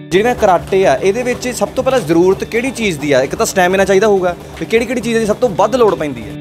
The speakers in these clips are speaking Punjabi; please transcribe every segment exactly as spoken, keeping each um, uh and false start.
जिवें कराटे आ इहदे विच सब तो पहला जरूरत किहड़ी चीज़ दी आ? एक तां स्टैमिना चाहिदा होऊगा ते किहड़ी किहड़ी चीज़ दी सब तो वध लोड़ पैंदी है?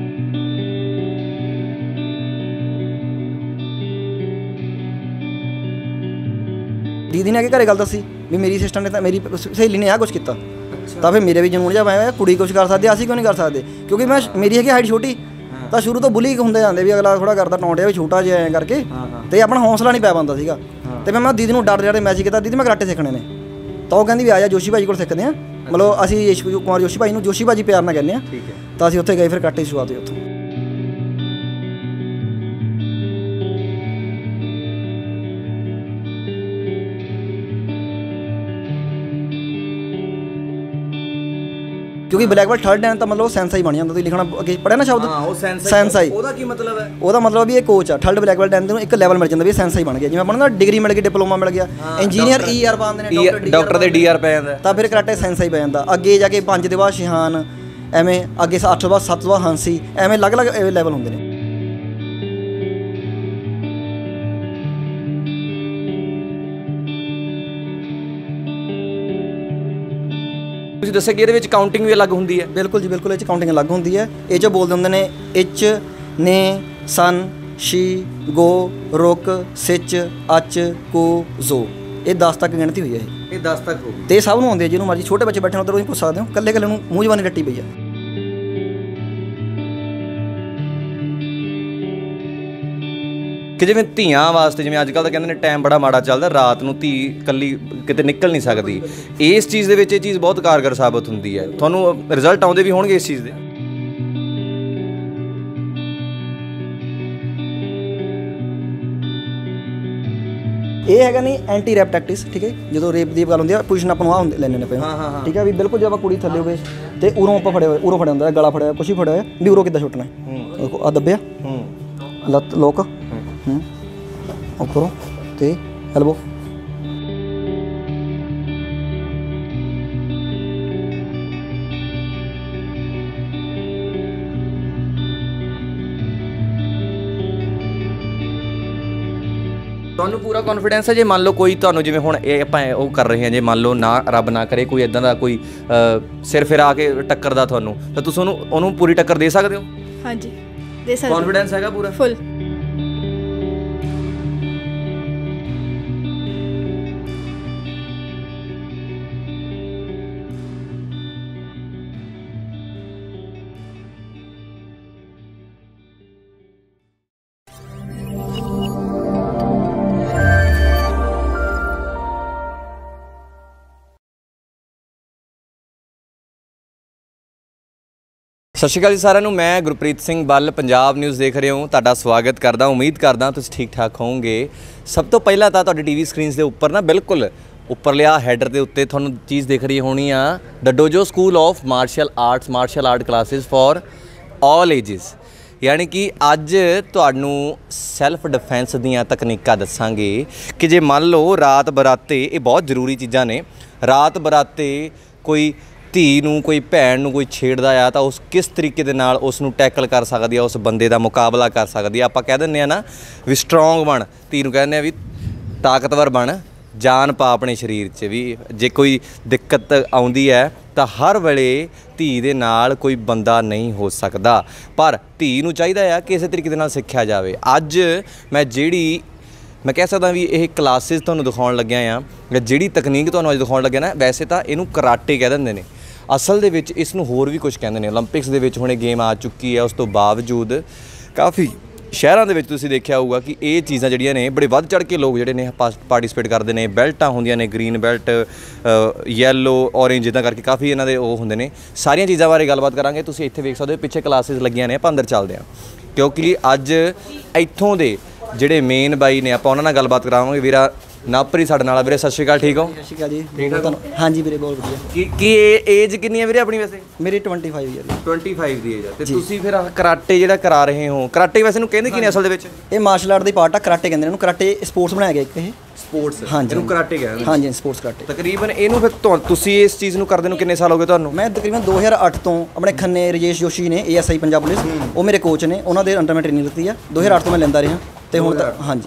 दीदी ने आके घरे गल दसी भी मेरी सिस्टर ने तां मेरी सहेली ने आ कुछ किया तो फिर मेरे भी जनून जा मैं कुड़ी कुछ कर सकते असीं क्यों नहीं कर सकते क्योंकि मैं मेरी है हाइट छोटी तो शुरू तो बुली होंदे जाते भी अगला थोड़ा करता टौंटिया भी छोटा जिहा ऐ करके तो अपना हौसला नहीं पै पाता सीगा तो फिर मैं दीदी को डर डर मैसेज किया दीदी मैं कराटे सीखने ने तो वो कहती भी आ जा जोशी भाजी को सीखते हैं मतलब असीं यश कुमार जोशी भाई जोशी भाजी प्यार नाल कहने तो असीं उत्थे गए फिर कराटे की शुरुआत हुई उत्थों। क्योंकि ब्लैक बेल्ट थर्ड डैन तो मतलब सेंसाई बन जाता लिखना अगे पढ़िया ना शब्द सेंसाई ਉਹਦਾ ਕੀ ਮਤਲਬ ਹੈ? ਉਹਦਾ ਮਤਲਬ ਵੀ ਇਹ ਕੋਚ ਆ ਥਰਡ ਬਲੈਕ ਬੈਲਟ ਨੂੰ ਇੱਕ ਲੈਵਲ ਮਿਲ ਜਾਂਦਾ ਵੀ ਸੈਂਸਾਈ ਬਣ ਗਿਆ ਜਿਵੇਂ ਆਪਾਂ ਨੂੰ ਡਿਗਰੀ ਮਿਲ ਗਈ ਡਿਪਲੋਮਾ ਮਿਲ ਗਿਆ ਇੰਜੀਨੀਅਰ ਈ ਆਰ ਪਾਉਂਦੇ ਨੇ ਡਾਕਟਰ ਦੇ ਡੀ ਆਰ ਪੈ ਜਾਂਦਾ ਤਾਂ ਫਿਰ ਕਰਾਟੇ ਸੈਂਸਾਈ ਪੈ ਜਾਂਦਾ ਅੱਗੇ ਜਾ ਕੇ ਪੰਜ ਦੇ ਬਾਅਦ ਸ਼ਿਹਾਨ ਐਵੇਂ ਅੱਗੇ ਅੱਠ ਤੋਂ ਬਾਅਦ ਸੱਤ ਤੋਂ ਬਾਅਦ ਹਾਂਸੀ ਐਵੇਂ ਅਲੱਗ-ਅਲੱਗ ਲੈਵਲ ਹੁੰਦੇ ਨੇ। ਤੁਸੀਂ ਦੱਸਿਆ ਕਿ ਇਹਦੇ ਵਿੱਚ ਕਾਊਂਟਿੰਗ ਵੀ ਅਲੱਗ ਹੁੰਦੀ ਹੈ? ਬਿਲਕੁਲ ਜੀ ਬਿਲकुल ਇਹ 'ਚ ਕਾਊਂਟਿੰਗ ਅਲੱਗ ਹੁੰਦੀ ਹੈ। ਇਹ 'ਚ ਬੋਲਦੇ ਹੁੰਦੇ ਨੇ ਇਚ ਨੇ ਸਨ ਸ਼ੀ ਗੋ ਰੁਕ ਸਿਚ ਅਚ ਕੋ ਜ਼ੋ ਇਹ ਦਸ ਤੱਕ ਗਿਣਤੀ ਹੋਈ ਹੈ। ਇਹ ਇਹ ਦਸ ਤੱਕ ਹੋ ਗਈ ਤੇ ਸਭ ਨੂੰ ਆਉਂਦੇ ਜਿਹਨੂੰ ਮਰਜ਼ੀ ਛੋਟੇ ਬੱਚੇ ਬੈਠੇ ਹੋ ਤਾਂ ਤੁਸੀਂ ਪੁੱਛ ਸਕਦੇ ਹੋ ਕੱਲੇ ਕੱਲੇ ਨੂੰ ਮੂੰਹ ਜਵਾਨੀ ਰੱਟੀ ਪਈ ਆ। कि जिवें धीआं वास्ते जिवें अजकल तो कहते हैं टाइम बड़ा माड़ा चलता रात नूं धी कल्ली किते निकल नहीं सकती इस चीज़ दे विच ये चीज़ बहुत कारगर साबित हुंदी है तुहानूं रिजल्ट आउंदे भी होणगे इस चीज़ दे? ਇਹ ਹੈਗਾ ਨਹੀਂ ਐਂਟੀ ਰੈਪ ਟੈਕਟਿਸ ਠੀਕ ਹੈ ਜਦੋਂ ਰੇਪ ਦੀ ਗੱਲ ਹੁੰਦੀ ਆ ਪੋਜੀਸ਼ਨ ਆਪਾਂ ਨੂੰ ਆ ਲੈਣੇ ਨੇ ਪਏ ਠੀਕ ਹੈ ਵੀ ਬਿਲਕੁਲ ਜੇ ਆਪਾਂ ਕੁੜੀ ਥੱਲੇ ਹੋਵੇ ਤੇ ਉਰੋਂ ਆਪਾਂ ਫੜਿਆ ਹੋਇਆ ਉਰੋਂ ਫੜਿਆ ਹੁੰਦਾ ਗਲਾ ਫੜਿਆ ਕੁਛ ਹੀ ਫੜਿਆ ਹੋਇਆ ਵੀ ਉਰੋਂ ਕਿੱਦਾਂ ਛੁੱਟਣਾ ਦੇਖੋ ਆ ਦੱਬਿਆ ਲੱਤ ਲੋਕ ਹੂੰ ਉੱਪਰੋਂ ਤੇ ਐਲਬੋ ਤੁਹਾਨੂੰ ਪੂਰਾ ਕੌਨਫੀਡੈਂਸ ਹੈ ਜੇ ਮੰਨ ਲਓ ਕੋਈ ਤੁਹਾਨੂੰ ਜਿਵੇਂ ਹੁਣ ਇਹ ਆਪਾਂ ਉਹ ਕਰ ਰਹੇ ਹਾਂ ਜੇ ਮੰਨ ਲਓ ਨਾ ਰੱਬ ਨਾ ਕਰੇ ਕੋਈ ਇਦਾਂ ਦਾ ਕੋਈ ਸਿਰ ਫਿਰ ਆ ਕੇ ਟੱਕਰਦਾ ਤੁਹਾਨੂੰ ਤਾਂ ਤੁਸੀਂ ਉਹਨੂੰ ਉਹਨੂੰ ਪੂਰੀ ਟੱਕਰ ਦੇ ਸਕਦੇ ਹੋ? ਹਾਂਜੀ ਦੇ ਸਕਦੇ। ਕੌਨਫੀਡੈਂਸ ਹੈਗਾ ਪੂਰਾ ਫੁੱਲ? सत श्री अकाल जी सारिਆਂ ਨੂੰ मैं गुरप्रीत सिंह बल पंजाब न्यूज़ देख रहे हो ਤੁਹਾਡਾ स्वागत करदा उम्मीद करदा तुसीं ठीक ठाक होवोगे। सब तो पहला ਤਾਂ ਤੁਹਾਡੀ टीवी स्क्रीन के उपर ना बिल्कुल उपरलिया हैडर के उत्ते तुहानूं चीज़ दिख रही होनी आ the dojo school of martial arts martial art classes for all ages यानी कि अज तुहानूं सैल्फ डिफेंस दीयां तकनीकां दस्सांगे कि जे मान लो रात बराते ये बहुत जरूरी चीज़ां ने रात बराते कोई धी नूं कोई भैन नूं कोई छेड़दा आ तां उस किस तरीके दे नाल उस नूं टैकल कर सकदी है उस बंदे दा मुकाबला कर सकदी है। आपां कह दिंदे आ ना भी स्ट्रोंग बन धी नूं कहने भी ताकतवर बन जान पा अपने शरीर च भी जे कोई दिक्कत आउंदी है तां हर वेले धी दे नाल कोई बंदा नहीं हो सकदा पर धी नूं चाहीदा है कि इस तरीके दे नाल सिक्ख्या जावे। अज मैं जिहड़ी मैं कह सकदा भी ये क्लासिस तुहानूं दिखाउण लग्या आ जिहड़ी तकनीक तुहानूं अज दिखाउण लग्या ना वैसे तां इहनूं कराटे कह दिंदे ने असल दे विच इसनूं होर भी कुछ कहंदे ने ओलंपिक्स दे विच हुणे गेम आ चुकी है उस तो बावजूद काफ़ी शहरां दे विच तुसीं देखिया होऊगा कि ये चीज़ां जिहड़ियां ने बड़े वध चढ़ के लोग जिहड़े ने पार्टिसिपेट करदे ने बैल्टां हुंदियां ने ग्रीन बैल्ट येलो ऑरेंज इदां करके काफ़ी इन्हां दे ओह हुंदे ने सारियां चीज़ां बारे गलबात करांगे। तुसीं इत्थे वेख सकदे हो पिछे क्लासिस लगियां ने आपां अंदर चलदे आ क्योंकि अज इत्थों दे जिहड़े मेन बाई ने आपां उन्हां नाल गलबात करावांगे। वीरा नापरी साडे नाल वीरे सत श्री अकाल ठीक हो? सत श्री अकाल जी ठीक हो? हाँ जी वीरे बहुत वधिया। कि कि एज कितनी है वीरे अपनी वैसे? मेरी twenty five year twenty five दी एज है ते तुसीं फिर कराटे जिहड़ा करा रहे हो कराटे वैसे नूं कहंदे की ने असल दे विच? ये मार्शल आर्ट दी पार्ट आ कराटे कहंदे ने इहनूं कराटे स्पोर्ट्स बनाया गया एक ये स्पोर्ट्स हाँ जी इहनूं कराटे कहंदे हाँ जी स्पोर्ट्स कराटे तकरीबन इहनूं फिर तुहां तुसीं इस चीज़ नूं करदे नूं किन्ने साल हो गए तुहानूं? मैं तकरीबन दो हज़ार अठ तो अपने खन्ने रजेश जोशी ने A S I Punjab police वो मेरे कोच ने उन्होंने अंडर मैं ट्रेनिंग लीती है दो हज़ार अठ तो मैं लैंदा रहा तो हुण हाँ जी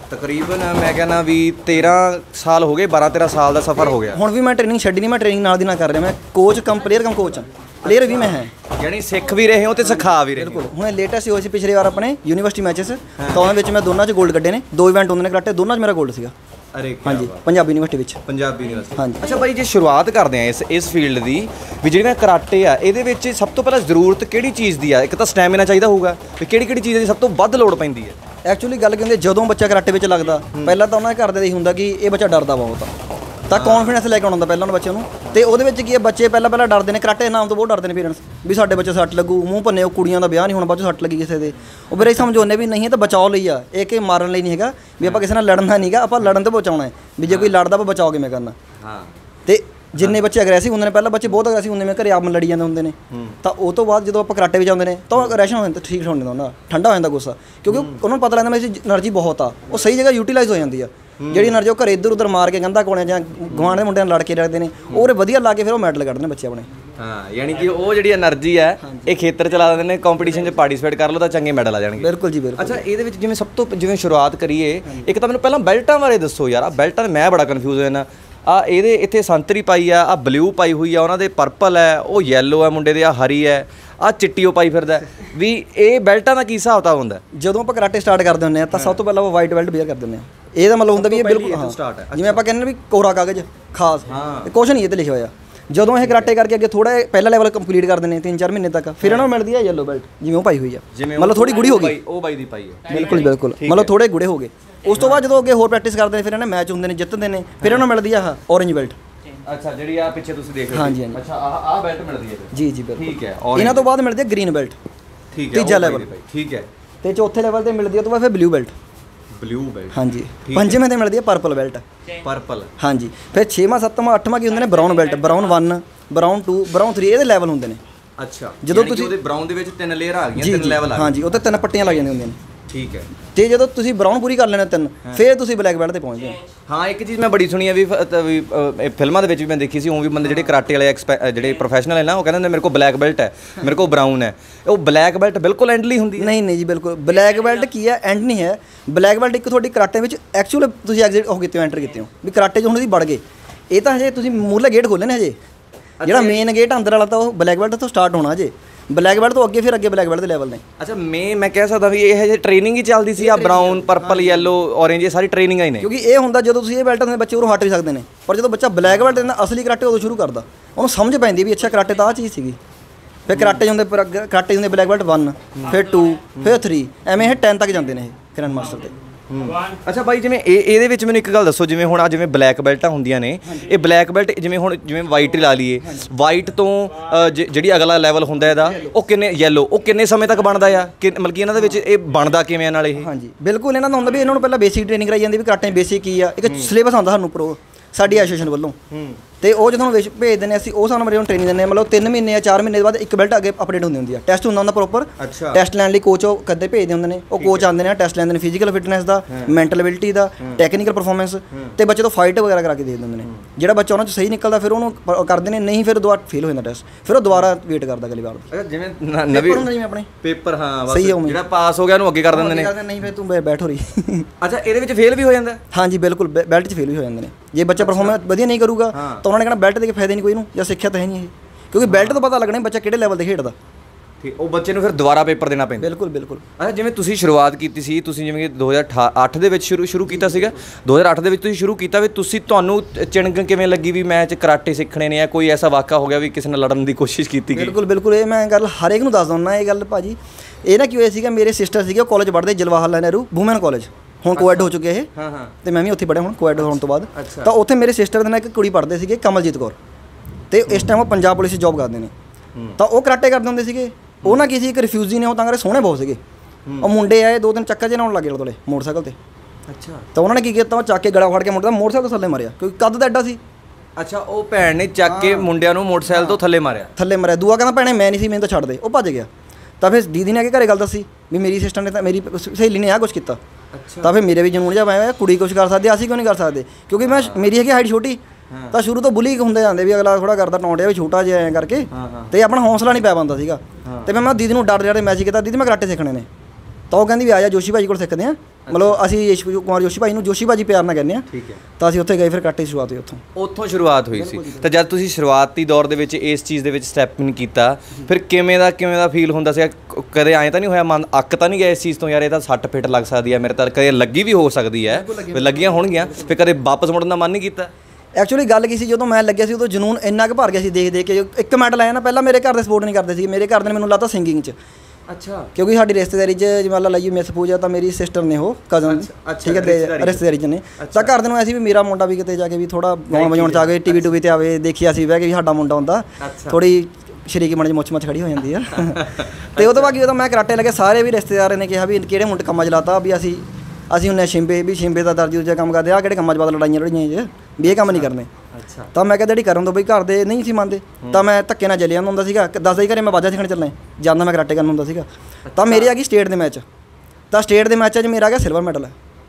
ਤਕਰੀਬਨ ਮੈਂ ਕਹਿੰਦਾ ਵੀ ਤੇਰਾਂ ਸਾਲ ਹੋ ਗਏ, ਬਾਰਾਂ ਤੇਰਾਂ ਸਾਲ ਦਾ ਸਫ਼ਰ ਹੋ ਗਿਆ। ਹੁਣ ਵੀ ਮੈਂ ਟ੍ਰੇਨਿੰਗ ਛੱਡੀ ਨਹੀਂ, ਮੈਂ ਟ੍ਰੇਨਿੰਗ ਨਾਲ ਦੀ ਨਾਲ ਕਰ ਰਿਹਾ। ਮੈਂ coach cum player cum coach ਹਾਂ, ਪਲੇਅਰ ਵੀ ਮੈਂ ਹੈ, ਯਾਨੀ ਸਿੱਖ ਵੀ ਰਹੇ ਹੋ ਤੇ ਸਿਖਾ ਵੀ ਰਹੇ ਹੋ। ਬਿਲਕੁਲ। ਹੁਣ ਲੇਟੈਸਟ ਹੋਏ ਸੀ ਪਿਛਲੇ ਵਾਰ ਆਪਣੇ ਯੂਨੀਵਰਸਿਟੀ ਮੈਚਸ, ਤਾਂ ਉਹਨਾਂ ਵਿੱਚ ਮੈਂ ਦੋਨਾਂ 'ਚ ਗੋਲਡ ਕੱਢੇ ਨੇ। ਦੋ ਇਵੈਂਟ ਹੁੰਦੇ ਨੇ ਕਰਾਟੇ, ਦੋਨਾਂ 'ਚ ਮੇਰਾ ਗੋਲਡ ਸੀਗਾ। ਅਰੇ ਹਾਂਜੀ, ਪੰਜਾਬ ਯੂਨੀਵਰਸਿਟੀ ਵਿੱਚ। ਪੰਜਾਬ ਯੂਨੀਵਰਸਿਟੀ, ਹਾਂਜੀ। ਅੱਛਾ ਬਾਈ, ਜੇ ਸ਼ੁਰੂਆਤ ਕਰਦੇ ਆ ਇਸ ਇਸ ਫੀਲਡ ਦੀ, ਵੀ ਜਿਹੜੀਆਂ ਕਰਾਟੇ ਆ ਇਹਦੇ ਵਿੱਚ ਸਭ ਤੋਂ ਪਹਿਲਾਂ ਜ਼ਰੂਰਤ ਕਿਹੜੀ ਚੀਜ਼ ਦੀ ਆ? ਇੱਕ ਤਾਂ ਸਟੈਮਿਨਾ ਚਾਹੀਦਾ ਹੋਊਗਾ, ਵੀ ਕਿਹੜੀ ਕਿਹੜੀ ਚੀਜ਼ ਦੀ ਸਭ ਤੋਂ ਵੱਧ ਲੋੜ ਪੈਂਦੀ ਹੈ? ਐਕਚੁਅਲੀ ਗੱਲ ਕੀ ਹੁੰਦੀ, ਜਦੋਂ ਬੱਚਾ ਕਰਾਟੇ ਵਿੱਚ ਲੱਗਦਾ, ਪਹਿਲਾਂ ਤਾਂ ਉਹਨਾਂ ਦੇ ਘਰ ਦੇ ਇਹੀ ਹੁੰਦਾ ਕਿ ਇਹ ਬੱਚਾ ਡਰਦਾ ਬਹੁਤ ਆ, ਤਾਂ ਕੌਨਫੀਡੈਂਸ ਲੈ ਕੇ ਆਉਣਾ ਹੁੰਦਾ ਪਹਿਲਾਂ ਉਹਨਾਂ ਬੱਚੇ ਨੂੰ। ਤੇ ਉਹਦੇ ਵਿੱਚ ਕੀ ਹੈ, ਬੱਚੇ ਪਹਿਲਾਂ ਪਹਿਲਾਂ ਡਰਦੇ ਨੇ, ਕਰਾਟੇ ਦੇ ਨਾਮ ਤੋਂ ਬਹੁਤ ਡਰਦੇ ਨੇ ਪੇਰੈਂਟਸ, ਵੀ ਸਾਡੇ ਬੱਚੇ ਸੱਟ ਲੱਗੂ, ਮੂੰਹ ਭੰਨੇ, ਉਹ ਕੁੜੀਆਂ ਦਾ ਵਿਆਹ ਨਹੀਂ ਹੋਣਾ ਬਾਅਦ 'ਚ ਸੱਟ ਲੱਗੀ ਕਿਸੇ ਦੇ। ਉਹ ਫਿਰ ਇਹ ਸਮਝਾਉਂਦੇ ਵੀ ਨਹੀਂ, ਇਹ ਤਾਂ ਬਚਾਓ ਲਈ ਆ, ਇਹ ਕਿ ਮਾਰਨ ਲਈ ਨਹੀਂ ਹੈਗਾ, ਵੀ ਆਪਾਂ ਕਿਸੇ ਨਾਲ ਲੜਨਾ ਨਹੀਂ ਗਾ, ਆਪਾਂ ਲੜਨ ਤੋਂ ਬਚਾਉਣਾ ਹੈ, ਵੀ ਜੇ ਕੋਈ ਲੜਦਾ ਆਪਾਂ ਬਚਾਓ ਕਿਵੇਂ ਕਰਨਾ। ਹਾਂ। ਤੇ ਜਿੰਨੇ ਬੱਚੇ ਅਗਰੈਸਿਵ ਹੁੰਦੇ ਨੇ, ਪਹਿਲਾਂ ਬੱਚੇ ਬਹੁਤ ਅਗਰੈਸਿਵ ਹੁੰਦੇ ਨੇ, ਘਰੇ ਆਪ ਲੜੀ ਜਾਂਦੇ ਹੁੰਦੇ ਨੇ, ਤਾਂ ਉਹ ਤੋਂ ਬਾਅਦ ਜਦੋਂ ਆਪਾਂ ਕਰਾਟੇ ਵਿੱਚ ਆਉਂਦੇ ਨੇ ਤਾਂ ਅਗਰੈਸ਼ਨ ਹੋ ਜਾਂਦਾ, ਠੀਕ ਹੋ ਜਾਂਦਾ ਉਹਨਾਂ ਦਾ, ਠੰਡਾ ਹੋ ਜਾਂਦਾ ਗੁੱਸਾ, ਕਿਉਂਕਿ ਉਹਨਾਂ ਨੂੰ ਪਤਾ ਲੱਗਦਾ ਮੇਰੀ એનર્ਜੀ ਬਹੁਤ ਆ, ਉਹ ਸਹੀ ਜਗ੍ਹਾ ਯੂਟੀਲਾਈਜ਼ ਹੋ ਜਾਂਦੀ ਆ। ਜਿਹੜੀ એનર્ਜੀ ਉਹ ਘਰੇ ਇੱਧਰ ਉੱਧਰ ਮਾਰ ਕੇ ਗੰਦਾ ਕੋਲੇ ਜਾਂ ਗੁਆਂਢ ਦੇ ਮੁੰਡਿਆਂ ਨਾਲ ਲੜ ਕੇ ਰੱਖਦੇ ਨੇ, ਉਹ ਵਧੀਆ ਲਾ ਕੇ ਫਿਰ ਉਹ ਮੈਡਲ ਕੱਢਦੇ ਨੇ ਬੱਚੇ ਆਪਣੇ। ਹਾਂ, ਯਾਨੀ ਕਿ ਉਹ ਜਿਹੜੀ એનર્ਜੀ ਹੈ ਇਹ ਖੇਤਰ ਚਲਾ ਦਿੰਦੇ ਨੇ, ਕੰਪੀਟੀਸ਼ਨ 'ਚ ਪਾਰਟਿਸਿਪੇਟ ਕਰ ਲਓ ਤਾਂ ਚੰਗੇ ਮੈਡਲ ਆ ਜਾਣਗੇ। ਬਿਲਕੁਲ ਜੀ, ਬਿਲਕੁਲ। ਅੱਛਾ, ਇਹਦੇ ਵਿੱਚ ਜਿਵੇਂ ਸਭ ਤੋਂ ਜਿਵੇਂ ਸ਼ੁਰੂਆਤ ਕਰੀਏ, ਇੱਕ ਤਾਂ ਮੈਨੂੰ ਪਹਿਲਾਂ ਬੈਲਟਾਂ ਬਾਰੇ ਦੱਸੋ ਯਾਰ। ਆ ਬੈਲਟਾਂ ਮੈਂ ਬੜਾ ਕਨਫਿਊਜ਼ ਹੋ ਜਾਂਦਾ। ਆ ਇਹਦੇ ਇੱਥੇ ਸੰਤਰੀ ਪਾਈ ਆ, ਆ ਬਲੂ ਪਾਈ ਹੋਈ ਆ, ਉਹਨਾਂ ਦੇ ਪਰਪਲ ਹੈ, ਉਹ ਯੈਲੋ ਹੈ ਮੁੰਡੇ ਦੇ, ਆ ਹਰੀ ਹੈ, ਆ ਚਿੱਟੀ ਉਹ ਪਾਈ ਫਿਰਦਾ, ਵੀ ਇਹ ਬੈਲਟਾਂ ਦਾ ਕੀ ਹਿਸਾਬ ਕਿਤਾਬ ਹੁੰਦਾ? ਜਦੋਂ ਆਪਾਂ ਕਰਾਟੇ ਸਟਾਰਟ ਕਰਦੇ ਹੁੰਦੇ ਆ ਤਾਂ ਸਭ ਤੋਂ ਪਹਿਲਾਂ ਉਹ ਵਾਈਟ ਬੈਲਟ ਬੀਅਰ ਕਰਦੇ ਹੁੰਦੇ ਆ। ਇਹਦਾ ਮਤਲਬ ਹੁੰਦਾ ਵੀ ਇਹ ਬਿਲਕੁਲ ਜਿਵੇਂ ਆਪਾਂ ਕਹਿੰਦੇ ਵੀ ਕੋਰਾ ਕਾਗਜ਼ ਖਾਸ, ਕੁਛ ਨਹੀਂ ਇਹ ਤੇ ਲਿਖਿਆ ਹੋਇਆ। ਜਦੋਂ ਇਹ ਕਰਾਟੇ ਕਰਕੇ ਅੱਗੇ ਥੋੜਾ ਪਹਿਲਾ ਲੈਵਲ ਕੰਪਲੀਟ ਕਰਦੇ ਨੇ ਤਿੰਨ ਚਾਰ ਮਹੀਨੇ ਤੱਕ, ਫਿਰ ਇਹਨਾਂ ਨੂੰ ਮਿਲਦੀ ਹੈ ਯੈਲੋ ਬੈਲਟ, ਜਿਵੇਂ ਉਹ ਪਾਈ ਹੋਈ ਆ, ਮਤਲਬ ਥੋੜੀ ਗੁੜੀ ਹੋ ਗਈ, ਉਹ ਬਾਈ ਦੀ ਪਾਈ ਹੈ। ਬਿਲਕੁਲ ਬਿਲਕੁਲ, ਮਤਲਬ ਥੋੜੇ ਗੁੜੇ ਹੋ ਗਏ। ਉਸ ਤੋਂ ਬਾਅਦ ਜਦੋਂ ਅੱਗੇ ਹੋਰ ਪ੍ਰੈਕਟਿਸ ਕਰਦੇ ਨੇ, ਫਿਰ ਇਹਨਾਂ ਮੈਚ ਹੁੰਦੇ ਨੇ, ਜਿੱਤਦੇ ਨੇ, ਫਿਰ ਇਹਨਾਂ ਨੂੰ ਮਿਲਦੀ ਆ ਔਰੇਂਜ ਬੈਲਟ। ਅੱਛਾ, ਜਿਹੜੀ ਆ ਪਿੱਛੇ ਤੁਸੀਂ ਦੇਖ ਰਹੇ ਹੋ। ਹਾਂਜੀ ਹਾਂਜੀ। ਅੱਛਾ, ਆਹ ਆਹ ਬੈਲਟ ਮਿਲਦੀ ਹੈ ਜੀ ਜੀ ਬਿਲਕੁਲ, ਠੀਕ ਹੈ। ਇਹਨਾਂ ਤੋਂ ਬਾਅਦ ਮਿਲਦੀ ਹੈ ਗ੍ਰੀਨ ਬੈਲਟ, ਠੀਕ ਹੈ, ਤੀਜਾ ਲੈਵਲ, ਠੀਕ ਹੈ। ਤੇ ਚੌਥੇ ਲੈਵਲ ਤੇ ਮਿਲਦੀ ਹੈ ਤੋਂ ਬਾਅਦ ਫਿਰ ਬਲੂ ਬੈਲਟ। ਬਲੂ ਬੈਲਟ, ਹਾਂਜੀ। ਪੰਜਵੇਂ ਤੇ ਮਿਲਦੀ ਹੈ ਪਰਪਲ ਬੈਲਟ। ਪਰਪਲ, ਹਾਂਜੀ। ਫਿਰ ਛੇਵਾਂ ਸੱਤਵਾਂ ਅੱਠਵਾਂ ਕੀ ਹੁੰਦੇ ਨੇ, brown belt, brown one, brown two, brown three, ਇਹਦੇ ਲੈਵਲ ਹੁੰਦੇ ਨੇ। ਅੱਛਾ, ਜਦੋਂ ਤੁਸੀਂ ਉਹਦੇ ਬਰਾਊਨ ਦੇ ਵਿੱਚ ਤਿੰਨ ਲੇਅਰ ਆ ਗਈਆਂ, ਤਿੰਨ ਲੈਵਲ ਆ ਗਏ। ਹਾਂਜੀ, ਉਹ ਤੇ ਤਿੰਨ ਪੱਟੀਆਂ ਲੱਗ ਜਾਂਦੀਆਂ ਹੁੰਦੀਆਂ ਨੇ। ਠੀਕ ਹੈ। ਤੇ ਜਦੋਂ ਤੁਸੀਂ ਬਰਾਊਨ ਪੂਰੀ ਕਰ ਲੈਣੇ ਤਿੰਨ, ਫਿਰ ਤੁਸੀਂ ਬਲੈਕ ਬੈਲਟ ਤੇ ਪਹੁੰਚਦੇ ਹੋ। ਹਾਂ, ਇੱਕ ਚੀਜ਼ ਮੈਂ ਬੜੀ ਸੁਣੀ ਹੈ ਵੀ ਵੀ ਫਿਲਮਾਂ ਦੇ ਵਿੱਚ ਵੀ ਮੈਂ ਦੇਖੀ ਸੀ, ਉਹ ਵੀ ਬੰਦੇ ਜਿਹੜੇ ਕਰਾਟੇ ਵਾਲੇ ਜਿਹੜੇ ਪ੍ਰੋਫੈਸ਼ਨਲ ਹੈ ਨਾ, ਉਹ ਕਹਿੰਦੇ ਹੁੰਦੇ ਮੇਰੇ ਕੋਲ ਬਲੈਕ ਬੈਲਟ ਹੈ, ਮੇਰੇ ਕੋਲ ਬਰਾਊਨ ਹੈ। ਉਹ ਬਲੈਕ ਬੈਲਟ ਬਿਲਕੁਲ ਐਂਡਲੀ ਹੁੰਦੀ ਹੈ? ਨਹੀਂ ਨਹੀਂ ਜੀ, ਬਿਲਕੁਲ ਬਲੈਕ ਬੈਲਟ ਕੀ ਹੈ, ਐਂਡ ਨਹੀਂ ਹੈ। ਬਲੈਕ ਬੈਲਟ ਇੱਕ ਤੁਹਾਡੀ ਕਰਾਟੇ ਵਿੱਚ ਐਕਚੁਅਲ ਤੁਸੀਂ ਐਗਜ਼ਿਟ ਹੋ ਕੀਤੇ ਹੋ, ਐਂਟਰ ਕੀਤੇ ਹੋ, ਵੀ ਕਰਾਟੇ 'ਚ ਹੁਣ ਤੁਸੀਂ ਵੜ ਗਏ। ਇਹ ਤਾਂ ਹਜੇ ਤੁਸੀਂ ਮੂਹਰਲੇ ਗੇਟ ਖੋਲ੍ਹੇ ਨੇ ਹਜੇ, ਜਿਹੜਾ ਮੇਨ ਗੇਟ ਅੰਦਰ ਵਾਲਾ ਤਾਂ ਉਹ ਬਲੈਕ ਬੈਲਟ ਤੋਂ ਸਟਾਰਟ ਹੋਣਾ ਹਜੇ। ਬਲੈਕ ਬੈਲਟ ਤੋਂ ਅੱਗੇ ਫਿਰ ਅੱਗੇ ਬਲੈਕ ਬੈਲਟ ਦੇ ਲੈਵਲ ਨੇ। ਅੱਛਾ, ਮੈਂ ਮੈਂ ਕਹਿ ਸਕਦਾ ਵੀ ਇਹ ਹਜੇ ਟ੍ਰੇਨਿੰਗ ਹੀ ਚੱਲਦੀ ਸੀ। ਆ ਬਰਾਊਨ, ਪਰਪਲ, ਯੈਲੋ, ਔਰੇਂਜ, ਇਹ ਸਾਰੀ ਟ੍ਰੇਨਿੰਗਾਂ ਹੀ ਨੇ। ਕਿਉਂਕਿ ਇਹ ਹੁੰਦਾ ਜਦੋਂ ਤੁਸੀਂ ਇਹ ਬੈਲਟ ਦੇ ਬੱਚੇ ਉਰੋਂ ਹਟ ਵੀ ਸਕਦੇ ਨੇ, ਪਰ ਜਦੋਂ ਬੱਚਾ ਬਲੈਕ ਬੈਲਟ ਦਾ ਅਸਲੀ ਕਰਾਟੇ ਉਦੋਂ ਸ਼ੁਰੂ ਕਰਦਾ, ਉਹਨੂੰ ਸਮਝ ਪੈਂਦੀ ਵੀ ਅੱਛਾ ਕਰਾਟੇ ਤਾਂ ਆਹ ਚੀਜ਼ ਸੀਗੀ। ਫਿਰ ਕਰਾਟੇ ਹੁੰਦੇ ਕਰਾਟੇ ਹੁੰਦੇ ਬਲੈਕ ਬੈਲਟ ਵਨ, ਫਿਰ ਟੂ, ਫਿਰ ਥ੍ਰੀ, ਐਵੇਂ ਇਹ ਟੈਨ ਤੱਕ ਜਾਂਦੇ ਨੇ ਇਹ ਗ੍ਰੈਂਡ ਮਾਸਟਰ ਤੇ। ਅੱਛਾ ਬਾਈ, ਜਿਵੇਂ ਇਹ ਇਹਦੇ ਵਿੱਚ ਮੈਨੂੰ ਇੱਕ ਗੱਲ ਦੱਸੋ, ਜਿਵੇਂ ਹੁਣ ਆ ਜਿਵੇਂ ਬਲੈਕ ਬੈਲਟਾਂ ਹੁੰਦੀਆਂ ਨੇ, ਇਹ ਬਲੈਕ ਬੈਲਟ ਜਿਵੇਂ ਹੁਣ ਜਿਵੇਂ ਵਾਈਟ ਲਾ ਲਈਏ, ਵਾਈਟ ਤੋਂ ਜਿਹੜੀ ਅਗਲਾ ਲੈਵਲ ਹੁੰਦਾ ਇਹਦਾ, ਉਹ ਕਿੰਨੇ ਯੈਲੋ, ਉਹ ਕਿੰਨੇ ਸਮੇਂ ਤੱਕ ਬਣਦਾ ਆ? ਕਿ ਮਤਲਬ ਕਿ ਇਹਨਾਂ ਦੇ ਵਿੱਚ ਇਹ ਬਣਦਾ ਕਿਵੇਂ ਨਾਲ ਇਹ? ਹਾਂਜੀ ਬਿਲਕੁਲ, ਇਹਨਾਂ ਦਾ ਹੁੰਦਾ ਵੀ ਇਹਨਾਂ ਨੂੰ ਪਹਿਲਾਂ ਬੇਸਿਕ ਟ੍ਰੇਨਿੰਗ ਕਰਾਈ ਜਾਂਦੀ ਵੀ ਕਰਾਟੇ ਬੇਸਿਕ ਕੀ ਆ, ਇੱਕ ਸਿਲੇਬਸ ਆਉਂਦਾ ਸਾਨੂੰ ਪ੍ਰੋ ਸਾਡੀ ਐਸੋਸੀਏਸ਼ਨ ਵੱਲੋਂ, ਤੇ ਉਹ ਜਦੋਂ ਵਿੱਚ ਭੇਜ ਦਿੰਦੇ ਅਸੀਂ, ਉਹ ਸਾਨੂੰ ਉਹਨੂੰ ਟ੍ਰੇਨਿੰਗ ਦਿੰਦੇ, ਮਤਲਬ ਤਿੰਨ ਮਹੀਨੇ ਜਾਂ ਚਾਰ ਮਹੀਨੇ ਦੇ ਬਾਅਦ ਇੱਕ ਬੈਲਟ ਅੱਗੇ ਅਪਡੇਟ ਹੁੰਦੀ ਹੁੰਦੀ ਆ। ਟੈਸਟ ਹੁੰਦਾ ਹੁੰਦਾ ਪ੍ਰੋਪਰ, ਟੈਸਟ ਲੈਣ ਲਈ ਕੋਚ ਉਹ ਕਦੇ ਭੇਜਦੇ ਹੁੰਦੇ ਨੇ, ਉਹ ਕੋਚ ਆਉਂਦੇ ਨੇ, ਟੈਸਟ ਲੈਂਦੇ ਨੇ ਫਿਜ਼ੀਕਲ ਫਿਟਨੈਸ ਦਾ, ਮੈਂਟਲ ਐਬਿਲਿਟੀ ਦਾ, ਟੈਕਨੀਕਲ ਪਰਫਾਰਮੈਂਸ, ਤੇ ਬੱਚੇ ਤੋਂ ਫਾਈਟ ਵਗੈਰਾ ਕਰਾ ਕੇ ਦੇ ਦਿੰਦੇ ਨੇ। ਜਿਹੜਾ ਬੱਚਾ ਉਹਨਾਂ 'ਚ ਸਹੀ ਨਿਕਲਦਾ ਫਿਰ ਉਹਨੂੰ ਕਰਦੇ ਨੇ, ਨਹੀਂ ਫਿਰ ਦੁਬਾਰਾ ਫੇਲ ਹੋ ਜਾਂਦਾ ਟੈਸਟ, ਫਿਰ ਉਹ ਦੁਬਾਰਾ ਵੇਟ ਕਰਦਾ ਅਗਲੀ ਵਾਰ। ਜਿਵੇਂ ਨਵੀਂ ਹੁੰਦਾ ਜਿਵੇਂ ਆਪਣੇ ਪੇਪਰ, ਹਾਂ ਬਸ ਜਿਹੜਾ ਪਾਸ ਹੋ ਗਿਆ ਉਹਨੂੰ ਅੱਗੇ ਕਰ ਦਿੰਦੇ ਨੇ। ਨਹੀਂ ਫਿਰ ਤੂੰ ਬੈਠ ਹੋ ਰਹੀ। ਅੱਛਾ, ਇਹਦੇ ਵਿੱਚ ਫੇਲ ਵੀ ਹੋ ਜਾਂਦਾ? ਹਾਂਜੀ ਬਿਲਕੁਲ, ਬੈਲਟ 'ਚ ਫੇਲ ਵੀ ਹੋ ਜਾਂਦੇ ਨੇ। ਜੇ ਬੱਚਾ ਪਰਫਾਰਮੈਂਸ ਵਧੀਆ ਨਹੀਂ ਕਰੂਗਾ ਤਾਂ ਉਹਨਾਂ ਨੇ ਕਹਿਣਾ ਬੈਲਟ ਦੇ ਕੇ ਫਾਇਦਾ ਨਹੀਂ ਕੋਈ ਨੂੰ, ਜਾਂ ਸਿੱਖਿਆ ਤਾਂ ਹੈ ਨਹੀਂ ਇਹ, ਕਿਉਂਕਿ ਬੈਲਟ ਤੋਂ ਪਤਾ ਲੱਗਣਾ ਬੱਚਾ ਕਿਹੜੇ ਲੈਵਲ ਤੇ ਖੇਡਦਾ। ਠੀਕ, ਉਹ ਬੱਚੇ ਨੂੰ ਫਿਰ ਦੁਬਾਰਾ ਪੇਪਰ ਦੇਣਾ ਪੈਂਦਾ? ਬਿਲਕੁਲ ਬਿਲਕੁਲ। ਅੱਛਾ, ਜਿਵੇਂ ਤੁਸੀਂ ਸ਼ੁਰੂਆਤ ਕੀਤੀ ਸੀ, ਤੁਸੀਂ ਜਿਵੇਂ ਕਿ ਦੋ ਹਜ਼ਾਰ ਅੱਠ ਦੇ ਵਿੱਚ ਸ਼ੁਰੂ ਸ਼ੁਰੂ ਕੀਤਾ ਸੀਗਾ, ਦੋ ਹਜ਼ਾਰ ਅੱਠ ਦੇ ਵਿੱਚ ਤੁਸੀਂ ਸ਼ੁਰੂ ਕੀਤਾ, ਵੀ ਤੁਸੀਂ ਤੁਹਾਨੂੰ ਚਿਣਗ ਕਿਵੇਂ ਲੱਗੀ ਵੀ ਮੈਂ ਚ ਕਰਾਟੇ ਸਿੱਖਣੇ ਨੇ, ਜਾਂ ਕੋਈ ਐਸਾ ਵਾਕਾ ਹੋ ਗਿਆ ਵੀ ਕਿਸੇ ਨਾਲ ਲੜਨ ਦੀ ਕੋਸ਼ਿਸ਼ ਕੀਤੀ ਗਈ? ਬਿਲਕੁਲ ਬਿਲਕੁਲ, ਇਹ ਮੈਂ ਗੱਲ ਹਰੇਕ ਨੂੰ ਦੱਸ ਦਿੰਦਾ ਇਹ ਗੱਲ ਭਾਜੀ। ਇਹ ਨਾ ਕੀ ਹੋਇਆ ਸੀਗਾ, ਮੇਰੇ ਸਿਸਟਰ ਸੀਗੇ, ਉਹ ਕਾਲਜ ਪੜ੍ਹਦੇ ਜਵਾਹਰ ਲਾਲ ਨਹਿਰੂ ਵੂਮੈਨ ਕਾਲਜ, ਹੁਣ ਕੋਐਡ ਹੋ ਚੁੱਕਿਆ ਇਹ। ਹਾਂ ਹਾਂ। ਤੇ ਮੈਂ ਵੀ ਉੱਥੇ ਪੜ੍ਹਿਆ ਹੁਣ ਕੋਐਡ ਹੋਣ ਤੋਂ ਬਾਅਦ। ਤਾਂ ਉੱਥੇ ਮੇਰੇ ਸਿਸਟਰ ਦੇ ਨਾਲ ਇੱਕ ਕੁੜੀ ਪੜ੍ਹਦੇ ਸੀਗੇ, ਕਮਲਜੀਤ ਕੌਰ, ਤੇ ਇਸ ਟਾਈਮ ਉਹ ਪੰਜਾਬ ਪੁਲਿਸ 'ਚ ਜੋਬ ਕਰਦੇ ਨੇ। ਤਾਂ ਉਹ ਕਰਾਟੇ ਕਰਦੇ ਹੁੰਦੇ ਸੀਗੇ। ਉਹ ਨਾ ਕਿਸੇ ਇੱਕ ਰਿਫਿਊਜੀ ਨੇ, ਉਹ ਤਾਂ ਕਰੇ ਸੋਹਣੇ ਬਹੁਤ ਸੀਗੇ, ਉਹ ਮੁੰਡੇ ਆਏ ਦੋ ਤਿੰਨ ਚੱਕਰ ਜਿਹੇ ਨਾਲ ਲੱਗੇ ਥੋੜੇ ਮੋਟਰਸਾਈਕਲ ਤੇ। ਅੱਛਾ। ਤਾਂ ਉਹਨਾਂ ਨੇ ਕੀ ਕੀਤਾ, ਉਹ ਚੱਕ ਕੇ ਗਲਾ ਫੜ ਕੇ ਮੁੰਡੇ ਦਾ ਮੋਟਰਸਾਈਕਲ ਤੋਂ ਥੱਲੇ ਮਾਰਿਆ, ਕਿਉਂਕਿ ਕੱਦ ਤਾਂ ਐਡਾ ਸੀ। ਅੱਛਾ, ਉਹ ਭੈਣ ਨੇ ਚੱਕ ਕੇ ਮੁੰਡਿਆਂ ਨੂੰ ਮੋਟਰਸਾਈਕਲ ਤੋਂ ਥੱਲੇ ਮਾਰਿਆ? ਥੱਲੇ ਮਾਰਿਆ। ਦੂਆ ਕਹਿੰਦਾ ਭੈਣੇ ਮੈਂ ਨਹੀਂ ਸੀ, ਮੈਨੂੰ ਤਾਂ ਛੱਡ ਦੇ, ਉਹ ਭੱਜ ਗਿਆ। ਤਾਂ ਫਿਰ ਦੀਦੀ ਨੇ ਆ ਕੇ ਘਰੇ ਗੱਲ ਦੱਸੀ ਵੀ ਮੇਰੀ ਸਿਸਟਰ ਨੇ ਤਾਂ ਮੇਰੀ ਸਹੇਲੀ ਨੇ ਆਹ ਕੁਛ ਕੀਤਾ। ਤਾਂ ਫਿਰ ਮੇਰੇ ਵੀ ਜਨੂਨ ਜਿਹਾ ਪਾਇਆ, ਕੁੜੀ ਕੁਛ ਕਰ ਸਕਦੀ, ਅਸੀਂ ਕਿਉਂ ਨਹੀਂ ਕਰ ਸਕਦੇ? ਕਿਉਂਕਿ ਮੈਂ ਮੇਰੀ ਹੈਗੀ ਹਾਈਟ ਛੋਟੀ, ਤਾਂ ਸ਼ੁਰੂ ਤੋਂ ਬੁਲੀ ਹੁੰਦੇ ਜਾਂਦੇ ਵੀ ਅਗਲਾ ਥੋੜਾ ਕਰਦਾ ਟੌਂਟਿਆ ਵੀ ਛੋਟਾ ਜਿਹਾ ਐਂ ਕਰਕੇ, ਤੇ ਆਪਣਾ ਹੌਸਲਾ ਨਹੀਂ ਪੈ ਪਾਉਂਦਾ ਸੀਗਾ। ਤੇ ਫਿਰ ਮੈਂ ਦੀਦੀ ਨੂੰ ਡਰ ਡਰ ਕੇ ਮੈਸੇਜ ਕੀਤਾ, ਦੀਦੀ ਮੈਂ ਕਰਾਟੇ ਸਿੱਖਣੇ ਨੇ। ਤਾਂ ਉਹ ਕਹਿੰਦੀ ਵੀ ਆ ਜਾ ਜੋਸ਼ੀ ਭਾਜੀ ਕੋਲ ਸਿੱਖਦੇ ਆ, ਮਤਲਬ ਅਸੀਂ ਯਸ਼ ਕੁਮਾਰ ਜੋਸ਼ੀ ਭਾਈ ਨੂੰ ਜੋਸ਼ੀ ਭਾਜੀ ਪਿਆਰ ਨਾਲ ਕਹਿੰਦੇ ਆ। ਠੀਕ ਹੈ। ਤਾਂ ਅਸੀਂ ਉੱਥੇ ਗਏ, ਫਿਰ ਕਰਾਟੇ ਦੀ ਸ਼ੁਰੂਆਤ ਹੋਈ ਉੱਥੋਂ ਉੱਥੋਂ ਸ਼ੁਰੂਆਤ ਹੋਈ ਸੀ। ਤਾਂ ਜਦ ਤੁਸੀਂ ਸ਼ੁਰੂਆਤੀ ਦੌਰ ਦੇ ਵਿੱਚ ਇਸ ਚੀਜ਼ ਦੇ ਵਿੱਚ ਸਟੈਪ ਨਹੀਂ ਕੀਤਾ, ਫਿਰ ਕਿਵੇਂ ਦਾ ਕਿਵੇਂ ਦਾ ਫੀਲ ਹੁੰਦਾ ਸੀ? ਕਦੇ ਐਂ ਤਾਂ ਨਹੀਂ ਹੋਇਆ ਮਨ ਅੱਕ ਤਾਂ ਨਹੀਂ ਗਿਆ ਇਸ ਚੀਜ਼ ਤੋਂ, ਯਾਰ ਇਹ ਤਾਂ ਸੱਟ ਫਿੱਟ ਲੱਗ ਸਕਦੀ ਹੈ ਮੇਰੇ, ਤਾਂ ਕਦੇ ਲੱਗੀ ਵੀ ਹੋ ਸਕਦੀ ਹੈ, ਫਿਰ ਲੱਗੀਆਂ ਹੋਣਗੀਆਂ, ਫਿਰ ਕਦੇ ਵਾਪਸ ਮੁੜਨ ਦਾ ਮਨ ਨਹੀਂ ਕੀਤਾ? ਐਕਚੁਅਲੀ ਗੱਲ ਕੀ ਸੀ, ਜਦੋਂ ਮੈਂ ਲੱਗਿਆ ਸੀ ਉਦੋਂ ਜਨੂਨ ਇੰਨਾ ਕੁ ਭਰ ਗਿਆ ਸੀ ਦੇਖ ਦੇਖ ਕੇ। ਇੱਕ ਮੈਡਲ ਆਇਆ ਨਾ, ਪਹਿਲਾਂ ਮੇਰੇ ਘਰ ਦੇ ਸਪੋਰਟ ਨਹੀਂ ਕਰਦੇ ਸੀ, ਮੇਰੇ ਘਰ ਦੇ ਨੇ ਮੈਨੂੰ ਲਾਤਾ ਸਿੰਗਿੰਗ 'ਚ। ਅੱਛਾ। ਕਿਉਂਕਿ ਸਾਡੀ ਰਿਸ਼ਤੇਦਾਰੀ 'ਚ ਜਿਵੇਂ ਲਾ ਲਾਈਏ ਮਿਸ ਪੂਜਾ ਤਾਂ ਮੇਰੀ ਸਿਸਟਰ ਨੇ, ਉਹ ਕਜ਼ਨ, ਠੀਕ ਹੈ, ਰਿਸ਼ਤੇਦਾਰੀ 'ਚ ਨੇ। ਤਾਂ ਘਰ ਦੇ ਨੂੰ ਐਸੀ ਵੀ ਮੇਰਾ ਮੁੰਡਾ ਵੀ ਕਿਤੇ ਜਾ ਕੇ ਵੀ ਥੋੜਾ ਗਾਉਣ ਵਜਾਉਣ 'ਚ ਆ ਗਏ, ਟੀਵੀ ਟੂਵੀ 'ਤੇ ਆਵੇ, ਦੇਖਿਆ ਸੀ ਬਹਿ ਕੇ ਵੀ ਸਾਡਾ ਮੁੰਡਾ ਹੁੰਦਾ, ਥੋੜੀ ਸ਼ਰੀਕੀ ਮਣ 'ਚ ਮੁੱਛ ਮੱਛ ਖੜੀ ਹੋ ਜਾਂਦੀ ਆ। ਤੇ ਉਹ ਤੋਂ ਬਾਅਦ ਜਦੋਂ ਮੈਂ ਕਰਾਟੇ ਲੱਗੇ, ਸਾਰੇ ਵੀ ਰਿਸ਼ਤੇਦਾਰਾਂ ਨੇ ਕਿਹਾ ਵੀ ਕਿਹੜੇ ਮੁੰਡੇ ਕੰਮਾਂ 'ਚ ਲਾਤਾ, ਵੀ ਅਸੀਂ ਅਸੀਂ ਹੁੰਨੇ ਸ਼ਿੰਬੇ ਵੀ ਸ਼ਿੰਬੇ ਦਾ ਦਰਜੀ ਦੂਜਾ ਕੰਮ ਕਰਦੇ ਆ, ਕਿਹੜੇ ਕੰਮਾਂ 'ਚ ਬਾਅਦ ਲੜਾਈਆਂ ਲੜੀਆਂ 'ਚ ਵੀ ਇਹ ਕੰਮ ਨਹੀਂ ਕਰਨੇ। ਅੱਛਾ। ਤਾਂ ਮੈਂ ਕਿਹਾ ਡੈਡੀ ਕਰਨ ਤੋਂ ਬਈ, ਘਰ ਦੇ ਨਹੀਂ ਸੀ ਮੰਨਦੇ। ਤਾਂ ਮੈਂ ਧੱਕੇ ਨਾਲ ਚੱਲਿਆ ਹੁੰਦਾ ਸੀਗਾ, ਦੱਸਦਾ ਹੀ ਘਰੇ ਮੈਂ ਬਾਜਾ ਸਿੱਖਣ ਚੱਲਣਾ ਜਾਂਦਾ, ਮੈਂ ਕਰਾਟੇ ਕਰਨ ਹੁੰਦਾ ਸੀਗਾ। ਤਾਂ ਮੇਰੇ ਆ ਗਈ ਸਟੇਟ ਦੇ ਮੈਚ, ਤਾਂ ਸਟੇਟ ਦੇ ਮੈਚ 'ਚ ਮੇਰਾ ਆ ਗਿਆ ਸਿਲਵਰ ਮੈਡਲ।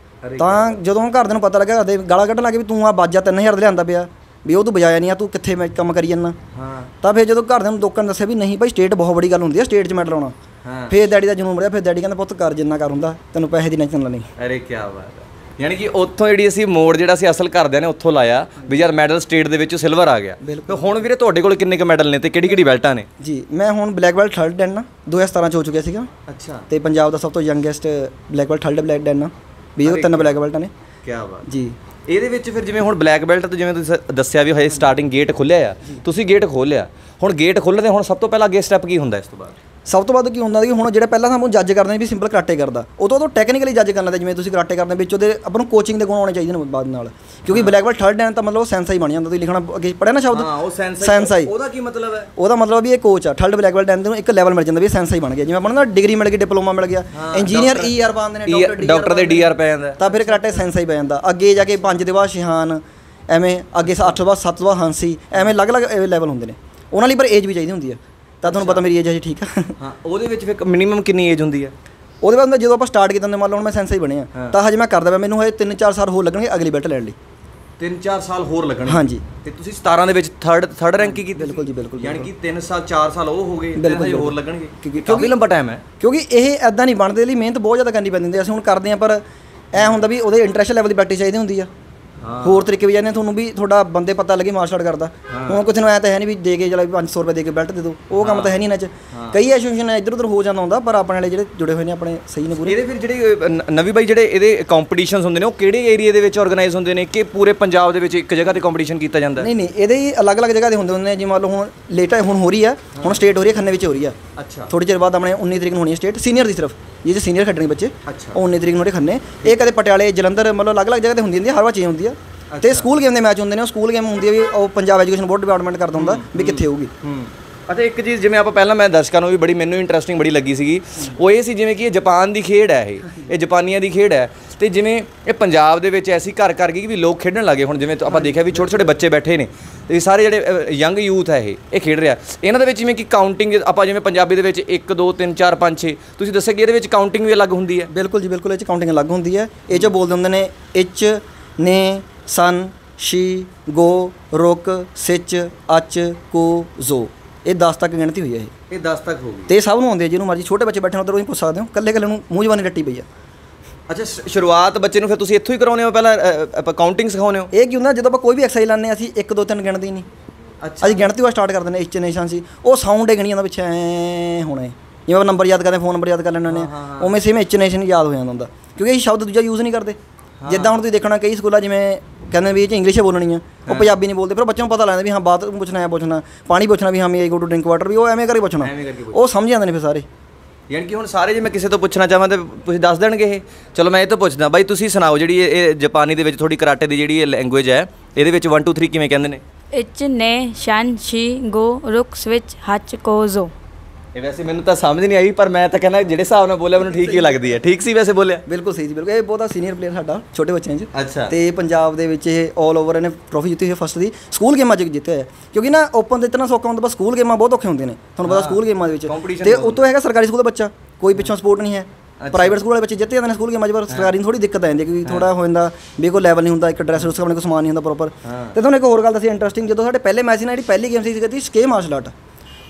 ਤਾਂ ਜਦੋਂ ਘਰਦਿਆਂ ਨੂੰ ਪਤਾ ਲੱਗਾ, ਘਰ ਦੇ ਗਾਲਾਂ ਕੱਢਣ ਲੱਗੇ ਵੀ ਤੂੰ ਆ ਬਾਜਾ ਤਿੰਨ ਹਜ਼ਾਰ ਦਾ ਲਿਆਂਦਾ ਪਿਆ, ਵੀ ਉਹ ਤੂੰ ਵਜਾਇਆ ਨਹੀਂ ਆ, ਤੂੰ ਕਿੱਥੇ ਮੈਂ ਕੰਮ ਕਰੀ ਜਾਂਦਾ। ਤਾਂ ਫਿਰ ਜਦੋਂ ਘਰਦਿਆਂ ਨੂੰ ਲੋਕਾਂ ਨੇ ਦੱਸਿਆ ਵੀ ਨਹੀਂ ਭਾਈ ਸਟੇਟ ਬਹੁਤ ਬੜੀ ਗੱਲ ਹੁੰਦੀ ਹੈ, ਸਟੇਟ 'ਚ ਮੈਡਲ ਆਉਣਾ, ਫਿਰ ਡੈਡੀ ਦਾ ਜਨੂਨ ਵਧਿਆ। ਫਿਰ ਡੈਡੀ ਕਹਿੰਦਾ ਪੁੱਤ ਕਰ ਜਿੰਨਾ ਕਰ ਹੁੰਦਾ, ਤੈਨੂੰ ਪੈਸੇ ਦੀ ਟੈਨਸ਼ਨ ਨਹੀਂ। ਅਰੇ ਕੀ ਬਾਤ ਹੈ। ਯਾਨੀ ਕਿ ਉੱਥੋਂ ਜਿਹੜੀ ਅਸੀਂ ਮੋੜ ਜਿਹੜਾ ਸੀ ਅਸਲ ਘਰਦਿਆਂ ਨੇ ਉੱਥੋਂ ਲਾਇਆ ਵੀ ਯਾਰ ਮੈਡਲ ਸਟੇਟ ਦੇ ਵਿੱਚ ਸਿਲਵਰ ਆ ਗਿਆ। ਤੇ ਹੁਣ ਵੀਰੇ ਤੁਹਾਡੇ ਕੋਲ ਕਿੰਨੇ ਕੁ ਮੈਡਲ ਨੇ ਤੇ ਕਿਹੜੀ ਕਿਹੜੀ ਬੈਲਟਾਂ ਨੇ? ਜੀ ਮੈਂ ਹੁਣ ਬਲੈਕ ਬੈਲਟ ਥਰਡ ਡੈਨ ਨਾ ਦੋ ਹਜ਼ਾਰ ਸਤਾਰਾਂ 'ਚ ਹੋ ਚੁੱਕਿਆ ਸੀਗਾ। ਅੱਛਾ। ਤੇ ਪੰਜਾਬ ਦਾ ਸਭ ਤੋਂ youngest black belt third black dan ਨਾ, ਵੀ ਉਹ ਤਿੰਨ ਬਲੈਕ ਬੈਲਟਾਂ ਨੇ। ਕੀ ਬਾਤ ਜੀ। ਇਹਦੇ ਵਿੱਚ ਫਿਰ ਜਿਵੇਂ ਹੁਣ ਬਲੈਕ ਬੈਲਟ ਤੋਂ ਜਿਵੇਂ ਤੁਸੀਂ ਦੱਸਿਆ ਵੀ ਹਜੇ ਸਟਾਰਟਿੰਗ ਗੇਟ ਖੁੱਲਿਆ ਆ, ਤੁਸੀਂ ਗੇਟ ਖੋਲ੍ਹਿਆ, ਹੁਣ ਗੇਟ ਖੁੱਲ੍ਹਦੇ ਹੁਣ ਸਭ ਤੋਂ ਪਹਿਲਾਂ ਅੱਗੇ ਸਟੈਪ ਕੀ ਹੁੰਦਾ ਇਸ ਤੋਂ ਬਾਅਦ? ਸਭ ਤੋਂ ਵੱਧ ਕੀ ਹੁੰਦਾ ਕਿ ਹੁਣ ਜਿਹੜਾ ਪਹਿਲਾਂ ਸਾਨੂੰ ਜੱਜ ਕਰਦੇ ਨੇ ਵੀ ਸਿੰਪਲ ਕਰਾਟੇ ਕਰਦਾ, ਉਦੋਂ ਤੋਂ ਟੈਕਨੀਕਲੀ ਜੱਜ ਕਰਨ ਲੱਗਦਾ, ਜਿਵੇਂ ਤੁਸੀਂ ਕਰਾਟੇ ਕਰਦੇ ਵਿੱਚ ਉਹਦੇ ਆਪਾਂ ਨੂੰ ਕੋਚਿੰਗ ਦੇ ਗੁਣ ਆਉਣੇ ਚਾਹੀਦੇ ਨੇ ਬਾਅਦ ਨਾਲ। ਕਿਉਂਕਿ ਬਲੈਕ ਬੈਲਟ ਥਰਡ ਡੈਨ ਤਾਂ ਮਤਲਬ ਸੈਂਸਾਈ ਬਣ ਜਾਂਦਾ, ਤੁਸੀਂ ਲਿਖਣਾ ਅੱਗੇ ਪੜ੍ਹਿਆ ਨਾ ਸ਼ਬਦ। ਹਾਂ, ਉਹ ਸੈਂਸਾਈ। ਉਹਦਾ ਕੀ ਮਤਲਬ ਹੈ? ਉਹਦਾ ਮਤਲਬ ਵੀ ਇਹ ਕੋਚ ਆ। ਥਰਡ ਬਲੈਕ ਬੈਲਟ ਡੈਨ ਨੂੰ ਇੱਕ ਲੈਵਲ ਮਿਲ ਜਾਂਦਾ ਵੀ ਸੈਂਸਾਈ ਬਣ ਗਿਆ, ਜਿਵੇਂ ਆਪਾਂ ਨੂੰ ਡਿਗਰੀ ਮਿਲ ਗਈ, ਡਿਪਲੋਮਾ ਮਿਲ ਗਿਆ, ਇੰਜੀਨੀਅਰ ਈ ਆਰ ਪਾਉਂਦੇ ਨੇ, ਡਾਕਟਰ ਦੇ ਡੀ ਆਰ ਪੈ ਜਾਂਦਾ, ਤਾਂ ਫਿਰ ਕਰਾਟੇ ਸੈਂਸਾਈ ਪੈ ਜਾਂਦਾ। ਅੱਗੇ ਜਾ ਕੇ ਪੰਜ ਦੇ ਬਾਅਦ ਸ਼ਿਹਾਨ, ਐਵੇਂ ਅੱਗੇ ਅੱਠ ਤੋਂ ਬਾਅਦ ਸੱਤ ਤੋਂ ਬਾਅਦ ਹਾਂਸੀ, ਐਵੇਂ ਅਲੱਗ-ਅਲੱਗ ਲੈਵਲ ਹੁੰਦੇ ਨੇ ਉਹਨਾਂ ਲਈ, ਪਰ ਏਜ ਵੀ ਚਾਹੀਦੀ ਹੁੰਦੀ ਹੈ। ਤਾਂ ਤੁਹਾਨੂੰ ਪਤਾ ਮੇਰੀ ਏਜ ਹੈ, ਠੀਕ ਆ। ਹਾਂ, ਉਹਦੇ ਵਿੱਚ ਫਿਰ ਮਿਨੀਮਮ ਕਿੰਨੀ ਏਜ ਹੁੰਦੀ ਹੈ? ਉਹਦੇ ਬਾਅਦ ਮੈਂ ਜਦੋਂ ਆਪਾਂ ਸਟਾਰਟ ਕੀਤਾ, ਮੰਨ ਲਓ ਹੁਣ ਮੈਂ ਸੈਂਸਾਈ ਬਣਿਆ, ਤਾਂ ਹਜੇ ਮੈਂ ਕਰਦਾ ਪਿਆ, ਮੈਨੂੰ ਹਜੇ ਤਿੰਨ ਚਾਰ ਸਾਲ ਹੋਰ ਲੱਗਣਗੇ ਅਗਲੀ ਬੈਲਟ ਲੈਣ ਲਈ। ਤਿੰਨ ਚਾਰ ਸਾਲ ਹੋਰ ਲੱਗਣਗੇ? ਹਾਂਜੀ। ਤੇ ਤੁਸੀਂ ਸਤਾਰਾਂ ਦੇ ਵਿੱਚ ਥਰਡ ਥਰਡ ਰੈਂਕ ਕੀਤੀ? ਬਿਲਕੁਲ ਜੀ, ਬਿਲਕੁਲ। ਯਾਨੀ ਕਿ ਤਿੰਨ ਸਾਲ ਚਾਰ ਸਾਲ ਉਹ ਹੋ ਗਏ, ਤਿੰਨ ਹਜੇ ਹੋਰ ਲੱਗਣਗੇ, ਕਿਉਂਕਿ ਲੰਬਾ ਟਾਈਮ ਹੈ। ਕਿਉਂਕਿ ਇਹ ਐਦਾਂ ਨਹੀਂ ਬਣਦੇ, ਲਈ ਮਿਹਨਤ ਬਹੁਤ ਜ਼ਿਆਦਾ ਕਰਨੀ ਪੈਂਦੀ ਹੁੰਦੀ। ਅਸੀਂ ਹੁਣ ਕਰਦੇ ਹਾਂ, ਪਰ ਐ ਹੁੰਦਾ ਵੀ ਉਹਦੇ ਇੰਟਰਨੈਸ਼ਨਲ ਲੈਵਲ ਦੀ ਪ੍ਰੈਕਟਿਸ ਚਾਹੀਦੀ ਹੁੰਦੀ ਆ, ਹੋਰ ਤਰੀਕੇ ਵੀ ਜਾਂਦੇ ਤੁਹਾਨੂੰ ਵੀ ਤੁਹਾਡਾ ਬੰਦੇ ਪਤਾ ਲੱਗੇ ਮਾਰਸ਼ਲ ਆਰਟ ਕਰਦਾ। ਹੁਣ ਕਿਸੇ ਨੂੰ ਐ ਤਾਂ ਹੈ ਨਹੀਂ ਵੀ ਦੇ ਕੇ ਚਲਾ ਵੀ ਪੰਜ ਸੌ ਰੁਪਏ ਦੇ ਕੇ ਬੈਲਟ ਦੇ ਦਿਓ, ਉਹ ਕੰਮ ਤਾਂ ਹੈ ਨਹੀਂ ਇਹਨਾਂ 'ਚ। ਕਈ ਐਸੋਸੀਏਸ਼ਨ ਇੱਧਰ ਉੱਧਰ ਹੋ ਜਾਂਦਾ ਹੁੰਦਾ, ਪਰ ਆਪਣੇ ਵਾਲੇ ਜਿਹੜੇ ਜੁੜੇ ਹੋਏ ਨੇ ਆਪਣੇ ਸਹੀ ਨੇ ਪੂਰੇ। ਇਹਦੇ ਫਿਰ ਜਿਹੜੇ ਨਵੀਂ ਬਾਈ ਜਿਹੜੇ ਇਹਦੇ ਕੰਪੀਟੀਸ਼ਨਸ ਹੁੰਦੇ ਨੇ, ਉਹ ਕਿਹੜੇ ਏਰੀਆ ਦੇ ਵਿੱਚ ਆਰਗੇਨਾਈਜ਼ ਹੁੰਦੇ ਨੇ ਕਿ ਪੂਰੇ ਪੰਜਾਬ ਦੇ ਵਿੱਚ ਇੱਕ ਜਗ੍ਹਾ 'ਤੇ ਕੰਪੀਟੀਸ਼ਨ ਕੀਤਾ ਜਾਂਦਾ? ਨਹੀਂ ਨਹੀਂ, ਇਹਦੇ ਹੀ ਅਲੱਗ-ਅਲੱਗ ਜਗ੍ਹਾ 'ਤੇ ਹੁੰਦੇ ਹੁੰਦੇ ਨੇ। ਜਿਵੇਂ ਮੰਨ ਲਓ ਹੁਣ ਲੇਟ ਹੁਣ ਹੋ ਰਹੀ ਆ, ਹੁਣ ਸਟੇਟ ਹੋ ਰਹੀ ਹੈ, ਖੰਨੇ ਵਿੱਚ ਹੋ ਰਹੀ ਆ। ਅੱਛਾ। ਥੋੜ੍ਹੀ ਚਿਰ ਬਾਅਦ ਆਪਣੇ ਉੱਨੀ ਤਰੀਕ ਨੂੰ ਹੋਣੀ ਹੈ ਸਟੇਟ, ਸੀਨੀਅਰ ਦੀ ਸਿਰਫ, ਜਿਹਦੇ ਸੀਨੀਅਰ ਖੇਡਣੇ ਬੱਚੇ, ਉਹ ਉੱਨੀ ਤਰੀਕ ਨੂੰ ਹੋਰੇ ਖੰਨੇ। ਇਹ ਕਦੇ ਪਟਿਆਲੇ, ਜਲੰਧਰ, ਮਤਲਬ ਅਲੱਗ-ਅਲੱਗ ਜਗ੍ਹਾ 'ਤੇ ਹੁੰਦੀ ਹੁੰਦੀ, ਹਰ ਵਾਰ ਚੇਂਜ ਹੁੰਦੀ ਆ। ਤੇ ਸਕੂਲ ਗੇਮ ਦੇ ਮੈਚ ਹੁੰਦੇ ਨੇ, ਉਹ ਸਕੂਲ ਗੇਮ ਹੁੰਦੀ ਹੈ ਵੀ ਉਹ ਪੰਜਾਬ ਐਜੂਕੇਸ਼ਨ ਬੋਰਡ ਡਿਪਾਰਟਮੈਂਟ ਕਰਦਾ ਹੁੰਦਾ ਵੀ ਕਿੱਥੇ ਹੋਊਗੀ। ਅਤੇ ਇੱਕ ਚੀਜ਼ ਜਿਵੇਂ ਆਪਾਂ ਪਹਿਲਾਂ ਮੈਂ ਦਰਸ਼ਕਾਂ ਨੂੰ ਵੀ ਬੜੀ ਮੈਨੂੰ ਇੰਟਰਸਟਿੰਗ ਬੜੀ ਲੱਗੀ ਸੀਗੀ, ਉਹ ਇਹ ਸੀ ਜਿਵੇਂ ਕਿ ਇਹ ਜਾਪਾਨ ਦੀ ਖੇਡ ਹੈ, ਇਹ ਇਹ ਜਾਪਾਨੀਆਂ ਦੀ ਖੇਡ ਹੈ, ਤੇ ਜਿਵੇਂ ਇਹ ਪੰਜਾਬ ਦੇ ਵਿੱਚ ਐਸੀ ਘਰ ਕਰ ਗਈ ਕਿ ਵੀ ਲੋਕ ਖੇਡਣ ਲੱਗੇ। ਹੁਣ ਜਿਵੇਂ ਆਪਾਂ ਦੇਖਿਆ ਵੀ ਛੋਟੇ ਛੋਟੇ ਬੱਚੇ ਬੈਠੇ ਨੇ, ਤੇ ਸਾਰੇ ਜਿਹੜੇ ਯੰਗ ਯੂਥ ਹੈ ਇਹ ਇਹ ਖੇਡ ਰਿਹਾ। ਇਹਨਾਂ ਦੇ ਵਿੱਚ ਜਿਵੇਂ ਕਿ ਕਾਊਂਟਿੰਗ ਆਪਾਂ ਜਿਵੇਂ ਪੰਜਾਬੀ ਦੇ ਵਿੱਚ ਇੱਕ ਦੋ ਤਿੰਨ ਚਾਰ ਪੰਜ ਛੇ, ਤੁਸੀਂ ਦੱਸਿਆ ਕਿ ਇਹਦੇ ਵਿੱਚ ਕਾਊਂਟਿੰਗ ਵੀ ਅਲੱਗ ਹੁੰਦੀ ਹੈ? ਬਿਲਕੁਲ ਜੀ, ਬਿਲਕੁਲ। ਇਹ 'ਚ ਕਾਊਂਟਿੰਗ ਅਲੱਗ ਹੁੰਦੀ ਹੈ। ਇਹ 'ਚ ਬੋਲਦੇ ਹੁੰਦੇ ਨੇ ਇਚ, ਨੇ, ਸਨ, ਸ਼ੀ, ਗੋ, ਰੁਕ, ਸਿਚ, ਅਚ, ਕੋ, ਜ਼ੋ। ਇਹ ਦਸ ਤੱਕ ਗਿਣਤੀ ਹੋਈ ਹੈ। ਇਹ ਇਹ ਦਸ ਤੱਕ ਹੋ ਗਈ, ਤੇ ਸਭ ਨੂੰ ਆਉਂਦੇ, ਜਿਹਨੂੰ ਮਰਜ਼ੀ ਛੋਟੇ ਬੱਚੇ ਬੈਠੇ ਉੱਧਰ ਤੁਸੀਂ ਪੁੱਛ ਸਕਦੇ ਹੋ, ਕੱਲੇ ਕੱਲੇ ਨੂੰ ਮੂੰਹ ਜਵਾਨੀ ਰੱਟੀ ਪਈ ਆ। ਅੱਛਾ, ਸ਼ੁਰੂਆਤ ਬੱਚੇ ਨੂੰ ਫਿਰ ਤੁਸੀਂ ਇੱਥੋਂ ਹੀ ਕਰਾਉਂਦੇ ਹੋ, ਪਹਿਲਾਂ ਆਪਾਂ ਕਾਊਂਟਿੰਗ ਸਿਖਾਉਂਦੇ ਹੋ? ਇਹ ਕੀ ਹੁੰਦਾ, ਜਦੋਂ ਆਪਾਂ ਕੋਈ ਵੀ ਐਕਸਰਸਾਈਜ਼ ਲਾਉਂਦੇ ਹਾਂ, ਅਸੀਂ ਇੱਕ ਦੋ ਤਿੰਨ ਗਿਣਦੇ ਨਹੀਂ। ਅੱਛਾ। ਅਸੀਂ ਗਿਣਤੀ ਉਹ ਸਟਾਰਟ ਕਰ ਦਿੰਦੇ, ਇਚ, ਨੇ, ਸਨ, ਸੀ, ਉਹ ਸਾਊਂਡ ਹੀ ਗਿਣੀ ਜਾਂਦਾ ਪਿੱਛੇ ਐ ਹੋਣਾ। ਜਿਵੇਂ ਆਪਾਂ ਨੰਬਰ ਯਾਦ ਕਰਦੇ, ਫੋਨ ਨੰਬਰ ਯਾਦ ਕਰ ਲੈਂਦੇ ਨੇ, ਉਵੇਂ ਸੇਮ ਇਚ, ਨੇ, ਸਨ ਯਾਦ ਹੋ ਜਾਂਦਾ ਹੁੰਦਾ, ਕਿਉਂਕਿ ਅਸੀਂ ਸ਼ਬਦ ਦੂਜਾ ਯੂਜ਼ ਨਹੀਂ ਕਰਦੇ। ਜਿੱਦਾਂ ਹੁਣ ਤੁਸੀਂ ਦੇਖਣਾ ਕਈ ਸਕੂਲਾਂ ਜਿਵੇਂ ਕਹਿੰਦੇ ਵੀ ਇਹ 'ਚ ਇੰਗਲਿਸ਼ ਬੋਲਣੀ ਆ, ਉਹ ਪੰਜਾਬੀ ਨਹੀਂ ਬੋਲਦੇ, ਫਿਰ ਬੱਚਿਆਂ ਨੂੰ ਪਤਾ ਲੱਗਦਾ ਵੀ ਹਾਂ ਬਾਤ ਪੁੱਛਣਾ ਹੈ, ਪੁੱਛਣਾ ਪਾਣੀ ਪੁੱਛਣਾ ਵੀ ਹਾਂ ਮੈਂ ਗੋ ਟੂ ਡਰਿੰਕ ਵਾਟਰ, ਵੀ ਉਹ ਐਵੇਂ ਕਰਕੇ ਪੁੱਛਣਾ, ਉਹ ਸਮਝ ਜਾਂਦੇ ਨੇ ਫਿਰ ਸਾਰੇ। ਯਾਨੀ ਕਿ ਹੁਣ ਸਾਰੇ ਜੇ ਮੈਂ ਕਿਸੇ ਤੋਂ ਪੁੱਛਣਾ ਚਾਹਾਂ ਤਾਂ ਤੁਸੀਂ ਦੱਸ ਦੇਣਗੇ ਇਹ? ਚਲੋ ਮੈਂ ਇਹ ਤੋਂ ਪੁੱਛਦਾ, ਬਾਈ ਤੁਸੀਂ ਸੁਣਾਓ, ਜਿਹੜੀ ਇਹ ਜਾਪਾਨੀ ਦੇ ਵਿੱਚ ਥੋੜੀ ਕਰਾਟੇ ਦੀ ਜਿਹੜੀ ਲੈਂਗੁਏਜ ਹੈ, ਇਹਦੇ ਵਿੱਚ ਵਨ ਟੂ ਥ੍ਰੀ ਕਿਵੇਂ ਕਹਿੰਦੇ ਨੇ? ਇਚ, ਨੇ, ਸ਼ਨ, ਸ਼ੀ, ਗੋ, ਰੁਕ, ਸਵਿਚ, ਹੱਚ, ਕੋ, ਜ਼ੋ। ਇਹ ਵੈਸੇ ਮੈਨੂੰ ਤਾਂ ਸਮਝ ਨਹੀਂ ਆਈ, ਪਰ ਮੈਂ ਤਾਂ ਕਹਿੰਦਾ ਜਿਹੜੇ ਹਿਸਾਬ ਨਾਲ ਬੋਲਿਆ ਮੈਨੂੰ ਠੀਕ ਹੀ ਲੱਗਦੀ ਹੈ। ਠੀਕ ਸੀ ਵੈਸੇ ਬੋਲਿਆ? ਬਿਲਕੁਲ ਸਹੀ ਸੀ, ਬਿਲਕੁਲ। ਇਹ ਬਹੁਤਾ ਸੀਨੀਅਰ ਪਲੇਅਰ ਸਾਡਾ ਛੋਟੇ ਬੱਚਿਆਂ 'ਚ। ਅੱਛਾ। ਤੇ ਪੰਜਾਬ ਦੇ ਵਿੱਚ ਇਹ ਆਲ ਓਵਰ ਇਹਨੇ ਟਰੋਫੀ ਜਿੱਤੀ ਹੋਈ, ਫਸਟ ਦੀ ਸਕੂਲ ਗੇਮਾਂ 'ਚ ਜਿੱਤਿਆ ਹੋਇਆ। ਕਿਉਂਕਿ ਨਾ ਓਪਨ ਦੇ ਇਤਨਾ ਸੌਖਾ ਹੁੰਦਾ, ਬਸ ਸਕੂਲ ਗੇਮਾਂ ਬਹੁਤ ਔਖੇ ਹੁੰਦੇ ਨੇ, ਤੁਹਾਨੂੰ ਪਤਾ ਸਕੂਲ ਗੇਮਾਂ ਦੇ ਵਿੱਚ। ਤੇ ਉਤੋਂ ਹੈਗਾ ਸਰਕਾਰੀ ਸਕੂਲ ਦਾ ਬੱਚਾ, ਕੋਈ ਪਿੱਛੋਂ ਸਪੋਰਟ ਨਹੀਂ ਹੈ। ਪ੍ਰਾਈਵੇਟ ਸਕੂਲ ਵਾਲੇ ਬੱਚੇ ਜਿੱਤੇ ਜਾਂਦੇ ਨੇ ਸਕੂਲ ਗੇਮਾਂ 'ਚ, ਪਰ ਸਰਕਾਰੀ ਨੂੰ ਥੋੜੀ ਦਿੱਕਤ ਆ ਜਾਂਦੀ, ਕਿਉਂਕਿ ਥੋੜਾ ਹੋ ਜਾਂਦਾ ਵੀ ਕੋਈ ਲੈਵਲ ਨਹੀਂ ਹੁੰਦਾ, ਇੱਕ ਡਰੈਸ ਉਸ ਆਪਣੇ ਕੋਲ ਸਮਾਨ ਨਹੀਂ ਹੁੰਦਾ ਪ੍ਰੋਪਰ। ਤੇ ਤੁਹਾਨੂੰ ਇੱਕ ਹੋਰ ਗੱਲ ਦੱਸੀ ਇੰਟਰਸਟਿੰਗ, ਜਦੋਂ ਸਾਡੇ ਪਹਿਲੇ ਮੈਚ ਸੀ ਨਾ, ਜਿਹੜੀ ਪਹਿਲੀ ਗੇਮ ਸੀ ਸੀਗੀ ਸਕੇ ਮਾਰਸ਼ਲ ਆਰਟ,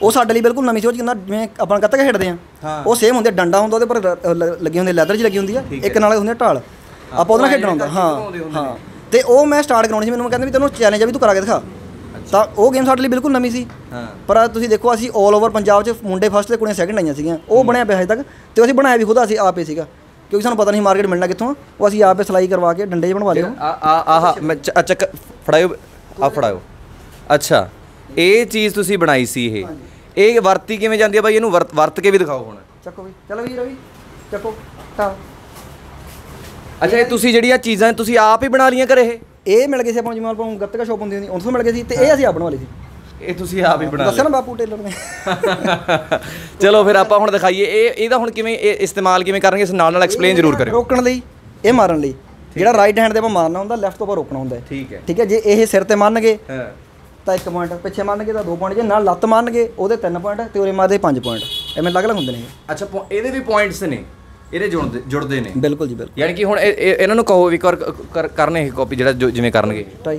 ਉਹ ਸਾਡੇ ਲਈ ਬਿਲਕੁਲ ਨਵੀਂ ਸੀ। ਉਹ 'ਚ ਕਿੰਨਾ ਜਿਵੇਂ ਆਪਾਂ ਗੱਤਕ ਖੇਡਦੇ ਆ ਉਹ ਸੇਮ ਹੁੰਦੇ, ਡੰਡਾ ਹੁੰਦਾ ਉਹਦੇ ਪਰ ਲੱਗੀ ਹੁੰਦੀ, ਲੈਦਰ 'ਚ ਲੱਗੀ ਹੁੰਦੀ ਆ, ਇੱਕ ਨਾਲ ਹੁੰਦੀ ਢਾਲ, ਆਪਾਂ ਉਹਦੇ ਨਾਲ ਖੇਡਣਾ ਹੁੰਦਾ। ਹਾਂ ਹਾਂ ਤੇ ਉਹ ਮੈਂ ਸਟਾਰਟ ਕਰਾਉਣੀ ਸੀ। ਮੈਨੂੰ ਕਹਿੰਦੇ ਵੀ ਤੈਨੂੰ ਚੈਲੰਜ ਆ ਵੀ ਤੂੰ ਕਰਾ ਕੇ ਦਿਖਾ, ਤਾਂ ਉਹ ਗੇਮ ਸਾਡੇ ਲਈ ਬਿਲਕੁਲ ਨਵੀਂ ਸੀ। ਪਰ ਤੁਸੀਂ ਦੇਖੋ ਅਸੀਂ ਆਲ ਓਵਰ ਪੰਜਾਬ 'ਚ ਮੁੰਡੇ ਫਸਟ ਤੇ ਕੁੜੀਆਂ ਸੈਕਿੰਡ ਆਈਆਂ ਸੀਗੀਆਂ। ਉਹ ਬਣਿਆ ਪਿਆ ਹਜੇ ਤੱਕ, ਤੇ ਅਸੀਂ ਬਣਾਇਆ ਵੀ ਖੁਦ ਅਸੀਂ ਆਪੇ ਸੀਗਾ, ਕਿਉਂਕਿ ਸਾਨੂੰ ਪਤਾ ਨਹੀਂ ਮਾਰਕੀਟ ਮਿਲਣਾ ਕਿੱਥੋਂ। ਉਹ ਅਸੀਂ ਆਪੇ ਸਿਲਾਈ ਕਰਵਾ ਕੇ ਡੰਡੇ 'ਚ ਬਣਵਾ ਲਿਓ। ਆਹ ਮੈਂ ਚੱਕ ਫੜਾਇਓ, ਆ ਫੜਾਇਓ। ਅੱਛਾ ਇਹ ਚੀਜ਼ ਤੁਸੀਂ ਬਣਾਈ ਸੀ, ਇਹ ਇਹ ਵਰਤੀ ਕਿਵੇਂ ਜਾਂਦੀ ਹੈ ਬਾਈ? ਇਹਨੂੰ ਵਰਤ ਵਰਤ ਕੇ ਵੀ ਦਿਖਾਓ ਹੁਣ। ਚੱਕੋ ਵੀ, ਚਲੋ ਵੀ ਰਵੀ ਚੱਕੋ ਤਾਂ। ਅੱਛਾ ਇਹ ਤੁਸੀਂ ਜਿਹੜੀਆਂ ਚੀਜ਼ਾਂ ਤੁਸੀਂ ਆਪ ਹੀ ਬਣਾ ਲਈਆਂ ਘਰੇ? ਇਹ ਇਹ ਮਿਲ ਗਏ ਸੀ ਆਪਾਂ, ਜਿਵੇਂ ਆਪਾਂ ਗੱਤਕਾ ਸ਼ੋਪ ਹੁੰਦੀ ਹੁੰਦੀ ਉੱਥੋਂ ਮਿਲ ਗਏ ਸੀ, ਤੇ ਇਹ ਅਸੀਂ ਆਪ ਬਣਵਾ ਲਈ ਸੀ। ਇਹ ਤੁਸੀਂ ਆਪ ਹੀ ਬਣਾ ਲਿਆ? ਦੱਸਿਆ ਨਾ ਬਾਪੂ ਟੇਲਰ ਨੇ। ਚਲੋ ਫਿਰ ਆਪਾਂ ਹੁਣ ਦਿਖਾਈਏ ਇਹ ਇਹਦਾ ਹੁਣ ਕਿਵੇਂ ਇਹ ਇਸਤੇਮਾਲ ਕਿਵੇਂ ਕਰਾਂਗੇ, ਇਸ ਨਾਲ ਨਾਲ ਐਕਸਪਲੇਨ ਜ਼ਰੂਰ ਕਰਿਓ। ਰੋਕਣ ਲਈ, ਇਹ ਮਾਰਨ ਲਈ। ਜਿਹੜਾ ਰਾਈਟ ਹੈਂਡ ਤੇ ਆਪਾਂ ਮਾਰਨਾ ਹੁੰਦਾ, ਲੈਫਟ ਤੋਂ ਆਪਾਂ ਰੋਕਣਾ ਹੁੰਦਾ। ਠੀਕ ਹੈ ਠੀਕ ਹੈ। ਜੇ ਇਹ ਸਿਰ ਤੇ ਮੰਨਗੇ ਤਾਂ ਇੱਕ ਪੁਆਇੰਟ, ਪਿੱਛੇ ਮੰਨਗੇ ਤਾਂ ਦੋ ਪੁਆਇੰਟ, ਜੇ ਨਾਲ ਲੱਤ ਮੰਨਗੇ ਉਹਦੇ ਤਿੰਨ ਪੁਆਇੰਟ, ਤੇ ਉਹਦੇ ਮਾਰਦੇ ਪੰਜ ਪੁਆਇੰਟ। ਐਵੇਂ ਅਲੱਗ ਅਲੱਗ ਹੁੰਦੇ ਨੇ। ਅੱਛਾ ਇਹਦੇ ਵੀ ਪੁਆਇੰਟਸ ਨੇ, ਇਹਦੇ ਜੁੜਦੇ ਜੁੜਦੇ ਨੇ? ਬਿਲਕੁਲ ਜੀ ਬਿਲਕੁਲ। ਯਾਨੀ ਕਿ ਹੁਣ ਇਹਨਾਂ ਨੂੰ ਕਹੋ ਵੀ ਕਰ ਕਰਨੇ ਇਹ ਕਾਪੀ ਜਿਹੜਾ ਜਿਵੇਂ ਕਰਨਗੇ। ਟਾਈ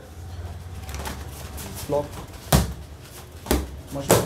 ਲੋ ਮਸ਼ਹੂਰ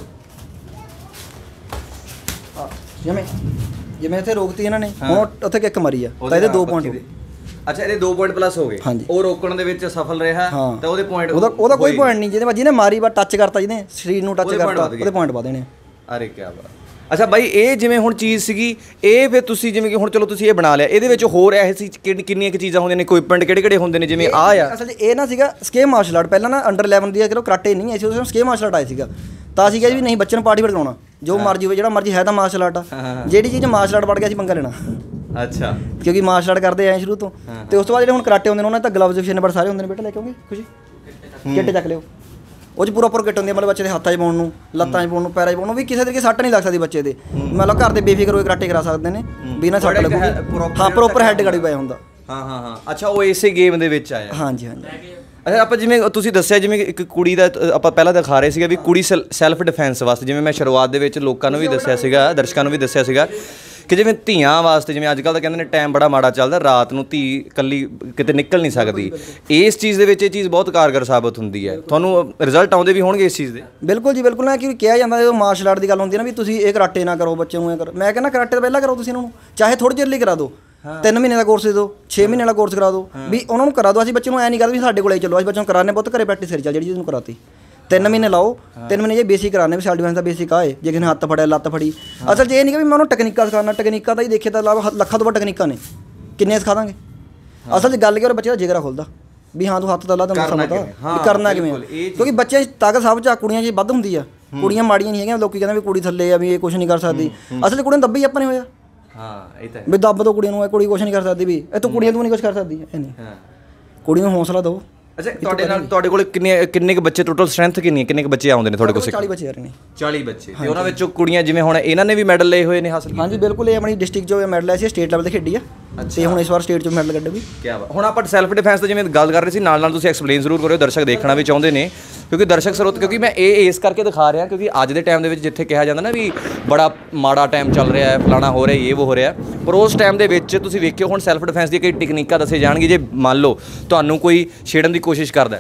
ਆ ਜਿਵੇਂ ਜਿਵੇਂ ਇੱਥੇ ਰੋਕਤੀ ਇਹਨਾਂ ਨੇ, ਹੁਣ ਉੱਥੇ ਕਿੱਕ ਮਾਰੀ ਆ ਤਾਂ ਇਹਦੇ ਦੋ ਪੁਆਇੰਟ ਹੋ ਗਏ। ਅੱਛਾ ਇਹਦੇ ਦੋ ਪੁਆਇੰਟ ਪਲੱਸ ਹੋ ਗਏ। ਉਹ ਰੋਕਣ ਦੇ ਵਿੱਚ ਸਫਲ ਰਿਹਾ ਤਾਂ ਉਹਦੇ ਪੁਆਇੰਟ, ਉਹਦਾ ਉਹਦਾ ਕੋਈ ਪੁਆਇੰਟ ਨਹੀਂ। ਜਿਹਨੇ ਜਿਹਨੇ ਮਾਰੀ ਬਾ ਟੱਚ ਕਰਤਾ, ਜਿਹਨੇ ਸਰੀਰ ਨੂੰ ਟੱਚ ਕਰਤਾ, ਉਹਦੇ ਪੁਆਇੰਟ ਵਧੇ ਨੇ। ਅਰੇ ਕੀ ਬਾਤ। ਅੱਛਾ ਬਾਈ ਇਹ ਜਿਵੇਂ ਹੁਣ ਚੀਜ਼ ਸੀਗੀ, ਇਹ ਫਿਰ ਤੁਸੀਂ ਜਿਵੇਂ ਕਿ ਹੁਣ ਚਲੋ ਤੁਸੀਂ ਇਹ ਬਣਾ ਲਿਆ, ਇਹਦੇ ਵਿੱਚ ਹੋਰ ਇਹ ਸੀ ਕਿੰਨੀਆਂ ਕੁ ਚੀਜ਼ਾਂ ਹੁੰਦੀਆਂ ਨੇ, ਇਕੁਇਪਮੈਂਟ ਕਿਹੜੇ ਕਿਹੜੇ ਹੁੰਦੇ ਨੇ? ਜਿਵੇਂ ਆ ਆ ਅਸਲ 'ਚ ਇਹ ਨਾ ਸੀਗਾ ਸਕੇਮ ਮਾਰਸ਼ਲ ਆਰਟ, ਪਹਿਲਾਂ ਨਾ ਅੰਡਰ ਇਲੈਵਨ ਦੀ ਚਲੋ ਕਰਾਟੇ ਨਹੀਂ ਆਈ ਸੀ, ਉਸ ਸਕੇਮ ਮਾਰਸ਼ਲ ਆਰਟ ਆਇਆ ਸੀਗਾ। ਤਾਂ ਅਸੀਂ ਕਿਹਾ ਵੀ ਨਹੀਂ ਬੱਚੇ ਨੂੰ ਪਾਰਟੀਸਪੇਟ ਕਰਾਉਣਾ, ਜੋ ਮਰਜ਼ੀ ਹੋਵੇ, ਜਿਹੜਾ ਮਰਜ਼ੀ ਹੈ ਤਾਂ ਮਾਰਸ਼ਲ ਆਰਟ ਆ। ਜਿਹੜੀ ਚੀਜ਼ ਮਾਰਸ਼ਲ ਆਰਟ ਵੜ ਗਿਆ ਅਸੀਂ ਪੰਗਾ ਲੈਣਾ। ਅੱਛਾ ਕਿਉਂਕਿ ਮਾਰਸ਼ਲ ਆਰਟ ਕਰਦੇ ਆਏ ਸ਼ੁਰੂ ਤੋਂ। ਤੇ ਉਸ ਤੋਂ ਬਾਅਦ ਜਿਹੜੇ ਹੁਣ ਕਰਾਟੇ ਹੁੰਦੇ ਨੇ ਉਹਨਾਂ ਤਾਂ ਗਲਵਜ਼ ਫਿਸ਼ਨ ਬੜ ਸਾਰੇ ਹੁੰਦੇ ਨੇ। ਬੇਟਾ ਲੈ ਕੇ ਆਉਂਗੇ ਖੁਸ਼ੀ, ਕਿੱਟ ਚੱਕ ਲਿਓ। ਉਹ 'ਚ ਪੂਰਾ ਪੂਰਾ ਕਿੱਟ ਹੁੰਦੀ ਹੈ, ਮਤਲਬ ਬੱਚੇ ਦੇ ਹੱਥਾਂ 'ਚ ਪਾਉਣ ਨੂੰ, ਲੱਤਾਂ 'ਚ ਪਾਉਣ ਨੂੰ, ਪੈਰਾਂ 'ਚ ਪਾਉਣ ਨੂੰ, ਵੀ ਕਿਸੇ ਤਰੀਕੇ ਸੱਟ ਨਹੀਂ ਲੱਗ ਸਕਦੀ ਬੱਚੇ ਦੇ। ਮਤਲਬ ਘਰ ਦੇ ਬੇਫਿਕਰ ਹੋਏ ਕਰਾਟੇ ਕਰਾ ਸਕਦੇ ਨੇ ਵੀ ਨਾ ਸੱਟ ਲੱਗੂਗੀ। ਹਾਂ ਪ੍ਰੋਪਰ ਹੈਡ ਗਾਰਡ ਵੀ ਪਾਇਆ ਹੁੰਦਾ। ਹਾਂ ਹਾਂ ਹਾਂ ਅੱਛਾ ਉਹ ਇਸੇ ਗੇਮ ਦੇ ਵਿੱਚ ਆਇਆ? ਹਾਂਜੀ ਹਾਂਜੀ। ਅੱਛਾ ਆਪਾਂ ਜਿਵੇਂ ਤੁਸੀਂ ਦੱਸਿਆ ਜਿਵੇਂ ਇੱਕ ਕੁੜੀ ਦਾ ਆਪਾਂ ਪਹਿਲਾਂ ਦਿਖਾ ਰਹੇ ਸੀਗਾ ਵੀ ਕੁੜੀ ਸੈਲਫ ਡਿਫੈਂਸ ਵਾਸਤੇ, ਜਿਵੇਂ ਮੈਂ ਸ਼ੁਰੂਆਤ ਦੇ ਵਿੱਚ ਲੋਕਾਂ ਨੂੰ ਵੀ ਦੱਸਿਆ ਸੀਗਾ, ਦਰਸ਼ਕਾਂ ਨੂੰ ਵੀ ਦੱਸਿਆ ਸੀਗਾ ਕਿ ਜਿਵੇਂ ਧੀਆਂ ਵਾਸਤੇ, ਜਿਵੇਂ ਅੱਜ ਕੱਲ੍ਹ ਤਾਂ ਕਹਿੰਦੇ ਨੇ ਟਾਈਮ ਬੜਾ ਮਾੜਾ ਚੱਲਦਾ, ਰਾਤ ਨੂੰ ਧੀ ਇਕੱਲੀ ਕਿਤੇ ਨਿਕਲ ਨਹੀਂ ਸਕਦੀ। ਇਸ ਚੀਜ਼ ਦੇ ਵਿੱਚ ਇਹ ਚੀਜ਼ ਬਹੁਤ ਕਾਰਗਰ ਸਾਬਤ ਹੁੰਦੀ ਹੈ। ਤੁਹਾਨੂੰ ਰਿਜ਼ਲਟ ਆਉਂਦੇ ਵੀ ਹੋਣਗੇ ਇਸ ਚੀਜ਼ ਦੇ? ਬਿਲਕੁਲ ਜੀ ਬਿਲਕੁਲ। ਨਾ ਕਿ ਕਿਹਾ ਜਾਂਦਾ ਜਦੋਂ ਮਾਰਸ਼ਲ ਆਰਟ ਦੀ ਗੱਲ ਹੁੰਦੀ ਹੈ ਨਾ ਵੀ ਤੁਸੀਂ ਇਹ ਕਰਾਟੇ ਨਾ ਕਰੋ, ਬੱਚੇ ਨੂੰ ਇਹ ਕਰੋ। ਮੈਂ ਕਹਿੰਦਾ ਕਰਾਟੇ ਤੋਂ ਪਹਿਲਾਂ ਕਰੋ ਤੁਸੀਂ ਇਹਨਾਂ ਨੂੰ, ਚਾਹੇ ਥੋੜ੍ਹੇ ਚਿਰ ਲਈ ਕਰਾ ਦਿਓ, ਤਿੰਨ ਮਹੀਨੇ ਦਾ ਕੋਰਸ ਦੇ ਦਿਓ, ਛੇ ਮਹੀਨੇ ਵਾਲਾ ਕੋਰਸ ਕਰਾ ਦਿਓ, ਵੀ ਉਹਨਾਂ ਨੂੰ ਕਰਾ ਦਿਓ। ਅਸੀਂ ਬੱਚੇ ਨੂੰ ਐਂ ਨਹੀਂ ਕਰਦੇ ਵੀ ਸਾਡੇ ਕੋਲੇ ਚਲੋ, ਅਸੀਂ ਬੱਚੇ ਨੂੰ ਕਰਾਉਂਦੇ ਬਹੁਤ ਘਰੇ ਪ੍ਰੈਕਟਿਸ ਕਰੀ ਚੱਲ, ਜਿਹੜੀ ਚੀਜ਼ ਨੂੰ ਕਰਾਤੀ ਤਿੰਨ ਮਹੀਨੇ ਲਾਓ। ਤਿੰਨ ਮਹੀਨੇ ਜੇ ਬੇਸਿਕ ਕਰਾਉਂਦੇ ਵੀ ਸੈਲਫ ਡਿਫੈਂਸ ਦਾ ਬੇਸਿਕ ਆਏ, ਜੇ ਕਿਸੇ ਨੇ ਹੱਥ ਫੜਿਆ, ਲੱਤ ਫੜੀ। ਅਸਲ 'ਚ ਇਹ ਨਹੀਂ ਕਿ ਵੀ ਮੈਂ ਉਹਨੂੰ ਟੈਕਨੀਕਾਂ ਸਿਖਾਉਣਾ, ਟੈਕਨੀਕਾਂ ਤਾਂ ਹੀ ਦੇਖੇ ਤਾਂ ਇਲਾਵਾ ਲੱਖਾਂ ਤੋਂ ਵੱਧ ਟੈਕਨੀਕਾਂ ਨੇ, ਕਿੰਨੇ ਸਿਖਾ ਦਾਂਗੇ। ਅਸਲ 'ਚ ਗੱਲ ਕੀ ਉਹ ਬੱਚੇ ਦਾ ਜਿਗਰਾ ਖੁੱਲਦਾ ਵੀ ਹਾਂ ਤੂੰ ਹੱਥ ਤਾਂ ਲਾ ਤੈਨੂੰ ਸਮਝਦਾ ਵੀ ਕਰਨਾ ਕਿਵੇਂ, ਕਿਉਂਕਿ ਬੱਚੇ ਤਾਕਤ ਸਭ 'ਚ ਕੁੜੀਆਂ 'ਚ ਵੱਧ ਹੁੰਦੀ ਆ। ਕੁੜੀਆਂ ਮਾੜੀਆਂ ਨਹੀਂ ਹੈਗੀਆਂ, ਲੋਕੀ ਕਹਿੰਦੇ ਵੀ ਕੁੜੀ ਥੱਲੇ ਆ ਵੀ ਇਹ ਕੁਛ ਨਹੀਂ ਕਰ ਸਕਦੀ। ਅਸਲ 'ਚ ਕੁੜੀਆਂ ਨੂੰ ਦੱਬੀ ਆਪਾਂ ਨੇ ਹੋਇਆ। ਹਾਂ ਇਹ ਤਾਂ ਵੀ ਦੱਬ ਦੋ ਕੁੜੀਆਂ ਨੂੰ, ਇਹ ਕੁੜੀ ਕੁਛ ਨਹੀਂ ਕਰ ਸਕਦੀ, ਵੀ ਇਹ ਤੂੰ ਕੁੜੀਆਂ ਤੂੰ ਨਹੀਂ ਕੁਛ ਕਰ ਸਕਦੀ। ਇਹ ਨਹੀਂ, ਕੁੜੀ ਨੂੰ ਹੌਸਲਾ ਦਿਓ। ਅੱਛਾ ਤੁਹਾਡੇ ਨਾਲ ਤੁਹਾਡੇ ਕੋਲ ਕਿੰਨੇ ਕਿੰਨੇ ਕੁ ਬੱਚੇ, ਟੋਟਲ ਸਟਰੈਂਥ ਕਿੰਨੀ ਹੈ, ਕਿੰਨੇ ਕੁ ਬੱਚੇ ਆਉਂਦੇ ਨੇ ਤੁਹਾਡੇ ਕੋਲ? ਚਾਲੀ ਬੱਚੇ ਆ ਰਹੇ ਨੇ। ਚਾਲੀ ਬੱਚੇ, ਤੇ ਉਹਨਾਂ ਵਿੱਚੋਂ ਕੁੜੀਆਂ ਜਿਵੇਂ ਹੁਣ ਇਹਨਾਂ ਨੇ ਵੀ ਮੈਡਲ ਲਏ ਹੋਏ ਨੇ, ਹਾਸਲ ਕੀਤੇ? ਹਾਂਜੀ ਬਿਲਕੁਲ। ਇਹ ਆਪਣੀ ਡਿਸਟ੍ਰਿਕਟ 'ਚੋਂ ਮੈਡਲ ਆਇਆ ਸੀ, ਸਟੇਟ ਲੈਵਲ ਤੇ ਖੇਡੀ ਆ, ਤੇ ਹੁਣ ਇਸ ਵਾਰ ਸਟੇਟ 'ਚੋਂ ਮੈਡਲ ਕੱਢੇ ਵੀ। ਕੀ ਬਾਤ। ਹੁਣ ਆਪਾਂ ਸੈਲਫ ਡਿਫੈਂਸ ਤੋਂ ਜਿਵੇਂ ਗੱਲ ਕਰ ਰਹੇ ਸੀ, ਨਾਲ ਨਾਲ ਤੁਸੀਂ ਐਕਸਪਲੇਨ ਜ਼ਰੂਰ ਕਰਿਓ, ਦਰਸ਼ਕ ਦੇਖਣਾ ਵੀ ਚਾਹੁੰਦੇ ਨੇ, ਕਿਉਂਕਿ ਦਰਸ਼ਕ ਸਰੋਤ, ਕਿਉਂਕਿ ਮੈਂ ਇਹ ਇਸ ਕਰਕੇ ਦਿਖਾ ਰਿਹਾ ਕਿਉਂਕਿ ਅੱਜ ਦੇ ਟਾਈਮ ਦੇ ਵਿੱਚ ਜਿੱਥੇ ਕਿਹਾ ਜਾਂਦਾ ਨਾ ਵੀ ਬੜਾ ਮਾੜਾ ਟਾਈਮ ਚੱਲ ਰਿਹਾ ਹੈ, ਫਲਾਣਾ ਹੋ ਰਿਹਾ, ਇਹ ਉਹ ਹੋ ਰਿਹਾ, ਪਰ ਉਸ ਟਾਈਮ ਦੇ ਵਿੱਚ ਤੁਸੀਂ ਵੇਖਿਓ ਹੁਣ ਸੈਲਫ ਡਿਫੈਂਸ ਦੀਆਂ ਕਈ ਟੈਕਨੀਕਾਂ ਦੱਸੇ ਜਾਣਗੇ। ਜੇ ਮੰਨ ਲਓ ਤੁਹਾਨੂੰ ਕੋਈ ਛੇੜਨ ਦੀ ਕੋਸ਼ਿਸ਼ ਕਰਦਾ,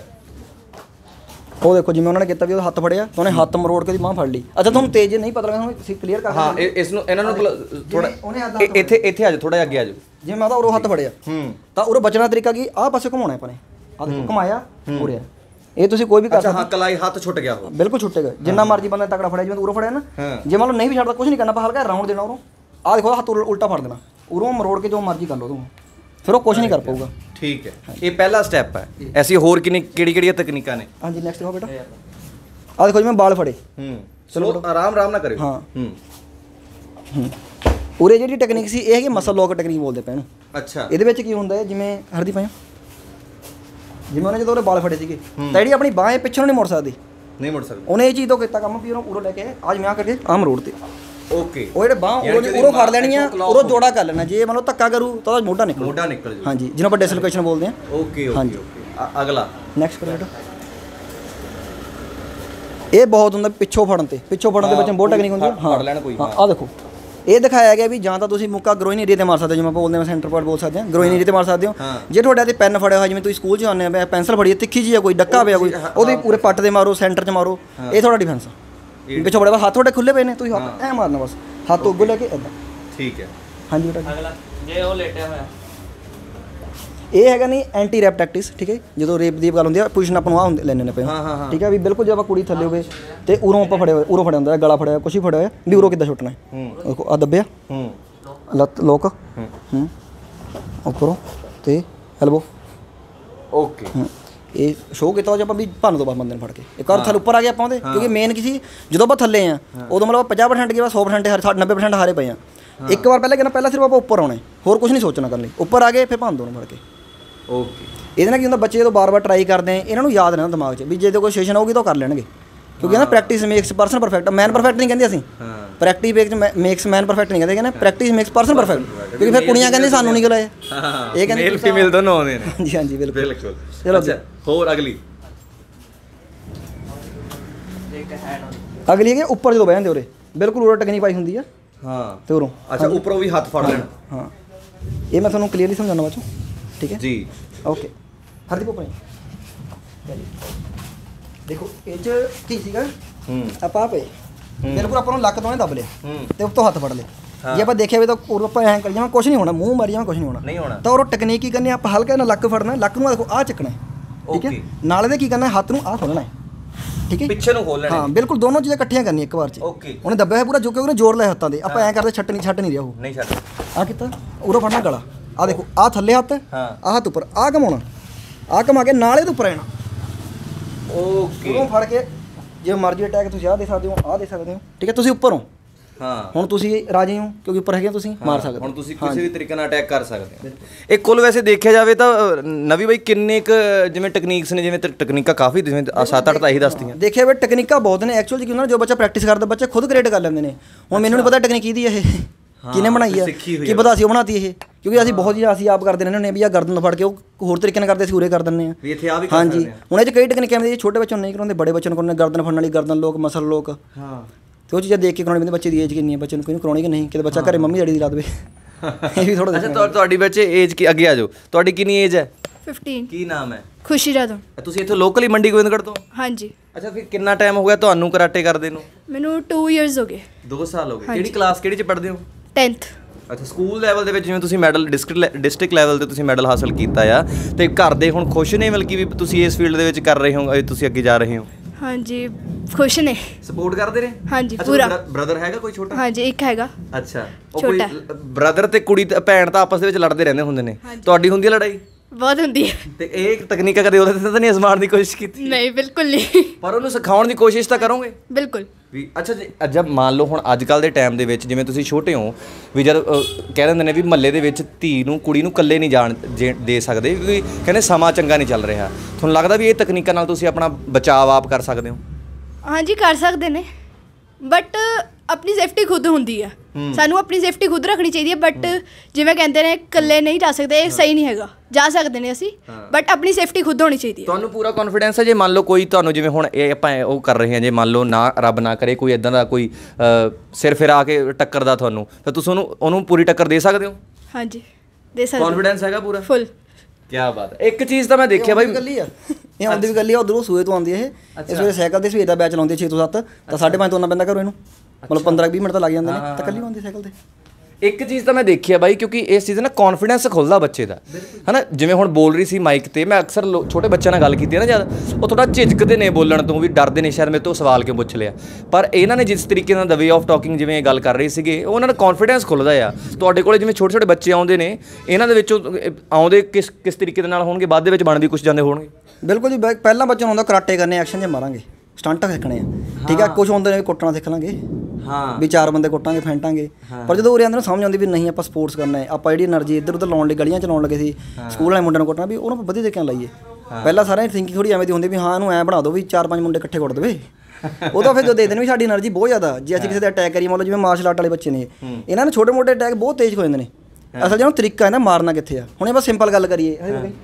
ਉਹ ਦੇਖੋ ਜਿਵੇਂ ਉਹਨਾਂ ਨੇ ਕੀਤਾ ਵੀ ਉਹਦਾ ਹੱਥ ਫੜਿਆ, ਤਾਂ ਉਹਨੇ ਹੱਥ ਮਰੋੜ ਕੇ ਉਹਦੀ ਬਾਂਹ ਫੜ ਲਈ। ਅੱਛਾ ਤੁਹਾਨੂੰ ਤੇਜ਼ ਨਹੀਂ ਪਤਾ ਲੱਗਾ, ਤੁਹਾਨੂੰ ਤੁਸੀਂ ਕਲੀਅਰ ਕਰ ਹਾਂ ਇਸ ਨੂੰ ਇਹਨਾਂ ਨੂੰ ਥੋੜਾ ਇੱਥੇ ਇੱਥੇ ਆ ਜਾਓ, ਥੋੜਾ ਜਿਹਾ ਅੱਗੇ ਆ ਜਾਓ। ਜਿਵੇਂ ਮੈਂ ਉਹਦਾ ਉਰੋਂ ਹੱਥ ਫੜਿਆ ਤਾਂ ਉਰੋਂ ਬਚਣਾ ਤਰੀਕਾ ਕੀ, ਆਹ ਪਾਸੇ ਘੁਮਾਉਣਾ ਆਪਾਂ ਨੇ, ਆਹ ਦੇਖੋ ਘੁਮਾਇਆ ਉਰਿਆ। ਇਹ ਤੁਸੀਂ ਕੋਈ ਵੀ ਕਰ ਸਕਦੇ। ਹਾਂ ਕਲਾਈ ਹੱਥ ਛੁੱਟ ਗਿਆ, ਉਹ ਬਿਲਕੁਲ ਛੁੱਟੇਗਾ। ਜਿੰਨਾ ਮਰਜ਼ੀ ਬੰਦਾ ਤਕੜਾ ਫੜਿਆ, ਜਿਵੇਂ ਉਰੋਂ ਫੜਿਆ ਨਾ, ਜੇ ਮੰਨ ਲਓ ਨਹੀਂ ਵੀ ਛੱਡਦਾ ਕੁਝ ਨਹੀਂ ਕਰਨਾ, ਆਪਾਂ ਹਲਕਾ ਰਾਉਂਡ ਦੇਣਾ ਉਰੋਂ। ਆਹ ਦੇਖੋ ਹੱਥ ਉਲਟਾ ਫੜ ਦੇਣਾ, ਉਰੋਂ ਮਰੋੜ ਕੇ ਜੋ ਮਰਜ਼ੀ ਕਰ ਲਓ ਤੁਹਾਨੂੰ, ਫਿਰ ਉਹ ਕੁਝ ਨਹੀਂ ਕਰ ਪਾਊਗਾ। ਠੀਕ ਹੈ, ਇਹ ਪਹਿਲਾ ਸਟੈਪ ਹੈ। ਐਸੀ ਹੋਰ ਕਿੰਨੀ ਕਿਹੜੀ ਕਿਹੜੀਆਂ ਤਕਨੀਕਾਂ ਨੇ? ਹਾਂਜੀ ਨੈਕਸਟ ਦੇਖੋ ਬੇਟਾ, ਆਹ ਦੇਖੋ ਜਿਵੇਂ ਬਾਲ ਫੜੇ, ਹੂੰ ਚਲੋ ਆਰਾਮ ਆਰਾਮ ਨਾਲ ਕਰਿਓ। ਹਾਂ ਹੂੰ ਹੂੰ ਉਰੇ ਜਿਹੜੀ ਟੈਕਨੀਕ ਸੀ ਇਹ ਹੈਗੀ ਮਸਲ ਲੋਕ ਟੈਕਨੀਕ ਬੋਲਦੇ ਪਏ ਇਹਨੂੰ। ਅੱਛਾ ਇਹਦੇ ਵਿੱਚ ਕੀ ਹੁੰਦਾ ਹੈ, ਜਿਵੇਂ ਹਰਦੀ ਪਾਇਓ, ਜਿਵੇਂ ਉਹਨੇ ਜਦੋਂ ਉਹਦੇ ਬਾਲ ਫੜੇ ਸੀਗੇ ਤਾਂ ਜਿਹੜੀ ਆਪਣੀ ਬਾਂਹ ਪਿੱਛੋਂ ਨਹੀਂ ਮੁੜ ਸਕਦੀ, ਨਹੀਂ ਮੁੜ ਸਕਦੀ। ਉਹਨੇ ਇਹ ਚੀਜ਼ ਤੋਂ ਕੀਤਾ ਕੰਮ ਵੀ ਉਹਨੂੰ ਉਰੋਂ ਲੈ ਕੇ ਅੱਜ ਮੈਂ ਆ ਕਰਕੇ ਆਮ ਰੋਡ ਤੇ ਓਕੇ, ਉਹ ਜਿਹੜੇ ਬਾਂਹ ਉਰੋਂ ਫੜ ਲੈਣੀ ਆ, ਉਰੋਂ ਜੋੜਾ ਕਰ ਲੈਣਾ। ਜੇ ਮੰਨ ਲਓ ਧੱਕਾ ਕਰੂ ਤਾਂ ਉਹਦਾ ਮੋਢਾ ਨਿਕਲ ਮੋਢਾ ਨਿਕਲ ਜੂ। ਹਾਂਜੀ, ਜਿਹਨੂੰ ਆਪਾਂ ਡਿਸਲੋਕੇਸ਼ਨ ਬੋਲਦੇ ਹਾਂ। Okay okay okay. ਅਗਲਾ ਨੈਕਸਟ ਕਰੋ ਬੇਟਾ। ਇਹ ਬਹੁਤ ਹੁੰਦਾ ਪਿੱਛੋਂ ਫੜਨ ਤੇ, ਪਿੱਛੋਂ ਫੜਨ ਦੇ ਵਿੱਚ ਬਹੁਤ ਟੈਕਨੀਕ ਹੁੰਦੀ ਹੈ। ਫੜ ਲੈਣ ਕੋਈ। ਹਾਂ ਆਹ ਦੇਖੋ ਇਹ ਦਿਖਾਇਆ ਗਿਆ ਵੀ ਜਾਂ ਤਾਂ ਤੁਸੀਂ ਮੁੱਕਾ ਗਰੋਇਨ ਏਰੀਆ ਤੇ ਮਾਰ ਸਕਦੇ ਹੋ, ਜਿਵੇਂ ਆਪਾਂ ਬੋਲਦੇ ਹਾਂ ਸੈਂਟਰ ਪਾਰਟ ਬੋਲ ਸਕਦੇ ਹਾਂ, ਗਰੋਇਨ ਏਰੀਆ ਤੇ ਮਾਰ ਸਕਦੇ ਹੋ। ਜੇ ਤੁਹਾਡੇ ਤੇ ਪੈਨ ਫੜਿਆ ਹੋਇਆ, ਜਿਵੇਂ ਤੁਸੀਂ ਸਕੂਲ 'ਚ ਆਉਂਦੇ ਆ, ਪੈਨਸਲ ਫੜੀ ਤਿੱਖੀ ਜਿਹੀ ਆ, ਕੋਈ ਡੱਕਾ ਪਿਆ ਕੋਈ, ਉਹਦੇ ਪੂਰੇ ਪੱਟ ਦੇ ਮਾਰੋ, ਸੈਂਟਰ 'ਚ ਮਾਰੋ, ਇਹ ਤੁਹਾਡਾ ਡਿਫੈਂਸ ਆ। ਪਿੱਛੋਂ ਬੜੇ ਹੱਥ ਤੁਹਾਡੇ ਖੁੱਲੇ ਪਏ ਨੇ, ਤੁਸੀਂ ਹੱਥ ਐ ਮਾਰਨਾ ਬਸ, ਹੱਥ ਉੱਗੋ ਲੈ ਕੇ ਇੱਦਾਂ। ਠੀਕ ਹੈ ਹਾਂਜੀ ਬੇਟਾ। ਅਗਲਾ ਜੇ ਉਹ ਲੇਟਿਆ ਹੋਇਆ, ਇਹ ਹੈਗਾ ਨਹੀਂ ਐਂਟੀ ਰੈਪ ਟੈਕਟਿਸ, ਠੀਕ ਹੈ। ਜਦੋਂ ਰੇਪ ਦੀ ਗੱਲ ਹੁੰਦੀ ਆ ਪੋਜੀਸ਼ਨ ਆਪਾਂ ਨੂੰ ਆ ਹੁੰਦੇ ਲੈਣੇ ਨੇ ਪਏ, ਠੀਕ ਹੈ ਵੀ ਬਿਲਕੁਲ ਜੇ ਆਪਾਂ ਕੁੜੀ ਥੱਲੇ ਹੋਵੇ ਤੇ ਉਰੋਂ ਆਪਾਂ ਫੜਿਆ ਹੋਇਆ, ਉਰੋਂ ਫੜਿਆ ਹੁੰਦਾ, ਗਲਾ ਫੜਿਆ ਕੁਛ ਵੀ ਫੜਿਆ ਹੋਇਆ ਵੀ ਉਰੋਂ ਕਿੱਦਾਂ ਛੁੱਟਣਾ ਹੈ। ਦੇਖੋ ਆ ਦੱਬਿਆ, ਲੱਤ ਲੋਕ, ਹੂੰ ਉੱਪਰੋਂ ਤੇ ਐਲਬੋ, ਓਕੇ। ਇਹ ਸ਼ੋਅ ਕੀਤਾ ਜੇ ਆਪਾਂ ਵੀ ਭੰਨ ਤੋਂ ਬਾਅਦ ਬੰਦੇ ਨੂੰ ਫੜ ਕੇ ਇੱਕ ਵਾਰ ਥੱਲੇ ਉੱਪਰ ਆ ਗਏ ਆਪਾਂ ਉਹਦੇ, ਕਿਉਂਕਿ ਮੇਨ ਕੀ ਸੀ ਜਦੋਂ ਆਪਾਂ ਥੱਲੇ ਆ ਉਦੋਂ ਮਤਲਬ ਪੰਜਾਹ ਪਰਸੈਂਟ ਗਿਆ ਸੌ ਪਰਸੈਂਟ ਹਾਰੇ, ਨੱਬੇ ਪਰਸੈਂਟ ਹਾਰੇ ਪਏ ਆ। ਇੱਕ ਵਾਰ ਪਹਿਲਾਂ ਕਹਿੰਦਾ ਪਹਿਲਾਂ ਸਿਰਫ ਆਪਾਂ ਉੱਪਰ ਆਉਣਾ, ਹੋਰ ਕੁਝ ਨਹੀਂ ਸੋਚਣਾ ਕਰਨ ਲਈ, ਉੱਪਰ ਆ ਗਏ ਫਿਰ ਭੰਨ ਦੋ ਨੂੰ ਫੜ ਕੇ, ਓਕੇ। ਇਹਦੇ ਨਾਲ ਕੀ ਹੁੰਦਾ, ਬੱਚੇ ਜਦੋਂ ਬਾਰ-ਬਾਰ ਟਰਾਈ ਕਰਦੇ ਆ ਇਹਨਾਂ ਨੂੰ ਯਾਦ ਰਹਿੰਦਾ ਦਿਮਾਗ 'ਚ ਵੀ ਜੇ ਕੋਈ ਸੈਸ਼ਨ ਆਊਗੀ ਤਾਂ ਉਹ ਕਰ ਲੈਣਗੇ, ਕਿਉਂਕਿ ਨਾ practice makes person perfect. Man perfect ਨਹੀਂ ਕਹਿੰਦੇ ਅਸੀਂ, ਪ੍ਰੈਕਟਿਸ ਮੇਕਸ ਮੈਨ ਪਰਫੈਕਟ ਨਹੀਂ ਕਹਿੰਦੇ, ਕਹਿੰਦੇ ਪ੍ਰੈਕਟਿਸ ਮੇਕਸ ਪਰਸਨ ਪਰਫੈਕਟ, ਕਿਉਂਕਿ ਫਿਰ ਕੁੜੀਆਂ ਕਹਿੰਦੇ ਸਾਨੂੰ ਨਹੀਂ ਗਲਾਏ, ਇਹ ਕਹਿੰਦੇ ਮੇਲ ਫੀਮੇਲ ਦੋਨੋਂ ਆਉਂਦੇ ਨੇ। ਹਾਂਜੀ ਹਾਂਜੀ ਬਿਲਕੁਲ ਬਿਲਕੁਲ। ਚਲੋ ਅੱਛਾ ਹੋਰ ਅਗਲੀ, ਅਗਲੀ ਹੈਗੀ ਉੱਪਰ ਜਦੋਂ ਬਹਿ ਜਾਂਦੇ ਉਰੇ ਬਿਲਕੁਲ ਉਰੇ ਟਕਨੀ ਪਾਈ ਹੁੰਦੀ ਆ, ਹਾਂ ਤੇ ਉਰੋਂ ਅੱਛਾ ਉੱਪਰੋਂ ਵੀ ਹੱਥ ਫੜ ਲੈਣਾ, ਹਾਂ। ਇਹ ਮੈਂ ਤੁਹਾਨੂੰ ਕਲੀਅਰਲੀ ਸਮਝਾਉਣਾ ਬਾਅਦ ਚੋਂ, ਠੀਕ ਹੈ ਜੀ, ਓਕੇ। ਹਰਦੀਪ ਉੱਪਰ ਦੇਖੋ ਇਹ 'ਚ ਕੀ ਸੀਗਾ, ਆਪਾਂ ਪਏ ਬਿਲਕੁਲ ਆਪਾਂ ਨੂੰ ਲੱਕ ਤੋਂ ਦੱਬ ਲਿਆ ਤੇ ਉੱਤੋਂ ਹੱਥ ਫੜ ਲਿਆ। ਜੇ ਆਪਾਂ ਦੇਖਿਆ ਵੀ ਤਾਂ ਉਰ ਆਪਾਂ ਐਂ ਕਰੀ ਜਾਵਾਂ ਕੁਛ ਨਹੀਂ ਹੋਣਾ, ਮੂੰਹ ਮਾਰੀ ਜਾਵਾਂ ਕੁਛ ਨਹੀਂ ਹੋਣਾ, ਨਹੀਂ ਹੋਣਾ। ਤਾਂ ਉਹ ਟੈਕਨੀਕ ਕੀ ਕਰਨੀ, ਆਪਾਂ ਹਲਕਾ ਨਾਲ ਲੱਕ ਫੜਨਾ, ਲੱਕ ਨੂੰ ਦੇਖੋ ਆਹ ਚੱਕਣਾ, ਠੀਕ ਹੈ। ਨਾਲੇ ਦੇ ਕੀ ਕਰਨਾ, ਹੱਥ ਨੂੰ ਆਹ ਖੋਲਣਾ ਹੈ, ਠੀਕ ਹੈ, ਪਿੱਛੇ ਨੂੰ ਖੋਲ ਲੈਣਾ, ਹਾਂ ਬਿਲਕੁਲ ਦੋਨੋਂ ਚੀਜ਼ਾਂ ਇਕੱਠੀਆਂ ਕਰਨੀਆਂ ਇੱਕ ਵਾਰ 'ਚ। ਉਹਨੇ ਦੱਬਿਆ ਹੋਇਆ ਪੂਰਾ ਜੋ ਕਿ ਉਹਨੇ ਜ਼ੋਰ ਲਾਇਆ ਹੱਥਾਂ ਦੇ, ਆਪਾਂ ਐਂ ਕਰਦੇ ਛੱਟ ਨਹੀਂ ਛੱਟ ਨਹੀਂ ਰਿਹਾ ਉਹ, ਨਹੀਂ ਛੱਡ। ਆਹ ਕੀਤਾ ਉਰੋਂ ਫੜਨਾ ਗਲਾ, ਆਹ ਦੇਖੋ ਆਹ ਥੱਲੇ ਹੱਥ, ਆਹ ਹੱਥ ਉੱਪਰ, ਆਹ ਘਮਾਉਣਾ, ਆਹ ਘਮਾ ਕੇ ਨਾਲੇ ਦੇ ਉੱਪਰ ਆਣਾ, ਓਕੇ। ਉਰੋਂ ਫੜ ਕੇ ਜੇ ਮਰਜ਼ੀ ਅਟੈਕ ਤੁਸੀਂ ਆਹ ਦੇ ਸਕਦੇ ਹੋ, ਆਹ ਦੇ ਸਕਦੇ ਹੋ, ਠੀਕ ਹੈ। ਤੁਸੀਂ ਉੱਪਰ ਹੋ, ਹਾਂ ਹੁਣ ਤੁਸੀਂ ਰਾਜੀ ਹੋ ਕਿਉਂਕਿ ਉੱਪਰ ਹੈਗੇ ਤੁਸੀਂ ਮਾਰ ਸਕਦੇ ਹੋ, ਹੁਣ ਤੁਸੀਂ ਕਿਸੇ ਵੀ ਤਰੀਕੇ ਨਾਲ ਅਟੈਕ ਕਰ ਸਕਦੇ ਹੋ। ਇਹ ਕੁੱਲ ਵੈਸੇ ਦੇਖਿਆ ਜਾਵੇ ਤਾਂ ਨਵੀ ਬਾਈ ਕਿੰਨੇ ਕੁ ਜਿਵੇਂ ਟੈਕਨੀਕਸ ਨੇ, ਜਿਵੇਂ ਟੈਕਨੀਕਾਂ ਕਾਫੀ ਜਿਵੇਂ ਸੱਤ ਅੱਠ ਤਾਂ ਇਹੀ ਦੱਸਦੀਆਂ, ਦੇਖਿਆ ਵੇ ਟੈਕਨੀਕਾਂ ਬਹੁਤ ਨੇ ਐਕਚੁਅਲੀ, ਕਿਉਂਕਿ ਜੋ ਬੱਚਾ ਪ੍ਰੈਕਟਿਸ ਕਰਦਾ ਬੱਚੇ ਖੁਦ ਕ੍ਰੀਏਟ ਕਰ ਲੈਂਦੇ ਨੇ। ਹੁਣ ਮੈਨੂੰ ਨਹੀਂ ਪਤਾ ਟੈਕਨੀਕ ਕਿਹਦੀ ਹੈ, ਇਹ ਕਿਹਨੇ ਬਣਾਈ ਹੈ, ਕੀ ਪਤਾ ਅਸੀਂ ਉਹ ਬਣਾਤੀ ਇਹ, ਕਿਉਂਕਿ ਅਸੀਂ ਬਹੁਤ ਜੀ ਅਸੀਂ ਆਪ ਕਰਦੇ ਰਹਿੰਦੇ ਹੁੰਦੇ ਵੀ ਆਹ ਗਰਦਨ ਫੜ ਕੇ ਉਹ ਹੋਰ ਤਰੀਕੇ ਨਾਲ ਕਰਦੇ, ਅਸੀਂ ਉਰੇ ਕਰ ਦਿੰਦੇ ਹਾਂ। ਹਾਂਜੀ ਹੁਣ ਇਹ 'ਚ ਕਈ ਟੈਕਨੀਕਾਂ ਨੇ, ਛੋਟੇ ਬੱਚੇ ਨੂੰ ਨਹੀਂ ਕਰਾਉਂਦੇ, ਬੜੇ ਬੱਚੇ ਨੂੰ ਕਰਾਉਂਦੇ, ਗਰਦਨ ਫੜਨ ਵਾਲੀ, ਗਰਦਨ ਲੋਕ, ਮਸਲ ਲੋਕ, ਹਾਂ। ਤੇ ਉਹ ਚੀਜ਼ਾਂ ਦੇਖ ਕੇ ਕਰਾਉਣੀ ਪੈਂਦੀ, ਬੱਚੇ ਦੀ ਏਜ ਕਿੰਨੀ ਹੈ, ਬੱਚੇ ਨੂੰ ਕੋਈ ਕਰਾਉਣੀ ਕਿ ਨਹੀਂ, ਕਿਤੇ ਬੱਚਾ ਘਰੇ ਮੰਮੀ ਡੈਡੀ ਦੀ ਲਾ ਦੇਵੇ, ਇਹ ਵੀ ਥੋੜਾ। ਅੱਛਾ ਤੁਹਾਡੀ ਬੱਚੇ ਏਜ ਕੀ, ਅੱਗੇ ਆ ਜਾਓ, ਤੁਹਾਡੀ ਕਿੰਨੀ ਏਜ ਹੈ? ਫਿਫਟੀਨ। ਕੀ ਨਾਮ ਹੈ? ਖੁਸ਼ੀ ਰਾਦੋਂ। ਤੁਸੀਂ ਇੱਥੋਂ ਲੋਕਲ ਹੀ ਮੰਡੀ ਗੋਬਿੰਦਗੜ੍ਹ ਤੋਂ? ਹਾਂਜੀ। ਅੱਛਾ ਫਿਰ ਕਿੰਨਾ ਟਾਈਮ ਹੋ ਗਿਆ ਤੁਹਾਨੂੰ ਕਰਾਟੇ ਕਰਦੇ ਨੂੰ? ਮੈਨੂੰ ਟੂ ਇਅਰਸ ਹੋ ਗਏ। ਦੋ ਸਾਲ ਹੋ ਗਏ। ਕਿਹੜੀ ਕਲਾਸ ਕਿਹੜੀ 'ਚ ਪੜ੍ਹਦੇ ਹੋ? ਟੈਂਥ। ਅੱਛਾ ਸਕੂਲ ਲੈਵਲ ਦੇ ਵਿੱਚ ਜਿਵੇਂ ਤੁਸੀਂ ਮੈਡਲ ਡਿਸਟ੍ਰਿਕਟ ਡਿਸਟ੍ਰਿਕਟ ਲੈਵਲ ਤੇ ਤੁਸੀਂ ਮੈਡਲ ਹਾਸਲ ਕੀਤਾ ਆ, ਤੇ ਘਰ ਦੇ ਹੁਣ ਖੁਸ਼ ਨੇ ਬਲਕਿ ਵੀ ਤੁਸੀਂ ਇਸ ਫੀਲਡ ਦੇ ਵਿੱਚ ਕਰ ਰਹੇ ਹੋ, ਤੁਸੀਂ ਅੱਗੇ ਜਾ ਰਹੇ ਹੋ? ਹਾਂਜੀ ਖੁਸ਼ ਨੇ, ਸਪੋਰਟ ਕਰਦੇ ਨੇ? ਹਾਂਜੀ ਪੂਰਾ। ਬ੍ਰਦਰ ਹੈਗਾ ਕੋਈ ਛੋਟਾ? ਹਾਂਜੀ ਇੱਕ ਹੈਗਾ। ਅੱਛਾ ਉਹ ਕੋਈ ਬ੍ਰਦਰ ਤੇ ਕੁੜੀ ਭੈਣ ਤਾਂ ਆਪਸ ਦੇ ਵਿੱਚ ਲੜਦੇ ਰਹਿੰਦੇ ਹੁੰਦੇ ਨੇ, ਤੁਹਾਡੀ ਹੁੰਦੀ ਹੈ ਲੜਾਈ? ਬਹੁਤ ਹੁੰਦੀ ਹੈ। ਤੇ ਇਹ ਤਕਨੀਕਾਂ ਕਦੇ ਉਹਦੇ ਤੇ ਤਾਂ ਨਹੀਂ ਅਜ਼ਮਾਉਣ ਦੀ ਕੋਸ਼ਿਸ਼ ਕੀਤੀ? ਨਹੀਂ ਬਿਲਕੁਲ ਨਹੀਂ, ਪਰ ਉਹਨੂੰ ਸਿਖਾਉਣ ਦੀ ਕੋਸ਼ਿਸ਼ ਤਾਂ ਕਰੋਗੇ? ਬਿਲਕੁਲ ਵੀ। ਅੱਛਾ ਜੀ ਜਦ ਮੰਨ ਲਓ ਹੁਣ ਅੱਜ ਕੱਲ੍ਹ ਦੇ ਟਾਈਮ ਦੇ ਵਿੱਚ ਜਿਵੇਂ ਤੁਸੀਂ ਛੋਟੇ ਹੋ ਵੀ ਜਦ ਕਹਿ ਦਿੰਦੇ ਨੇ ਵੀ ਮਹੱਲੇ ਦੇ ਵਿੱਚ ਧੀ ਨੂੰ ਕੁੜੀ ਨੂੰ ਇਕੱਲੇ ਨਹੀਂ ਜਾਣ ਦੇ ਸਕਦੇ, ਕਿਉਂਕਿ ਕਹਿੰਦੇ ਸਮਾਂ ਚੰਗਾ ਨਹੀਂ ਚੱਲ ਰਿਹਾ। ਤੁਹਾਨੂੰ ਲੱਗਦਾ ਵੀ ਇਹ ਤਕਨੀਕਾਂ ਨਾਲ ਤੁਸੀਂ ਆਪਣਾ ਬਚਾਅ ਆਪ ਕਰ ਸਕਦੇ ਹੋ? ਹਾਂਜੀ ਕਰ ਸਕਦੇ ਨੇ, ਬਟ ਆਪਣੀ ਸੇਫਟੀ ਖੁਦ ਹੁੰਦੀ ਹੈ, ਸਾਨੂੰ ਆਪਣੀ ਸੇਫਟੀ ਖੁਦ ਰੱਖਣੀ ਚਾਹੀਦੀ ਹੈ। ਬਟ ਜਿਵੇਂ ਕਹਿੰਦੇ ਨੇ ਇਕੱਲੇ ਨਹੀਂ ਜਾ ਸਕਦੇ, ਇਹ ਸਹੀ ਨਹੀਂ ਹੈਗਾ, ਜਾ ਸਕਦੇ ਨੇ ਅਸੀਂ, ਬਟ ਆਪਣੀ ਸੇਫਟੀ ਖੁਦ ਹੋਣੀ ਚਾਹੀਦੀ ਹੈ। ਤੁਹਾਨੂੰ ਪੂਰਾ ਕੌਨਫੀਡੈਂਸ ਹੈ ਜੇ ਮੰਨ ਲਓ ਕੋਈ ਤੁਹਾਨੂੰ ਜਿਵੇਂ ਹੁਣ ਇਹ ਆਪਾਂ ਉਹ ਕਰ ਰਹੇ ਹਾਂ, ਜੇ ਮੰਨ ਲਓ ਨਾ ਰੱਬ ਨਾ ਕਰੇ ਕੋਈ ਇੱਦਾਂ ਦਾ ਕੋਈ ਸਿਰ ਫਿਰਾ ਕੇ ਟੱਕਰਦਾ ਤੁਹਾਨੂੰ, ਤਾਂ ਤੁਸੀਂ ਉਹਨੂੰ ਉਹਨੂੰ ਪੂਰੀ ਟੱਕਰ ਦੇ ਸਕਦੇ ਹੋ? ਹਾਂਜੀ ਦੇ ਸਕਦੇ। ਕੌਨਫੀਡੈਂਸ ਹੈਗਾ ਪੂਰਾ? ਫੁੱਲ। ਕੀ ਬਾਤ ਹੈ। ਇੱਕ ਚੀਜ਼ ਤਾਂ ਮੈਂ ਦੇਖਿਆ ਬਾਈ, ਗੱਲੀ ਆ ਇਹ ਆਉਂਦੀ ਵੀ ਗੱਲੀ ਆ ਉਧਰੋਂ ਸੂਏ ਤੋਂ ਆਉਂਦੀ ਹੈ ਇਹ, ਇਸ ਵੇਲੇ ਸਾਈਕਲ ਦੇ ਸਵੇਰ ਦਾ ਬੈਚ ਲਾਉਂਦੀ ਛੇ ਤੋਂ ਸੱਤ, ਤਾਂ ਸਾਢੇ ਪੰਜ ਤੋਂ ਆਉਣਾ ਪੈਂਦਾ ਘਰੋਂ ਇਹਨੂੰ, ਮਤਲਬ ਪੰਦਰਾਂ ਵੀਹ ਮਿੰਟ ਤਾਂ ਲੱਗ ਜਾਂਦੇ ਨੇ, ਤਾਂ ਇਕੱਲੀ ਆਉਂਦੀ ਸਾਈਕਲ 'ਤੇ। ਇੱਕ ਚੀਜ਼ ਤਾਂ ਮੈਂ ਦੇਖੀ ਆ ਬਾਈ, ਕਿਉਂਕਿ ਇਸ ਚੀਜ਼ ਨਾਲ ਕੌਨਫੀਡੈਂਸ ਖੁੱਲ੍ਹਦਾ ਬੱਚੇ ਦਾ, ਹੈ ਨਾ। ਜਿਵੇਂ ਹੁਣ ਬੋਲ ਰਹੀ ਸੀ ਮਾਈਕ ਤੇ, ਮੈਂ ਅਕਸਰ ਛੋਟੇ ਬੱਚਿਆਂ ਨਾਲ ਗੱਲ ਕੀਤੀ ਹੈ ਨਾ ਜਦ, ਉਹ ਥੋੜ੍ਹਾ ਝਿਜਕਦੇ ਨੇ ਬੋਲਣ ਤੋਂ, ਵੀ ਡਰਦੇ ਨੇ ਸ਼ਾਇਦ ਮੇਰੇ ਤੋਂ ਸਵਾਲ ਕਿਉਂ ਪੁੱਛ ਲਿਆ, ਪਰ ਇਹਨਾਂ ਨੇ ਜਿਸ ਤਰੀਕੇ ਨਾਲ ਦ ਵੇ ਆਫ ਟਾਕਿੰਗ ਜਿਵੇਂ ਇਹ ਗੱਲ ਕਰ ਰਹੀ ਸੀਗੇ, ਉਹਨਾਂ ਦਾ ਕੌਨਫੀਡੈਂਸ ਖੁੱਲ੍ਹਦਾ ਆ। ਤੁਹਾਡੇ ਕੋਲ ਜਿਵੇਂ ਛੋਟੇ ਛੋਟੇ ਬੱਚੇ ਆਉਂਦੇ ਨੇ, ਇਹਨਾਂ ਦੇ ਵਿੱਚੋਂ ਆਉਂਦੇ ਕਿਸ ਕਿਸ ਤਰੀਕੇ ਦੇ ਨਾਲ ਹੋਣਗੇ, ਬਾਅਦ ਦੇ ਵਿੱਚ ਬਣ ਵੀ ਕੁਛ ਜਾਂਦੇ ਹੋਣਗੇ? ਬਿਲਕੁਲ ਜੀ, ਪਹਿਲਾਂ ਬੱਚੇ ਨੂੰ ਆਉਂਦਾ ਕਰਾਟੇ ਕਰਨੇ, ਐਕਸ਼ਨ ਜੇ ਮਾਰਾਂਗੇ, ਸਟੰਟ ਸਿੱਖਣੇ ਆ, ਠੀਕ ਆ। ਕੁਛ ਹੁੰਦੇ ਨੇ ਕੁੱਟਣਾ ਸਿੱਖ ਲਾਂਗੇ, ਹਾਂ ਵੀ ਚਾਰ ਬੰਦੇ ਕੁੱਟਾਂਗੇ ਫੈਂਟਾਂਗੇ, ਪਰ ਜਦੋਂ ਉਰੇ ਆਉਂਦੇ ਨੂੰ ਸਮਝ ਆਉਂਦੀ ਵੀ ਨਹੀਂ ਆਪਾਂ ਸਪੋਰਟਸ ਕਰਨਾ ਹੈ, ਆਪਾਂ ਜਿਹੜੀ એનર્ਜੀ ਇੱਧਰ ਉੱਧਰ ਲਾਉਣ ਲਈ ਗਲੀਆਂ 'ਚ ਲਾਉਣ ਲੱਗੇ ਸੀ, ਸਕੂਲ ਵਾਲੇ ਮੁੰਡਿਆਂ ਨੂੰ ਕੁੱਟਣਾ, ਵੀ ਉਹਨੂੰ ਵਧੀਆ ਤਰੀਕੇ ਨਾਲ ਲਾਈਏ। ਪਹਿਲਾਂ ਸਾਰਿਆਂ ਦੀ ਥਿੰਕਿੰਗ ਥੋੜ੍ਹੀ ਐਵੇਂ ਦੀ ਹੁੰਦੀ ਵੀ ਹਾਂ ਇਹਨੂੰ ਐਂ ਬਣਾ ਦਿਓ ਵੀ ਚਾਰ ਪੰਜ ਮੁੰਡੇ ਇਕੱਠੇ ਕੁੱਟ ਦੇਵੇ, ਉਹ ਤਾਂ ਫਿਰ ਜੋ ਦੇ ਦੇਣ ਵੀ ਸਾਡੀ એનર્ਜੀ ਬਹੁਤ ਜ਼ਿਆਦਾ। ਜੇ ਅਸੀਂ ਕਿਸੇ ਦਾ ਅਟੈਕ ਕਰੀਏ, ਮਤਲਬ ਜਿਵੇਂ ਮਾਰਸ਼ਲ ਆਰਟ ਵਾਲੇ ਬੱਚੇ ਨੇ, ਇਹਨਾਂ ਨੂੰ ਛੋਟੇ ਮੋਟੇ ਅਟੈਕ ਬਹੁਤ ਤੇਜ਼ ਹੋ ਜਾਂਦੇ ਨੇ। ਅਸਲ ਜਿਹਨੂੰ ਤਰੀਕਾ ਹੈ ਨਾ ਮਾਰਨਾ ਕਿੱਥੇ ਆ। ਹੁਣ ਇਹ ਬਸ ਸਿੰਪਲ ਗੱਲ ਕਰੀਏ,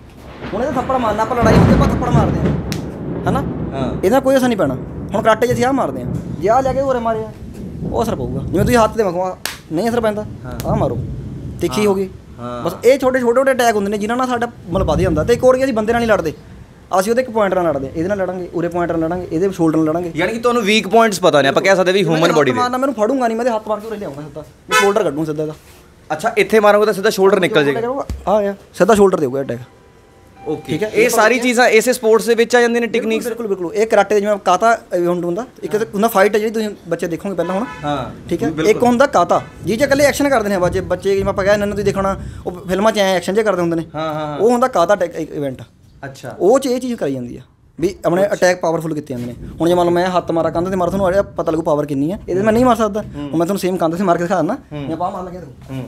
ਹੁਣ ਇਹਦਾ ਥੱਪੜ ਮਾਰਨਾ, ਆਪਾਂ ਲੜਾਈ ਹੁੰਦੀ ਆਪਾਂ ਥੱਪੜ ਮਾਰਦੇ ਹਾਂ, ਹੈ ਨਾ, ਇਹਦਾ ਕੋਈ ਅਸਰ ਨਹੀਂ ਪੈਣਾ। ਹੁਣ ਕਰਾਟੇ 'ਚ ਅਸੀਂ ਆਹ ਮਾਰਦੇ ਹਾਂ, ਜੇ ਆਹ ਲੈ ਕੇ ਉਰੇ ਮਾਰਿਆ ਉਹ ਅਸਰ ਪਊਗਾ। ਜਿਵੇਂ ਤੁਸੀਂ ਹੱਥ 'ਤੇ ਮਖਵਾ ਨਹੀਂ ਅਸਰ ਪੈਂਦਾ, ਆਹ ਮਾਰੋ ਤਿੱਖੀ ਹੋ ਗਈ। ਬਸ ਇਹ ਛੋਟੇ ਛੋਟੇ ਛੋਟੇ ਅਟੈਕ ਹੁੰਦੇ ਨੇ ਜਿਨ੍ਹਾਂ ਨਾਲ ਸਾਡਾ ਮਤਲਬ ਵੱਧ ਜਾਂਦਾ। ਅਤੇ ਇੱਕ ਹੋਰ ਕੀ ਅਸੀਂ ਬੰਦੇ ਨਾਲ ਨਹੀਂ ਲੜਦੇ, ਅਸੀਂ ਉਹਦੇ ਇੱਕ ਪੁਆਇੰਟ ਨਾਲ ਲੜਦੇ, ਇਹਦੇ ਨਾਲ ਲੜਾਂਗੇ, ਉਰੇ ਪੁਆਇੰਟ ਨਾਲ ਲੜਾਂਗੇ, ਇਹਦੇ ਸ਼ੋਲਡਰ ਨਾਲ ਲੜਾਂਗੇ। ਯਾਨੀ ਕਿ ਤੁਹਾਨੂੰ ਵੀਕ ਪੁਆਇੰਟਸ ਪਤਾ ਨੇ, ਆਪਾਂ ਕਹਿ ਸਕਦੇ ਵੀ ਹਿਊਮਨ ਬੋਡੀ ਦੇ। ਮਾਰਨਾ ਮੈਨੂੰ ਫੜੂੰਗਾ ਨਹੀਂ, ਮੈਂ ਤੇ ਹੱਥ ਮਾਰ ਕੇ ਉਰੇ ਲਿਆਉਂਗਾ ਸਿੱਧਾ, ਮੈਂ ਸ਼ੋਲਡਰ ਕੱਢੂੰ ਸਿੱਧਾ ਇਹਦਾ। ਅੱਛਾ, ਇੱਥੇ ਮਾਰੋਗੇ ਤਾਂ ਸਿੱਧਾ ਸ਼ੋਲਡਰ ਨਿਕਲ ਜਾਏਗਾ। ਆ ਗਿਆ ਸਿੱਧਾ ਸ਼ੋਲਡਰ ਦੇਊਗਾ ਅਟੈਕ। ਓਕੇ, ਠੀਕ ਹੈ। ਇਹ ਸਾਰੀ ਚੀਜ਼ਾਂ ਇਸੇ ਸਪੋਰਟਸ ਦੇ ਵਿੱਚ ਆ ਜਾਂਦੀਆਂ ਨੇ ਟੈਕਨੀਕਸ। ਬਿਲਕੁਲ ਬਿਲਕੁਲ। ਇਹ ਕਰਾਟੇ ਦੇ ਜਿਵੇਂ ਕਾਤਾ ਇਵੈਂਟ ਹੁੰਦਾ, ਇੱਕ ਹੁੰਦਾ ਫਾਈਟ ਹੈ ਜਿਹੜੀ ਤੁਸੀਂ ਬੱਚੇ ਦੇਖੋਗੇ ਪਹਿਲਾਂ ਹੁਣ। ਹਾਂ, ਠੀਕ ਹੈ। ਇੱਕ ਹੁੰਦਾ ਕਾਤਾ ਜੀ, ਜੇ ਇਕੱਲੇ ਐਕਸ਼ਨ ਕਰਦੇ ਨੇ ਬੱਚੇ ਬੱਚੇ ਜਿਵੇਂ ਆਪਾਂ ਕਹਿੰਦੇ ਇਹਨਾਂ ਨੂੰ ਤੁਸੀਂ ਦੇਖਣਾ ਉਹ ਫਿਲਮਾਂ 'ਚ ਐ ਐਕਸ਼ਨ ਜੇ ਕਰਦੇ ਹੁੰਦੇ ਨੇ। ਹਾਂ ਹਾਂ। ਉਹ ਹੁੰਦਾ ਕਾਤਾ ਇਵੈਂਟ। ਅੱਛਾ, ਉਹ 'ਚ ਇਹ ਚੀਜ਼ ਕਰਾਈ ਜਾਂਦੀ ਆ ਵੀ ਆਪਣੇ ਅਟੈਕ ਪਾਵਰਫੁਲ ਕੀਤੇ ਜਾਂਦੇ ਨੇ। ਹੁਣ ਜੇ ਮੰਨ ਲਓ ਮੈਂ ਹੱਥ ਮਾਰਾ ਕੰਧ ਤੇ ਮਾਰਾ, ਤੁਹਾਨੂੰ ਆ ਪਤਾ ਲੱਗੂ ਪਾਵਰ ਕਿੰਨੀ ਆ। ਇਹਦੇ ਮੈਂ ਨਹੀਂ ਮਾਰ ਸਕਦਾ, ਹੁਣ ਮੈਂ ਤੁਹਾਨੂੰ ਸੇਮ ਕੰਧ ਤੇ ਮਾਰ ਕੇ ਦਿਖਾ ਦਿੰਦਾ, ਮੈਂ ਬਾਹ ਮਾਰ ਲੱਗਿਆ ਦੇਖੋ,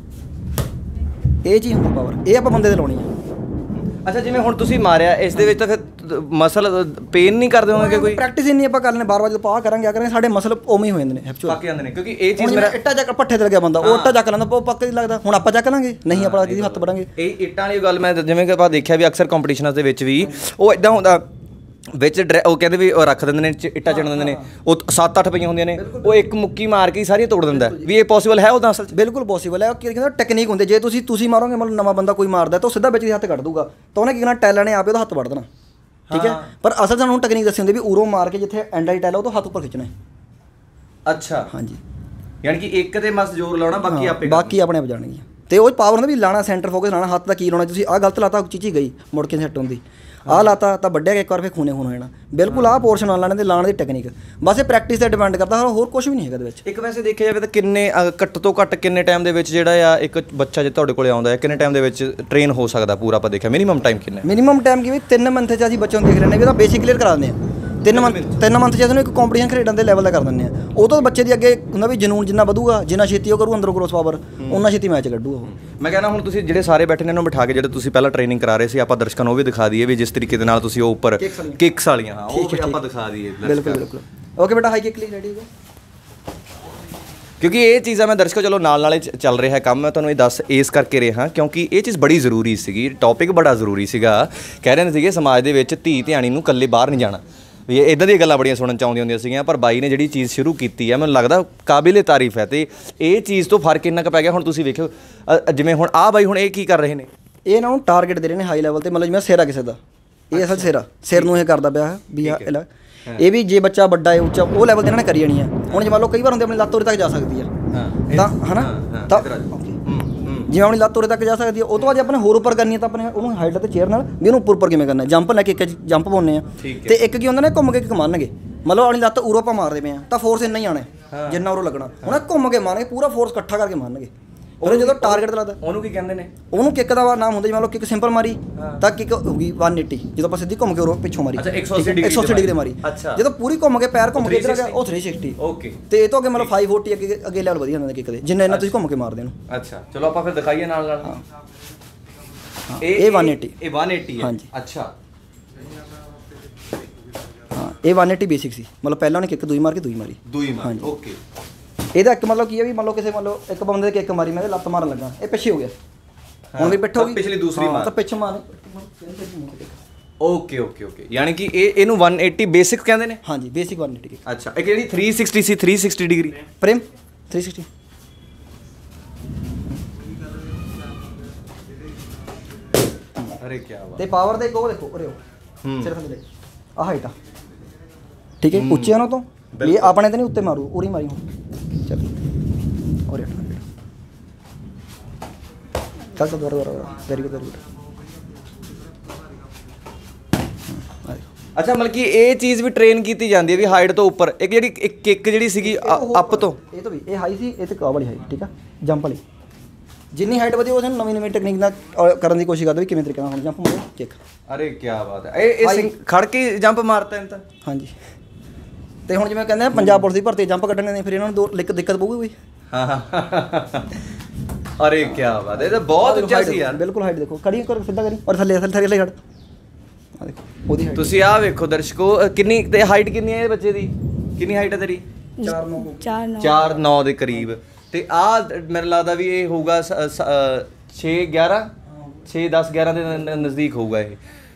ਇਹ ਚੀਜ਼ ਹੁੰਦੀ ਪਾਵਰ। ਇਹ ਆਪਾਂ ਬੰਦੇ ਤੇ ਲਾਉਣੀ ਆ। ਅੱਛਾ, ਜਿਵੇਂ ਹੁਣ ਤੁਸੀਂ ਮਾਰਿਆ ਇਸ ਦੇ ਵਿੱਚ ਤਾਂ ਫਿਰ ਮਸਲ ਪੇਨ ਨਹੀਂ ਕਰਦੇ ਹੋਣਗੇ ਕੋਈ? ਪ੍ਰੈਕਟਿਸ ਇੰਨੀ ਆਪਾਂ ਕਰ ਲੈਣੇ, ਬਾਰ ਬਾਰ ਜਦੋਂ ਪਾ ਕਰਾਂਗੇ ਆ ਕਰਾਂਗੇ ਸਾਡੇ ਮਸਲ ਉਵੇਂ ਹੀ ਹੋ ਜਾਂਦੇ ਨੇ, ਹੈਪਚੁਅਲ ਪੱਕ ਜਾਂਦੇ ਨੇ। ਕਿਉਂਕਿ ਇਹ ਚੀਜ਼ ਮੇਰਾ ਇੱਟਾ ਚੱਕ ਪੱਠੇ ਤੇ ਲੱਗਿਆ ਬੰਦਾ, ਉਹ ਇੱਟਾ ਚੱਕ ਲੈਂਦਾ, ਉਹ ਪੱਕ ਨਹੀਂ ਲੱਗਦਾ। ਹੁਣ ਆਪਾਂ ਚੱਕ ਲਾਂਗੇ ਨਹੀਂ, ਆਪਾਂ ਜਿਹਦੀ ਹੱਥ ਵੜਾਂਗੇ। ਇਹ ਇੱਟਾਂ ਵਾਲੀ ਗੱਲ ਮੈਂ ਜਿਵੇਂ ਕਿ ਆਪਾਂ ਦੇਖਿਆ ਵੀ ਅਕਸਰ ਕੰਪੀਟੀਸ਼ਨਾਂ ਦੇ ਵਿੱਚ ਵੀ ਉਹ ਇਦਾਂ ਹੁੰਦਾ ਵਿੱਚ ਉਹ ਕਹਿੰਦੇ ਵੀ ਉਹ ਰੱਖ ਦਿੰਦੇ ਨੇ, ਇੱਟਾਂ ਚਿਣ ਦਿੰਦੇ ਨੇ, ਉਹ ਸੱਤ ਅੱਠ ਪਈਆਂ ਹੁੰਦੀਆਂ ਨੇ, ਉਹ ਇੱਕ ਮੁੱਕੀ ਮਾਰ ਕੇ ਸਾਰੀਆਂ ਤੋੜ ਦਿੰਦਾ। ਵੀ ਇਹ ਪੋਸੀਬਲ ਹੈ ਉਹਦਾ ਅਸਲ 'ਚ? ਬਿਲਕੁਲ ਪੋਸੀਬਲ ਹੈ। ਕੀ ਕਹਿੰਦਾ ਟੈਕਨੀਕ ਹੁੰਦੀ, ਜੇ ਤੁਸੀਂ ਤੁਸੀਂ ਮਾਰੋਗੇ ਮਤਲਬ ਨਵਾਂ ਬੰਦਾ ਕੋਈ ਮਾਰਦਾ ਤਾਂ ਉਹ ਸਿੱਧਾ ਵਿੱਚ ਦੀ ਹੱਥ ਕੱਢ ਦੂਗਾ, ਤਾਂ ਉਹਨੇ ਕੀ ਕਰਨਾ ਟੈਲਾਂ ਨੇ ਆਪੇ ਉਹਦਾ ਹੱਥ ਵੜ ਦੇਣਾ। ਠੀਕ ਹੈ, ਪਰ ਅਸਲ ਸਾਨੂੰ ਟੈਕਨੀਕ ਦੱਸੀ ਹੁੰਦੀ ਵੀ ਉਰੋਂ ਮਾਰ ਕੇ ਜਿੱਥੇ ਐਂਡ ਵਾਲੀ ਟੈਲ ਉਹ ਤੋਂ ਹੱਥ ਉੱਪਰ ਖਿੱਚਣਾ ਹੈ। ਅੱਛਾ, ਹਾਂਜੀ। ਯਾਨੀ ਕਿ ਇੱਕ ਤੇ ਮਸ ਜ਼ੋਰ ਲਾਉਣਾ, ਬਾਕੀ ਆਪੇ ਬਾਕੀ ਆਪਣੇ ਆਪ ਜਾਣਗੀਆਂ। ਤੇ ਉਹ ਪਾਵਰ ਹੁੰਦਾ ਵੀ ਲਾਣਾ ਸੈਂਟਰ ਫੋਕਸ ਲਾਣਾ, ਹੱਥ ਦਾ ਕੀ ਲਾਉਣਾ। ਤੁਸੀਂ ਆਹ ਗਲਤ ਲਾਤਾ ਚੀਚੀ ਗਈ ਮੁੜ ਕੇ ਸੈੱਟ ਹੁੰਦੀ, ਆਹ ਲਾਤਾ ਤਾਂ ਵੱਡਿਆ ਇੱਕ ਵਾਰ ਫਿਰ ਖੂਨੇ ਖੂਨ ਹੋ ਜਾਣਾ। ਬਿਲਕੁਲ ਆਹ ਪੋਰਸ਼ਨ ਨਾਲ ਲਾਣੇ ਤੇ ਲਾਣ ਦੀ ਟੈਕਨੀਕ ਬਸ ਇਹ ਪ੍ਰੈਕਟਿਸ ਤੇ ਡਿਪੈਂਡ ਕਰਦਾ, ਹੋਰ ਕੁਝ ਵੀ ਨਹੀਂ ਹੈਗਾ ਇਹਦੇ ਵਿੱਚ। ਇੱਕ ਵੈਸੇ ਦੇਖਿਆ ਜਾਵੇ ਤਾਂ ਕਿੰਨੇ ਘੱਟ ਤੋਂ ਘੱਟ ਕਿੰਨੇ ਟਾਈਮ ਦੇ ਵਿੱਚ ਜਿਹੜਾ ਆ ਇੱਕ ਬੱਚਾ ਜੇ ਤੁਹਾਡੇ ਕੋਲੇ ਆਉਂਦਾ ਹੈ, ਕਿੰਨੇ ਟਾਈਮ ਦੇ ਵਿੱਚ ਟ੍ਰੇਨ ਹੋ ਸਕਦਾ ਪੂਰਾ? ਆਪਾਂ ਦੇਖਿਆ ਮਿਨੀਮਮ ਟਾਈਮ ਕਿੰਨਾ? ਮਿਨੀਮਮ ਟਾਈਮ ਕੀ ਵੀ ਤਿੰਨ ਮੰਥ 'ਚ ਅਸੀਂ ਬੱਚਿਆਂ ਨੂੰ ਦੇਖ ਲੈਂਦੇ ਵੀ ਇਹਦਾ ਬੇਸਿਕ ਕਲੀਅਰ ਕਰਾ ਦਿੰਦੇ ਆ। ਤਿੰਨ ਮੰਥ ਤਿੰਨ ਮੰਥ 'ਚ ਇਹਨੂੰ ਇੱਕ ਕੰਪੀਟੀਸ਼ਨ ਖੇਡਣ ਦੇ ਲੈਵਲ ਦਾ ਕਰ ਦਿੰਦੇ ਆ। ਉਹ ਤੋਂ ਬੱਚੇ ਦੀ ਅੱਗੇ ਹੁੰਦਾ ਵੀ ਜਨੂਨ ਜਿੰਨਾ ਵਧੂਗਾ, ਜਿੰਨਾ ਛੇਤੀ ਉਹ ਕਰੂ ਅੰਦਰੋਂ ਗਰੋਸ ਪਾਵਰ, ਉਨਾ ਛੇਤੀ ਮੈਚ ਕੱਢੂ ਉਹ। ਮੈਂ ਕਹਿੰਦਾ ਹੁਣ ਤੁਸੀਂ ਜਿਹੜੇ ਸਾਰੇ ਬੈਠੇ ਨੇ ਇਹਨਾਂ ਨੂੰ ਬਿਠਾ ਕੇ ਜਿਹੜੇ ਤੁਸੀਂ ਪਹਿਲਾਂ ਟ੍ਰੇਨਿੰਗ ਕਰਾ ਰਹੇ ਸੀ, ਆਪਾਂ ਦਰਸ਼ਕਾਂ ਨੂੰ ਉਹ ਵੀ ਦਿਖਾ ਦਈਏ ਵੀ ਜਿਸ ਤਰੀਕੇ ਦੇ ਨਾਲ ਤੁਸੀਂ ਉਹ ਉੱਪਰ ਕਿੱਕਸ ਵਾਲੀਆਂ, ਹਾਂ ਉਹ ਵੀ ਆਪਾਂ ਦਿਖਾ ਦਈਏ। ਬਿਲਕੁਲ ਬਿਲਕੁਲ। ਓਕੇ ਬੇਟਾ, ਹਾਈ ਕਿੱਕ ਲਈ ਰੈਡੀ ਹੋ ਗਿਆ। ਕਿਉਂਕਿ ਇਹ ਚੀਜ਼ਾਂ ਮੈਂ ਦਰਸ਼ਕੋ ਚਲੋ ਨਾਲ ਨਾਲੇ ਚੱਲ ਰਿਹਾ ਕੰਮ, ਮੈਂ ਤੁਹਾਨੂੰ ਇਹ ਦੱਸ ਇਸ ਕਰਕੇ ਰਿਹਾ ਕਿਉਂਕਿ ਇਹ ਚੀਜ਼ ਬੜੀ ਜ਼ਰੂਰੀ ਸੀਗੀ, ਟੌਪਿਕ ਬੜਾ ਜ਼ਰੂਰੀ ਸੀਗਾ। ਕਹਿ ਰਹੇ ਸੀਗੇ ਸਮਾਜ ਦੇ ਵਿੱਚ ਧੀ ਧਿਆਣੀ ਨੂੰ ਇਕੱਲੇ ਬਾਹਰ ਨਹੀਂ ਜਾਣਾ, ਵੀ ਇੱਦਾਂ ਦੀਆਂ ਗੱਲਾਂ ਬੜੀਆਂ ਸੁਣਨ 'ਚ ਆਉਂਦੀਆਂ ਹੁੰਦੀਆਂ ਸੀਗੀਆਂ। ਪਰ ਬਾਈ ਨੇ ਜਿਹੜੀ ਚੀਜ਼ ਸ਼ੁਰੂ ਕੀਤੀ ਹੈ ਮੈਨੂੰ ਲੱਗਦਾ ਕਾਬਿਲੇ ਤਾਰੀਫ ਹੈ, ਅਤੇ ਇਹ ਚੀਜ਼ ਤੋਂ ਫਰਕ ਇੰਨਾ ਕੁ ਪੈ ਗਿਆ। ਹੁਣ ਤੁਸੀਂ ਵੇਖਿਓ ਜਿਵੇਂ ਹੁਣ ਆਹ ਬਾਈ ਹੁਣ ਇਹ ਕੀ ਕਰ ਰਹੇ ਨੇ, ਇਹ ਇਹਨਾਂ ਨੂੰ ਟਾਰਗੇਟ ਦੇ ਰਹੇ ਨੇ ਹਾਈ ਲੈਵਲ ਤੇ, ਮਤਲਬ ਜਿਵੇਂ ਸਿਰ ਆ ਕਿਸੇ ਦਾ, ਇਹ ਅਸਲ ਸਿਰ ਆ, ਸਿਰ ਨੂੰ ਇਹ ਕਰਦਾ ਪਿਆ ਵੀ ਆ ਇਹ ਵੀ ਜੇ ਬੱਚਾ ਵੱਡਾ ਹੈ ਉੱਚਾ ਉਹ ਲੈਵਲ ਤੇ ਇਹਨਾਂ ਨੇ ਕਰੀ ਜਾਣੀ ਆ। ਹੁਣ ਜੇ ਮੰਨ ਲਓ ਕਈ ਵਾਰ ਹੁੰਦੇ ਆਪਣੀ ਲੱਤ ਉਰੇ ਤੱਕ ਜਾ ਸਕਦੀ ਆ ਤਾਂ ਹਨਾ, ਤਾਂ ਜਿਵੇਂ ਆਪਣੀ ਲੱਤ ਉਰੇ ਤੱਕ ਜਾ ਸਕਦੀ ਆ, ਉਹ ਤੋਂ ਬਾਅਦ ਆਪਣੇ ਹੋਰ ਉੱਪਰ ਕਰਨੀ ਆ ਤਾਂ ਆਪਣੇ ਉਹਨੂੰ ਹਾਈਟ ਤੇ ਚੇਅਰ ਨਾਲ ਵੀ ਉਹਨੂੰ ਉੱਪਰ ਉੱਪਰ ਕਿਵੇਂ ਕਰਨਾ, ਜੰਪ ਲੈ ਕੇ ਇੱਕ ਜੰਪ ਪਾਉਂਦੇ ਆ ਤੇ ਇੱਕ ਕੀ ਹੁੰਦਾ ਨੇ ਘੁੰਮ ਕੇ ਇੱਕ ਮੰਨਗੇ। ਮਤਲਬ ਆਪਣੀ ਲੱਤ ਉਰੋਂ ਆਪਾਂ ਮਾਰਦੇ ਪਏ ਆ ਤਾਂ ਫੋਰਸ ਇੰਨਾ ਹੀ ਆਣਾ ਜਿੰਨਾ ਉਰੋਂ ਲੱਗਣਾ, ਹੁਣ ਘੁੰਮ ਕੇ ਮਾਰਨਗੇ, ਪੂਰਾ ਫੋਰਸ ਇਕੱਠਾ ਕਰਕੇ ਮਾਰਨਗੇ। ਉਹਨੇ ਜਦੋਂ ਟਾਰਗੇਟ ਤੇ ਲੱਗਦਾ ਉਹਨੂੰ ਕੀ ਕਹਿੰਦੇ ਨੇ, ਉਹਨੂੰ ਕਿੱਕ ਦਾ ਨਾਮ ਹੁੰਦਾ। ਜਿਵੇਂ ਮੰਨ ਲਓ ਕਿੱਕ ਸਿੰਪਲ ਮਾਰੀ ਤਾਂ ਕਿੱਕ ਹੋਊਗੀ ਇੱਕ ਸੌ ਅੱਸੀ, ਜਦੋਂ ਆਪਾਂ ਸਿੱਧੀ ਘੁੰਮ ਕੇ ਉਰੋਂ ਪਿੱਛੋਂ ਮਾਰੀ ਇੱਕ ਸੌ ਅੱਸੀ ਡਿਗਰੀ ਮਾਰੀ, ਜਦੋਂ ਪੂਰੀ ਘੁੰਮ ਕੇ ਪੈਰ ਘੁੰਮ ਕੇ ਇੱਧਰ ਆ ਗਿਆ ਉਹ ਤਿੰਨ ਸੌ ਸਾਠ। ਓਕੇ, ਤੇ ਇਹ ਤੋਂ ਅੱਗੇ ਮਤਲਬ ਪੰਜ ਸੌ ਚਾਲੀ ਅੱਗੇ ਅੱਗੇ ਲੈਵਲ ਵਧੀਆ ਹੁੰਦਾ ਕਿੱਕ ਦੇ, ਜਿੰਨਾ ਇਹਨਾਂ ਤੁਸੀਂ ਘੁੰਮ ਕੇ ਮਾਰਦੇ ਨੂੰ। ਅੱਛਾ ਚਲੋ ਆਪਾਂ ਫਿਰ ਦਿਖਾਈਏ ਨਾਲ ਨਾਲ। ਇਹ ਇੱਕ ਸੌ ਅੱਸੀ, ਇਹ ਇੱਕ ਸੌ ਅੱਸੀ ਹੈ। ਹਾਂਜੀ ਅੱਛਾ, ਹਾਂ ਇਹ ਇੱਕ ਸੌ ਅੱਸੀ ਬੇਸਿਕ ਸੀ, ਮਤਲਬ ਪਹਿਲਾਂ ਉਹਨੇ ਕਿੱਕ ਦੂਈ ਮਾਰ ਕੇ ਦੂਈ ਮਾਰੀ ਦੂਈ ਮਾਰ। ਓਕੇ, ਇਹਦਾ ਇੱਕ ਮਤਲਬ ਕੀ ਹੈ ਵੀ ਮੰਨ ਲਓ ਕਿਸੇ ਮੰਨ ਲਓ ਇੱਕ ਬੰਦੇ ਦੇ ਕਿੱਕ ਮਾਰੀ, ਮੈਂ ਲੱਤ ਮਾਰਨ ਲੱਗਾ, ਇਹ ਪਿੱਛੇ ਹੋ ਗਿਆ, ਹੁਣ ਵੀ ਪਿੱਠ ਹੋ ਗਈ, ਪਿਛਲੀ ਦੂਸਰੀ ਮਾਰ ਤਾਂ ਪਿੱਛੇ ਮਾਰ। ਓਕੇ ਓਕੇ ਓਕੇ, ਯਾਨੀ ਕਿ ਇਹ ਇਹਨੂੰ ਇੱਕ ਸੌ ਅੱਸੀ ਬੇਸਿਕ ਕਹਿੰਦੇ ਨੇ। ਹਾਂਜੀ ਬੇਸਿਕ ਇੱਕ ਸੌ ਅੱਸੀ। ਅੱਛਾ, ਇੱਕ ਜਿਹੜੀ ਤਿੰਨ ਸੌ ਸਾਠ ਸੀ ਤਿੰਨ ਸੌ ਸਾਠ ਡਿਗਰੀ ਪ੍ਰੇਮ ਤਿੰਨ ਸੌ ਸਾਠ। ਅਰੇ ਕੀ ਬਾਤ। ਤੇ ਪਾਵਰ ਦੇ ਇੱਕ ਉਹ ਦੇਖੋ ਉਰੇ ਹੋ ਸਿਰ ਥੱਲੇ ਆ ਹਾਈਟ ਆ, ਠੀਕ ਹੈ, ਉੱਚੇ ਆ ਨਾ ਤੋਂ ਇਹ ਆਪਣੇ ਤੇ ਨਹੀਂ ਉੱਤੇ ਮਾਰੂ, ਉਰੀ ਮਾਰੀ ਹੁਣ ਚੱਲ ਔਰ ਹਟ ਚੱਲ ਚੱਲ ਦੁਬਾਰਾ ਦੁਬਾਰਾ ਵੈਰੀ ਗੁੱਡ ਵੈਰੀ ਗੁੱਡ। ਅੱਛਾ, ਮਤਲਬ ਕਿ ਇਹ ਚੀਜ਼ ਵੀ ਟ੍ਰੇਨ ਕੀਤੀ ਜਾਂਦੀ ਹੈ ਵੀ ਹਾਈਟ ਤੋਂ ਉੱਪਰ। ਇੱਕ ਜਿਹੜੀ ਇੱਕ ਕਿੱਕ ਜਿਹੜੀ ਸੀਗੀ ਅਪ ਤੋਂ, ਇਹ ਤੋਂ ਵੀ ਇਹ ਹਾਈ ਸੀ, ਇਹ ਤੇ ਕਾਬ ਵਾਲੀ ਹਾਈ, ਠੀਕ ਆ, ਜੰਪ ਵਾਲੀ ਜਿੰਨੀ ਹਾਈਟ ਵਧੀ ਉਹ ਸਾਨੂੰ ਨਵੀਂ ਨਵੀਂ ਟੈਕਨੀਕ ਨਾਲ ਕਰਨ ਦੀ ਕੋਸ਼ਿਸ਼ ਕਰਦੇ ਵੀ ਕਿਵੇਂ ਤਰੀਕੇ ਨਾਲ ਹੁਣ ਜੰਪ ਮਾਰੋ ਕਿੱਕ। ਅਰੇ ਕੀ ਬਾਤ ਹੈ, ਇਹ ਇਹ ਖੜ ਕੇ ਜੰਪ ਮਾਰਤਾ ਇਹਨਾਂ ਤਾਂ। ਹਾਂਜੀ, ਤੇ ਹੁਣ ਜਿਵੇਂ ਕਹਿੰਦੇ ਆ ਪੰਜਾਬ ਪੁਲਿਸ ਦੀ ਭਰਤੀ ਜੰਪ ਕੱਢਣੇ ਨੇ, ਫਿਰ ਇਹਨਾਂ ਨੂੰ ਦੋ ਦਿੱਕਤ ਪਊਗੀ ਕੋਈ। ਹਾਂ ਹਾਂ, ਅਰੇ ਕੀ ਬਾਤ ਹੈ, ਇਹ ਤਾਂ ਬਹੁਤ ਉੱਚਾ ਸੀ ਯਾਰ। ਬਿਲਕੁਲ ਹਾਈਟ ਦੇਖੋ, ਖੜੀ ਕਰ ਸਿੱਧਾ ਕਰੀ ਔਰ ਥੱਲੇ ਥੱਲੇ ਥੱਲੇ ਖੜ, ਆ ਦੇਖੋ ਉਹਦੀ ਹਾਈਟ। ਤੁਸੀਂ ਆਹ ਵੇਖੋ ਦਰਸ਼ਕੋ, ਕਿੰਨੀ ਤੇ ਹਾਈਟ ਕਿੰਨੀ ਹੈ ਇਹ ਬੱਚੇ ਦੀ, ਕਿੰਨੀ ਹਾਈਟ ਹੈ ਤੇਰੀ? ਚਾਰ ਨੌ ਚਾਰ ਨੌ ਦੇ ਕਰੀਬ। ਤੇ ਆਹ ਮੈਨੂੰ ਲੱਗਦਾ ਵੀ ਇਹ ਹੋਊਗਾ ਛੇ ਗਿਆਰਾਂ ਛੇ ਦਸ ਗਿਆਰਾਂ ਦੇ ਨਜ਼ਦੀਕ ਹੋਊਗਾ ਇਹ।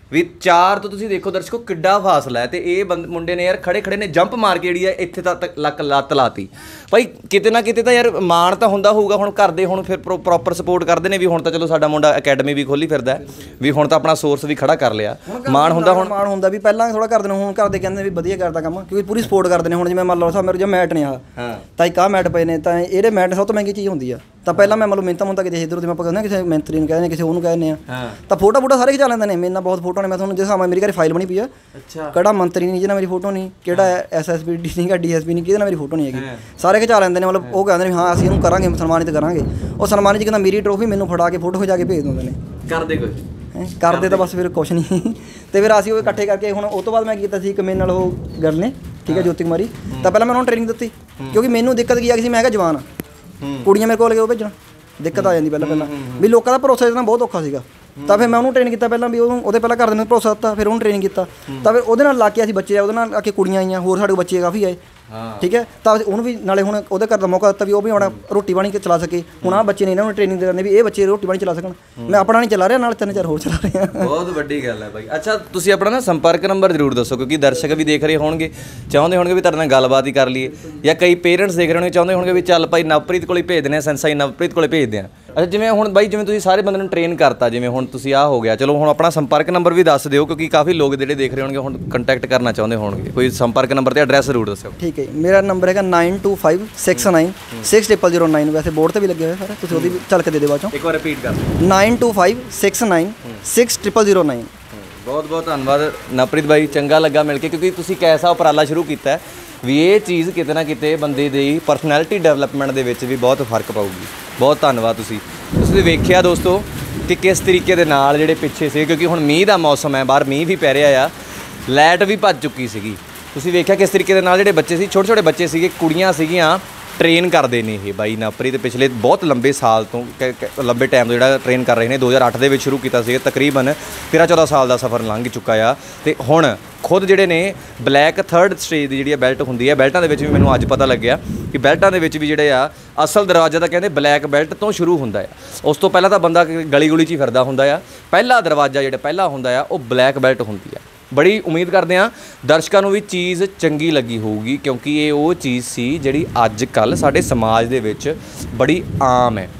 ਵੀ ਚਾਰ ਤੋਂ ਤੁਸੀਂ ਦੇਖੋ ਦਰਸ਼ਕੋ ਕਿੱਡਾ ਫਾਸਲਾ ਹੈ ਤੇ ਇਹ ਬੰਦ ਮੁੰਡੇ ਨੇ ਯਾਰ ਖੜੇ ਖੜੇ ਨੇ ਜੰਪ ਮਾਰ ਕੇ ਜਿਹੜੀ ਹੈ ਇੱਥੇ ਤੱਕ ਲੱਕ ਲੱਤ ਲਾਤੀ ਭਾਈ ਕਿਤੇ ਨਾ ਕਿਤੇ ਤਾਂ ਯਾਰ ਮਾਣ ਤਾਂ ਹੁੰਦਾ ਹੋਊਗਾ ਹੁਣ ਘਰ ਦੇ ਹੁਣ ਫਿਰ ਪ੍ਰੋਪਰ ਸਪੋਰਟ ਕਰਦੇ ਨੇ ਵੀ ਹੁਣ ਤਾਂ ਚਲੋ ਸਾਡਾ ਮੁੰਡਾ ਅਕੈਡਮੀ ਵੀ ਖੋਲੀ ਫਿਰਦਾ ਵੀ ਹੁਣ ਤਾਂ ਆਪਣਾ ਸੋਰਸ ਵੀ ਖੜਾ ਕਰ ਲਿਆ ਮਾਣ ਹੁੰਦਾ ਹੁਣ ਮਾਣ ਹੁੰਦਾ ਵੀ ਪਹਿਲਾਂ ਥੋੜਾ ਕਰਦੇ ਨੇ ਹੁਣ ਕਰਦੇ ਕਹਿੰਦੇ ਵੀ ਵਧੀਆ ਕਰਦਾ ਕੰਮ ਕਿਉਂਕਿ ਪੂਰੀ ਸਪੋਰਟ ਕਰਦੇ ਨੇ ਹੁਣ ਜਿਵੇਂ ਮੰਨ ਲਓ ਸਾ ਮੇਰੇ ਜੋ ਮੈਟ ਨੇ ਆ ਤਾਂ ਇੱਕ ਆਹ ਮੈਟ ਪਏ ਨੇ ਤਾਂ ਇਹਦੇ ਮੈਟ ਸਭ ਤੋਂ ਮਹਿੰਗੀ ਚੀਜ਼ ਹੁੰਦੀ ਆ ਤਾਂ ਪਹਿਲਾਂ ਮੈਂ ਮਤਲਬ ਮਿਹਨਤਾਂ ਮੁੰਤਾ ਕਿਤੇ ਇੱਧਰ ਜਿਵੇਂ ਆਪਾਂ ਕਹਿੰਦੇ ਕਿਸੇ ਮੈਂਤਰੀ ਨੂੰ ਕਹਿੰਦੇ ਕਿਸੇ ਉਹਨੂੰ ਕਹਿੰਦੇ ਆ ਤਾਂ ਫੋਟੋ ਫੋਟੋ ਸਾਰੇ ਖਿਚਾ ਲੈਂਦੇ ਨੇ ਮੇਰੇ ਨਾਲ ਬਹੁਤ ਫੋਟੋ ਨੇ ਮੈਂ ਤੁਹਾਨੂੰ ਜਿਸ ਹਿਸਾਬ ਨਾਲ ਮੇਰੀ ਘਰੇ ਫਾਈਲ ਬਣੀ ਪਈ ਆ ਕਿਹੜਾ ਮੰਤਰੀ ਨਹੀਂ ਜਿਹਨਾਂ ਮੇਰੀ ਫੋਟੋ ਨਹੀਂ ਕਿਹੜਾ ਐਸ ਐਸ ਪੀ ਡੀ ਨਹੀਂ ਡੀ ਐਸ ਪੀ ਨਹੀਂ ਕਿਹਦੇ ਨਾਲ ਮੇਰੀ ਫੋਟੋ ਨਹੀਂ ਹੈਗੀ ਸਾਰੇ ਖਿਚਾ ਲੈਂਦੇ ਨੇ ਮਤਲਬ ਉਹ ਕਹਿੰਦੇ ਨੇ ਹਾਂ ਅਸੀਂ ਇਹਨੂੰ ਕਰਾਂਗੇ ਸਨਮਾਨਿਤ ਕਰਾਂਗੇ ਉਹ ਸਨਮਾਨਿਤ ਕਹਿੰਦਾ ਮੇਰੀ ਟਰੋਫੀ ਮੈਨੂੰ ਫੜਾ ਕੇ ਫੋਟੋ ਖਿਚਾ ਕੇ ਭੇਜ ਦਿੰਦੇ ਨੇ ਕਰਦੇ ਕੁਝ ਕਰਦੇ ਤਾਂ ਬਸ ਫਿਰ ਕੁਛ ਨਹੀਂ ਤੇ ਫਿਰ ਅਸੀਂ ਉਹ ਇਕੱਠੇ ਕਰਕੇ ਹੁਣ ਉਹ ਤੋਂ ਬਾਅਦ ਮੈਂ ਕੀਤਾ ਸੀ ਇੱਕ ਮੇਰੇ ਨਾਲ ਉਹ ਗਰਲ ਨੇ ਠੀਕ ਹੈ ਜੋਤੀ ਕੁਮਾਰੀ ਤਾਂ ਪਹਿਲਾਂ ਮੈਂ ਉਹਨਾਂ ਨੂੰ ਟ੍ਰੇਨਿੰਗ ਦਿੱਤੀ ਕਿਉਂਕਿ ਮੈਨੂੰ ਦਿੱਕਤ ਕੀ ਆ ਗਈ ਸੀ ਮੈਂ ਹੈਗਾ ਜਵਾਨ ਕੁੜੀਆਂ ਮੇਰੇ ਕੋਲ ਗਏ ਉਹ ਭੇਜਣ ਦਿੱਕਤ ਆ ਜਾਂਦੀ ਪਹਿਲਾਂ ਪਹਿਲਾਂ ਵੀ ਲੋਕਾਂ ਦਾ ਭਰੋਸਾ ਜਿੱਤਣਾ ਬਹੁਤ ਔਖਾ ਸੀਗਾ ਤਾਂ ਫਿਰ ਮੈਂ ਉਹਨੂੰ ਟ੍ਰੇਨ ਕੀਤਾ ਪਹਿਲਾਂ ਵੀ ਉਹਨੂੰ ਉਹਦੇ ਪਹਿਲਾਂ ਘਰ ਦੇ ਨੂੰ ਭਰੋਸਾ ਦਿੱਤਾ ਫਿਰ ਉਹਨੂੰ ਟ੍ਰੇਨਿੰਗ ਕੀਤਾ ਤਾਂ ਫਿਰ ਉਹਦੇ ਨਾਲ ਲਾ ਕੇ ਅਸੀਂ ਬੱਚੇ ਆ ਉਹਦੇ ਨਾਲ ਆ ਕੇ ਕੁੜੀਆਂ ਆਈਆਂ ਹੋਰ ਸਾਡੇ ਬੱਚੇ ਕਾਫੀ ਆਏ ਠੀਕ ਹੈ ਤਾਂ ਉਹਨੂੰ ਵੀ ਨਾਲੇ ਹੁਣ ਉਹਦੇ ਘਰ ਦਾ ਮੌਕਾ ਦਿੱਤਾ ਵੀ ਉਹ ਵੀ ਆਪਣਾ ਰੋਟੀ ਪਾਣੀ ਚਲਾ ਸਕੇ ਹੁਣ ਆਹ ਬੱਚੇ ਨੇ ਇਹਨਾਂ ਨੂੰ ਟ੍ਰੇਨਿੰਗ ਦੇਣੀ ਵੀ ਇਹ ਬੱਚੇ ਰੋਟੀ ਪਾਣੀ ਚਲਾ ਸਕਣ ਮੈਂ ਆਪਣਾ ਨਹੀਂ ਚਲਾ ਰਿਹਾ ਨਾਲ ਤਿੰਨ ਚਾਰ ਹੋਰ ਚਲਾ ਰਿਹਾ ਬਹੁਤ ਵੱਡੀ ਗੱਲ ਹੈ ਬਾਈ ਅੱਛਾ ਤੁਸੀਂ ਆਪਣਾ ਨਾ ਸੰਪਰਕ ਨੰਬਰ ਜ਼ਰੂਰ ਦੱਸੋ ਕਿਉਂਕਿ ਦਰਸ਼ਕ ਵੀ ਦੇਖ ਰਹੇ ਹੋਣਗੇ ਚਾਹੁੰਦੇ ਹੋਣਗੇ ਵੀ ਤੁਹਾਡੇ ਨਾਲ ਗੱਲਬਾਤ ਹੀ ਕਰ ਲਈਏ ਜਾਂ ਕਈ ਪੇਰੈਂਟਸ ਦੇਖ ਰਹੇ ਹੋਣਗੇ ਚਾਹੁੰਦੇ ਹੋਣਗੇ ਵੀ ਚੱਲ ਭਾਈ ਨਵਪ੍ਰੀਤ ਕੋਲ ਹੀ ਭੇਜ ਦਿੰਦੇ ਆ ਸੈਂਸਾਈ ਨਵਪ੍ਰੀਤ ਕੋਲੇ ਭੇਜਦੇ ਆ ਅੱਛਾ ਜਿਵੇਂ ਹੁਣ ਬਾਈ ਜਿਵੇਂ ਤੁਸੀਂ ਸਾਰੇ ਬੰਦੇ ਨੂੰ ਟ੍ਰੇਨ ਕਰਤਾ ਜਿਵੇਂ ਹੁਣ ਤੁਸੀਂ ਆਹ ਹੋ ਗਿਆ ਚਲੋ ਹੁਣ ਆਪਣਾ ਸੰਪਰਕ ਨੰਬਰ ਵੀ ਦੱਸ ਦਿਓ ਕਿਉਂਕਿ ਕਾਫੀ ਲੋਕ ਜਿਹੜੇ ਦੇਖ ਰਹੇ ਹੋਣਗੇ ਹੁਣ ਕੰਟੈਕਟ ਕਰਨਾ ਚਾਹੁੰਦੇ ਹੋਣਗੇ ਕੋਈ ਸੰਪਰਕ ਨੰਬਰ ਤੇ ਐਡਰੈਸ ਜ਼ਰੂਰ ਦੱਸਿਓ ਠੀਕ ਹੈ ਮੇਰਾ ਨੰਬਰ ਹੈਗਾ nine two five six nine six zero zero nine ਵੈਸੇ ਬੋਰਡ ਤੇ ਵੀ ਲੱਗਿਆ ਹੋਇਆ ਸਾਰਾ ਤੁਸੀਂ ਉਹਦੀ ਵੀ ਝਲਕ ਦੇ ਦਿਓ ਬਾਅਦ ਚੋਂ ਇੱਕ ਵਾਰ ਰਿਪੀਟ ਕਰ ਦਿਓ nine two five six nine six zero zero nine ਬਹੁਤ ਬਹੁਤ ਧੰਨਵਾਦ ਨਵਪ੍ਰੀਤ ਬਾਈ ਚੰਗਾ ਲੱਗਾ ਮਿਲ ਕੇ ਕਿਉਂਕਿ ਤੁਸੀਂ ਕੈਸਾ ਉਪਰਾਲਾ ਸ਼ੁਰੂ ਕੀਤਾ ਹੈ ਵੀ ਇਹ ਚੀਜ਼ ਕਿਤੇ ਨਾ ਕਿਤੇ ਬੰਦੇ ਦੀ ਪਰਸਨੈਲਿਟੀ ਡਿਵੈਲਪਮੈਂਟ ਦੇ ਵਿੱਚ ਵੀ ਬਹੁਤ ਫਰਕ ਪਾਊਗੀ ਬਹੁਤ ਧੰਨਵਾਦ ਤੁਸੀਂ ਤੁਸੀਂ ਵੇਖਿਆ ਦੋਸਤੋ ਕਿ ਕਿਸ ਤਰੀਕੇ ਦੇ ਨਾਲ ਜਿਹੜੇ ਪਿੱਛੇ ਸੀ ਕਿਉਂਕਿ ਹੁਣ ਮੀਂਹ ਦਾ ਮੌਸਮ ਹੈ ਬਾਹਰ ਮੀਂਹ ਵੀ ਪੈ ਰਿਹਾ ਆ ਲਾਈਟ ਵੀ ਭੱਜ ਚੁੱਕੀ ਸੀਗੀ ਤੁਸੀਂ ਵੇਖਿਆ ਕਿਸ ਤਰੀਕੇ ਦੇ ਨਾਲ ਜਿਹੜੇ ਬੱਚੇ ਸੀ ਛੋਟੇ ਛੋਟੇ ਬੱਚੇ ਸੀਗੇ ਕੁੜੀਆਂ ਸੀਗੀਆਂ ਟ੍ਰੇਨ ਕਰਦੇ ਨੇ ਇਹ ਬਾਈ ਨਵਪ੍ਰੀਤ ਪਿਛਲੇ ਬਹੁਤ ਲੰਬੇ ਸਾਲ ਤੋਂ ਲੰਬੇ ਟਾਈਮ ਤੋਂ ਜਿਹੜਾ ਟ੍ਰੇਨ ਕਰ ਰਹੇ ਨੇ ਦੋ ਹਜ਼ਾਰ ਅੱਠ ਦੇ ਵਿੱਚ ਸ਼ੁਰੂ ਕੀਤਾ ਸੀ ਤਕਰੀਬਨ ਤੇਰ੍ਹਾਂ ਚੌਦ੍ਹਾਂ ਸਾਲ ਦਾ ਸਫ਼ਰ ਲੰਘ ਚੁੱਕਾ ਆ ਤੇ ਹੁਣ ਖੁਦ ਜਿਹੜੇ ਨੇ ਬਲੈਕ ਥਰਡ ਸਟੇਜ ਦੀ ਜਿਹੜੀ ਬੈਲਟ ਹੁੰਦੀ ਹੈ ਬੈਲਟਾਂ ਦੇ ਵਿੱਚ ਵੀ ਮੈਨੂੰ ਅੱਜ ਪਤਾ ਲੱਗਿਆ ਕਿ ਬੈਲਟਾਂ ਦੇ ਵਿੱਚ ਵੀ ਜਿਹੜੇ ਆ ਅਸਲ ਦਰਵਾਜ਼ਾ ਤਾਂ ਕਹਿੰਦੇ ਬਲੈਕ ਬੈਲਟ ਤੋਂ ਸ਼ੁਰੂ ਹੁੰਦਾ ਆ ਉਸ ਤੋਂ ਪਹਿਲਾਂ ਤਾਂ ਬੰਦਾ ਗਲੀ ਗੁਲੀ 'ਚ ਹੀ ਫਿਰਦਾ ਹੁੰਦਾ ਆ ਪਹਿਲਾ ਦਰਵਾਜ਼ਾ ਜਿਹੜਾ ਪਹਿਲਾ ਹੁੰਦਾ ਆ ਉਹ ਬਲੈਕ ਬੈਲਟ ਹੁੰਦੀ ਆ ਬੜੀ ਉਮੀਦ ਕਰਦੇ ਹਾਂ ਦਰਸ਼ਕਾਂ ਨੂੰ ਵੀ ਚੀਜ਼ ਚੰਗੀ ਲੱਗੀ ਹੋਊਗੀ ਕਿਉਂਕਿ ਇਹ ਉਹ ਚੀਜ਼ ਸੀ ਜਿਹੜੀ ਅੱਜ ਕੱਲ੍ਹ ਸਾਡੇ ਸਮਾਜ ਦੇ ਵਿੱਚ ਬੜੀ ਆਮ ਹੈ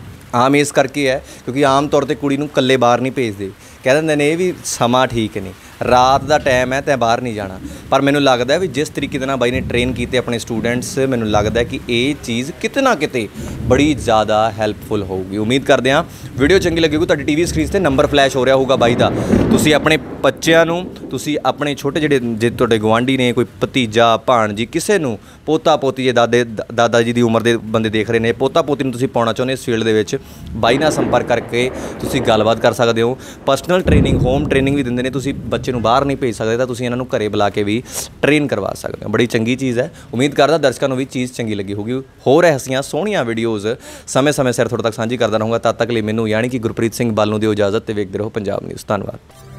ਆਮ ਇਸ ਕਰਕੇ ਹੈ ਕਿਉਂਕਿ ਆਮ ਤੌਰ 'ਤੇ ਕੁੜੀ ਨੂੰ ਇਕੱਲੇ ਬਾਹਰ ਨਹੀਂ ਭੇਜਦੇ ਕਹਿ ਦਿੰਦੇ ਨੇ ਇਹ ਵੀ ਸਮਾਂ ਠੀਕ ਨਹੀਂ ਰਾਤ ਦਾ ਟਾਈਮ ਹੈ ਤੇ ਬਾਹਰ ਨਹੀਂ ਜਾਣਾ ਪਰ ਮੈਨੂੰ ਲੱਗਦਾ ਵੀ ਜਿਸ ਤਰੀਕੇ ਦੇ ਨਾਲ ਬਾਈ ਨੇ ਟ੍ਰੇਨ ਕੀਤੇ ਆਪਣੇ ਸਟੂਡੈਂਟਸ ਮੈਨੂੰ ਲੱਗਦਾ ਕਿ ਇਹ ਚੀਜ਼ ਕਿਤੇ ਨਾ ਕਿਤੇ ਬੜੀ ਜ਼ਿਆਦਾ ਹੈਲਪਫੁਲ ਹੋਊਗੀ ਉਮੀਦ ਕਰਦੇ ਹਾਂ ਵੀਡੀਓ ਚੰਗੀ ਲੱਗੇਗੀ ਤੁਹਾਡੀ ਟੀਵੀ ਸਕਰੀਨ ਤੇ ਨੰਬਰ ਫਲੈਸ਼ ਹੋ ਰਿਹਾ ਹੋਊਗਾ ਬਾਈ ਦਾ ਤੁਸੀਂ ਆਪਣੇ ਬੱਚਿਆਂ ਨੂੰ ਤੁਸੀਂ ਆਪਣੇ ਛੋਟੇ ਜਿਹੜੇ ਜੇ ਤੁਹਾਡੇ ਗੁਆਂਢੀ ਨੇ ਕੋਈ ਭਤੀਜਾ ਭਾਣਜੀ ਕਿਸੇ ਨੂੰ ਪੋਤਾ ਪੋਤੀ ਜੇ ਦਾਦੇ ਦਾਦਾ ਜੀ ਦੀ ਉਮਰ ਦੇ ਬੰਦੇ ਦੇਖ ਰਹੇ ਨੇ ਪੋਤਾ ਪੋਤੀ ਨੂੰ ਤੁਸੀਂ ਪਾਉਣਾ ਚਾਹੁੰਦੇ ਇਸ ਫੀਲਡ ਦੇ ਵਿੱਚ ਬਾਈ ਨਾਲ ਸੰਪਰਕ ਕਰਕੇ ਤੁਸੀਂ ਗੱਲਬਾਤ ਕਰ ਸਕਦੇ ਹੋ ਪਰਸਨਲ ਟ੍ਰੇਨਿੰਗ ਹੋਮ ਟ੍ਰੇਨਿੰਗ ਵੀ ਦਿੰਦੇ ਨੇ ਤੁਸੀਂ ਬੱਚੇ ਨੂੰ ਬਾਹਰ ਨਹੀਂ ਭੇਜ ਸਕਦੇ ਤਾਂ ਤੁਸੀਂ ਇਹਨਾਂ ਨੂੰ ਘਰੇ ਬੁਲਾ ਕੇ ਵੀ ਟ੍ਰੇਨ ਕਰਵਾ ਸਕਦੇ ਹੋ ਬੜੀ ਚੰਗੀ ਚੀਜ਼ ਹੈ ਉਮੀਦ ਕਰਦਾ ਦਰਸ਼ਕਾਂ ਨੂੰ ਵੀ ਚੀਜ਼ ਚੰਗੀ ਲੱਗੀ ਹੋਊਗੀ ਹੋਰ ਐਸੀਆਂ ਸੋਹਣੀਆਂ ਵੀਡੀਓਜ਼ ਸਮੇਂ ਸਮੇਂ ਸਿਰ ਤੁਹਾਡੇ ਤੱਕ ਸਾਂਝੀ ਕਰਦਾ ਰਹੂੰਗਾ ਤਦ ਤੱਕ ਲਈ ਮੈਨੂੰ ਯਾਨੀ ਕਿ ਗੁਰਪ੍ਰੀਤ ਸਿੰਘ ਬਾਲ ਨੂੰ ਦਿਓ ਇਜਾਜ਼ਤ ਤੇ ਵੇਖਦੇ ਰਹੋ ਪੰਜਾਬ ਨਿਊਜ਼ ਧੰਨਵਾਦ।